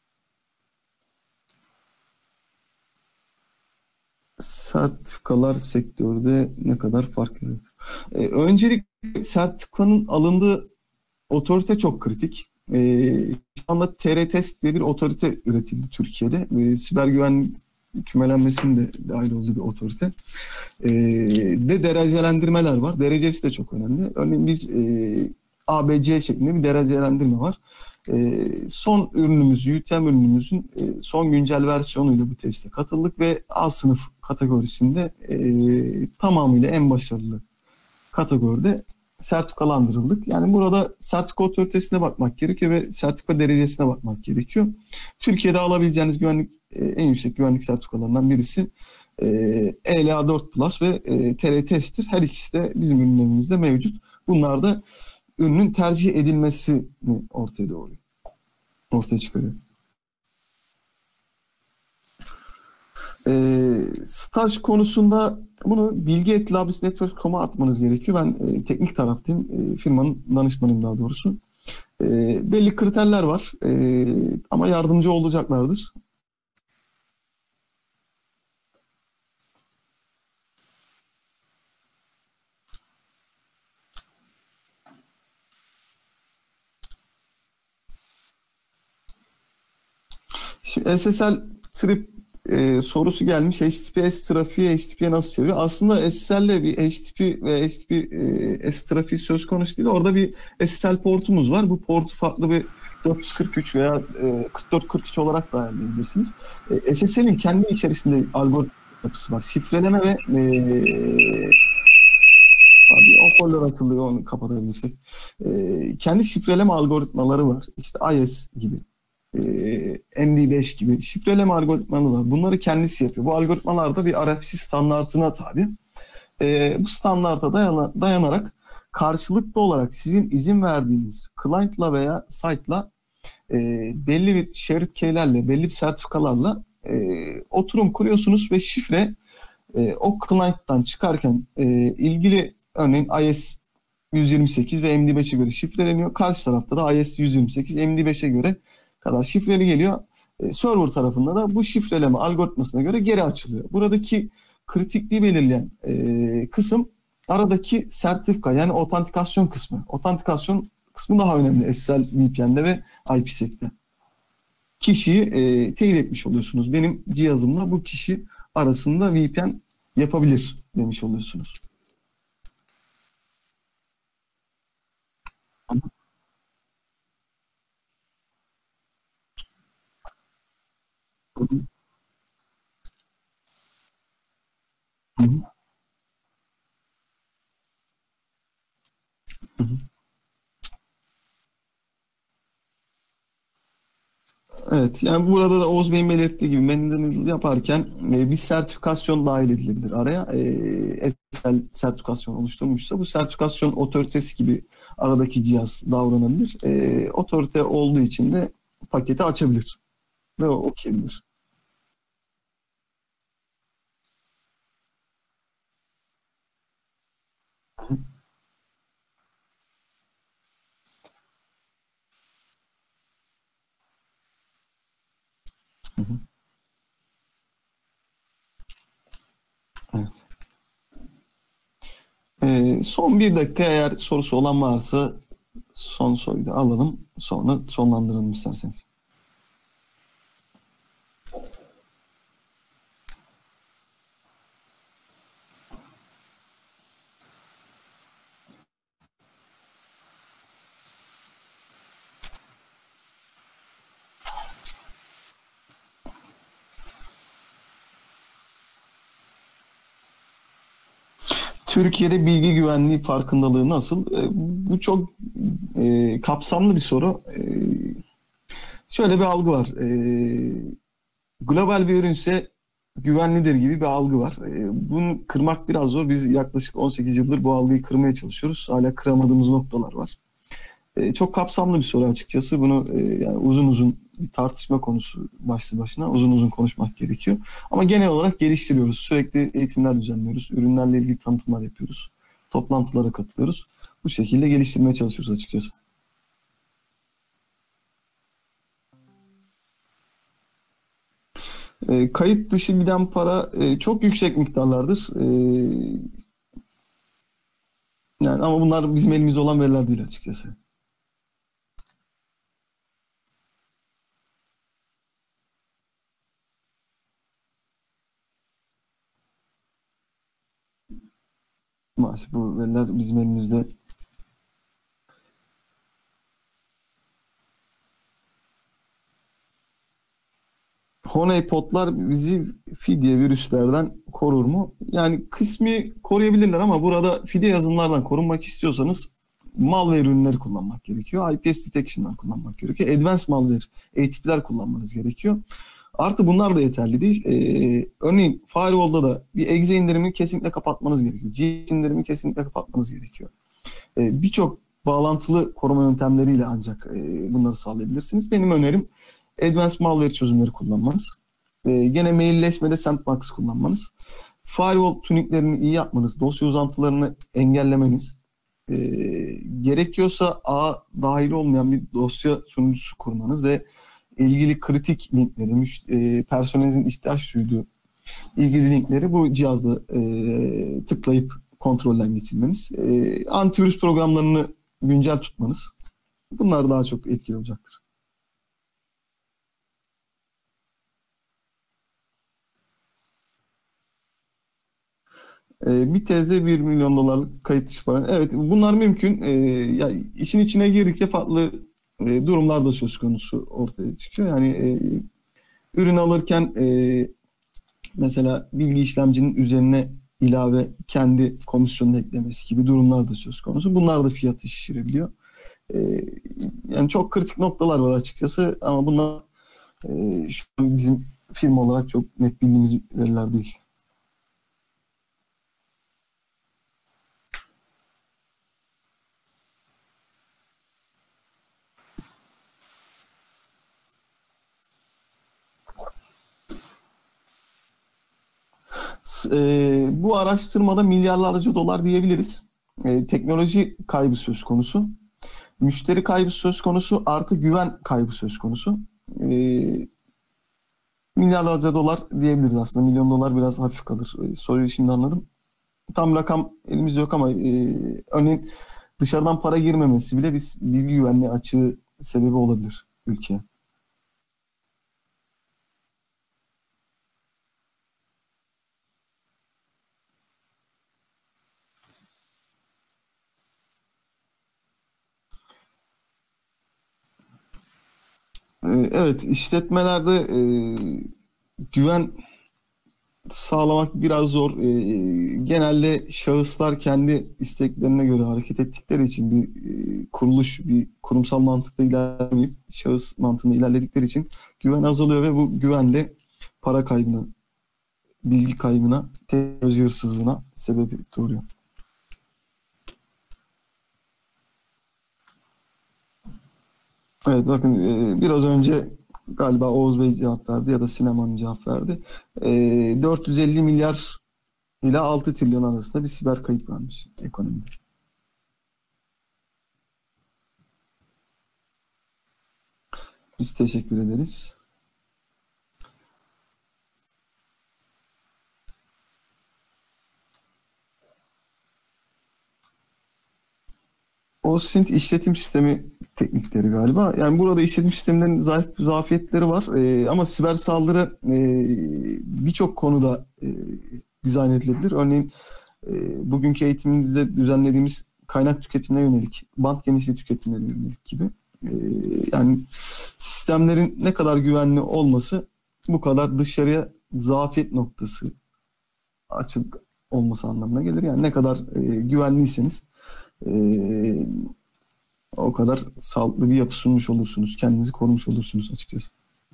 Sertifikalar sektörde ne kadar fark yaratır? Öncelikle sertifikanın alındığı otorite çok kritik. Şu anda TR-Test diye bir otorite üretildi Türkiye'de. Siber güvenlik kümelenmesinin de dahil olduğu bir otorite. Ve derecelendirmeler var. Derecesi de çok önemli. Örneğin biz ABC şeklinde bir derecelendirme var. Son ürünümüz, UTM ürünümüzün son güncel versiyonuyla bu teste katıldık ve A sınıf kategorisinde tamamıyla en başarılı kategoride sertifikalandırıldık. Yani burada sertifika otoritesine bakmak gerekiyor ve sertifika derecesine bakmak gerekiyor. Türkiye'de alabileceğiniz en yüksek güvenlik sertifikalarından birisi ELA 4 Plus ve TR-Test'tir. Her ikisi de bizim ürünlerimizde mevcut. Bunlar da ürünün tercih edilmesini ortaya çıkarıyor. Staj konusunda bunu bilgi@labisnetwork.com'a atmanız gerekiyor. Ben teknik taraftayım. Firmanın danışmanıyım daha doğrusu. Belli kriterler var. Ama yardımcı olacaklardır. Şimdi SSL trip sorusu gelmiş. HTTPS trafiği HTTP'ye nasıl çeviriyor? Aslında SSL'le bir HTTP ve HTTPS trafiği söz konusu değil. Orada bir SSL portumuz var. Bu portu farklı bir 443 veya 4443 olarak da ayarlayabilirsiniz. SSL'in kendi içerisinde algoritma yapısı var. Şifreleme ve abi hoparlör atılıyor, onu kapatabilirsek. Kendi şifreleme algoritmaları var. İşte IS gibi, MD5 gibi şifreleme algoritmaları var. Bunları kendisi yapıyor. Bu algoritmalar da bir RFC standartına tabi. Bu standarta dayanarak karşılıklı olarak sizin izin verdiğiniz client'la veya site'la belli bir shared key'lerle, belli bir sertifikalarla oturum kuruyorsunuz ve şifre o client'tan çıkarken ilgili örneğin IS 128 ve MD5'e göre şifreleniyor. Karşı tarafta da IS 128, MD5'e göre kadar şifreli geliyor. Server tarafında da bu şifreleme algoritmasına göre geri açılıyor. Buradaki kritikliği belirleyen kısım aradaki sertifika, yani otantikasyon kısmı. Otantikasyon kısmı daha önemli SSL VPN'de ve IPsec'te. Kişiyi teyit etmiş oluyorsunuz. Benim cihazımla bu kişi arasında VPN yapabilir demiş oluyorsunuz. Hı hı. Hı hı. Hı hı. Evet, yani burada da Oğuz Bey'in belirttiği gibi Mendel yaparken bir sertifikasyon dahil edilebilir araya. SSL sertifikasyon oluşturmuşsa bu sertifikasyon otoritesi gibi aradaki cihaz davranabilir. Otorite olduğu için de paketi açabilir ve okuyabilir. Hı hı. Evet. Son bir dakika, eğer sorusu olan varsa son soruyu da alalım. Sonra sonlandıralım isterseniz. Türkiye'de bilgi güvenliği farkındalığı nasıl? Bu çok kapsamlı bir soru. Şöyle bir algı var. Global bir ürünse güvenlidir gibi bir algı var. Bunu kırmak biraz zor. Biz yaklaşık 18 yıldır bu algıyı kırmaya çalışıyoruz. Hala kıramadığımız noktalar var. Çok kapsamlı bir soru açıkçası. Bunu yani uzun uzun bir tartışma konusu başlı başına. Uzun uzun konuşmak gerekiyor. Ama genel olarak geliştiriyoruz. Sürekli eğitimler düzenliyoruz. Ürünlerle ilgili tanıtımlar yapıyoruz. Toplantılara katılıyoruz. Bu şekilde geliştirmeye çalışıyoruz açıkçası. Kayıt dışı giden para çok yüksek miktarlardır. Yani ama bunlar bizim elimizde olan veriler değil açıkçası. Maalesef bu veriler bizim elimizde. Honeypotlar bizi fidye virüslerden korur mu? Yani kısmi koruyabilirler ama burada fidye yazılımlardan korunmak istiyorsanız malware ürünleri kullanmak gerekiyor. IPS detection'dan kullanmak gerekiyor. Advanced malware eğitimler kullanmanız gerekiyor. Artı bunlar da yeterli değil. Örneğin firewall'da da bir exe indirimi kesinlikle kapatmanız gerekiyor. GS indirimi kesinlikle kapatmanız gerekiyor. Birçok bağlantılı koruma yöntemleriyle ancak bunları sağlayabilirsiniz. Benim önerim Advanced Malware çözümleri kullanmanız. Gene mailleşmede Sandbox kullanmanız. Firewall tuniklerini iyi yapmanız, dosya uzantılarını engellemeniz. E, Gerekiyorsa ağ dahil olmayan bir dosya sunucusu kurmanız ve ilgili kritik linkleri, personelinizin ihtiyaç duyduğu ilgili linkleri bu cihazda tıklayıp kontrolden geçirmeniz. Antivirüs programlarını güncel tutmanız. Bunlar daha çok etkili olacaktır. Bir tezde 1 milyon dolarlık kayıt dışı para. Evet, bunlar mümkün. Ya işin içine girdikçe farklı durumlar da söz konusu ortaya çıkıyor. Yani ürün alırken mesela bilgi işlemcinin üzerine ilave kendi komisyonunu eklemesi gibi durumlar da söz konusu. Bunlar da fiyatı şişirebiliyor. E, Yani çok kritik noktalar var açıkçası ama bunlar şu an bizim firma olarak çok net bildiğimiz veriler değil. Bu araştırmada milyarlarca dolar diyebiliriz. Teknoloji kaybı söz konusu. Müşteri kaybı söz konusu, artı güven kaybı söz konusu. Milyarlarca dolar diyebiliriz aslında. Milyon dolar biraz hafif kalır. Soruyu şimdi anladım. Tam rakam elimizde yok ama örneğin dışarıdan para girmemesi bile bir bilgi güvenliği açığı sebebi olabilir ülkeye. Evet, işletmelerde güven sağlamak biraz zor. Genelde şahıslar kendi isteklerine göre hareket ettikleri için bir kuruluş, bir kurumsal mantıkla ilerlemeyip şahıs mantığında ilerledikleri için güven azalıyor ve bu güven de para kaybına, bilgi kaybına, teknoloji hırsızlığına sebep doğuruyor. Evet, bakın biraz önce galiba Oğuz Bey cevap verdi ya da Sinem Hanım cevap verdi. 450 milyar ile 6 trilyon arasında bir siber kayıp varmış ekonomide. Biz teşekkür ederiz. O Sint işletim sistemi teknikleri galiba. Yani burada işletim sistemlerinin zafiyetleri var. Ama siber saldırı birçok konuda dizayn edilebilir. Örneğin bugünkü eğitimimizde düzenlediğimiz kaynak tüketimine yönelik, bant genişliği tüketimine yönelik gibi. E, Yani sistemlerin ne kadar güvenli olması bu kadar dışarıya zafiyet noktası açık olması anlamına gelir. Yani ne kadar güvenliyseniz e, o kadar sağlıklı bir yapı sunmuş olursunuz. Kendinizi korumuş olursunuz açıkçası.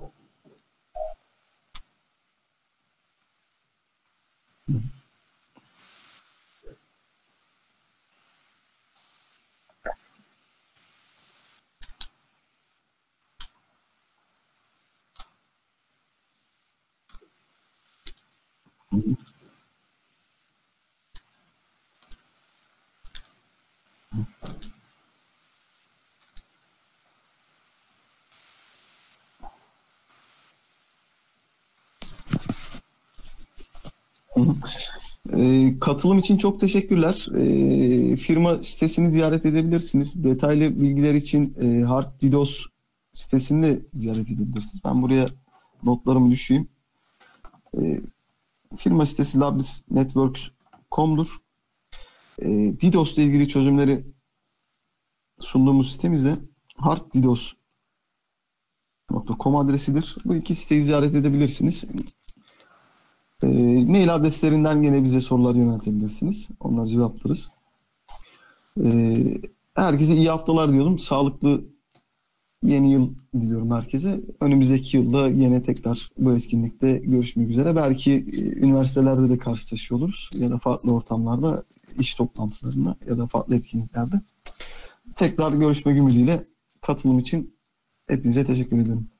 Katılım için çok teşekkürler. Firma sitesini ziyaret edebilirsiniz. Detaylı bilgiler için Hard DDoS sitesini de ziyaret edebilirsiniz. Ben buraya notlarımı düşeyim. Ee, Firma sitesi labrisnetworks.com'dur. DDoS ile ilgili çözümleri sunduğumuz sitemizde harddidos.com adresidir. Bu iki siteyi ziyaret edebilirsiniz. Mail adreslerinden gene bize sorular yöneltebilirsiniz. Onları cevaplarız. Herkese iyi haftalar diyorum. Sağlıklı yeni yıl diliyorum herkese. Önümüzdeki yılda yine tekrar bu etkinlikte görüşmek üzere. Belki üniversitelerde de karşılaşıyor oluruz ya da farklı ortamlarda, iş toplantılarında ya da farklı etkinliklerde. Tekrar görüşmek ümidiyle katılım için hepinize teşekkür ederim.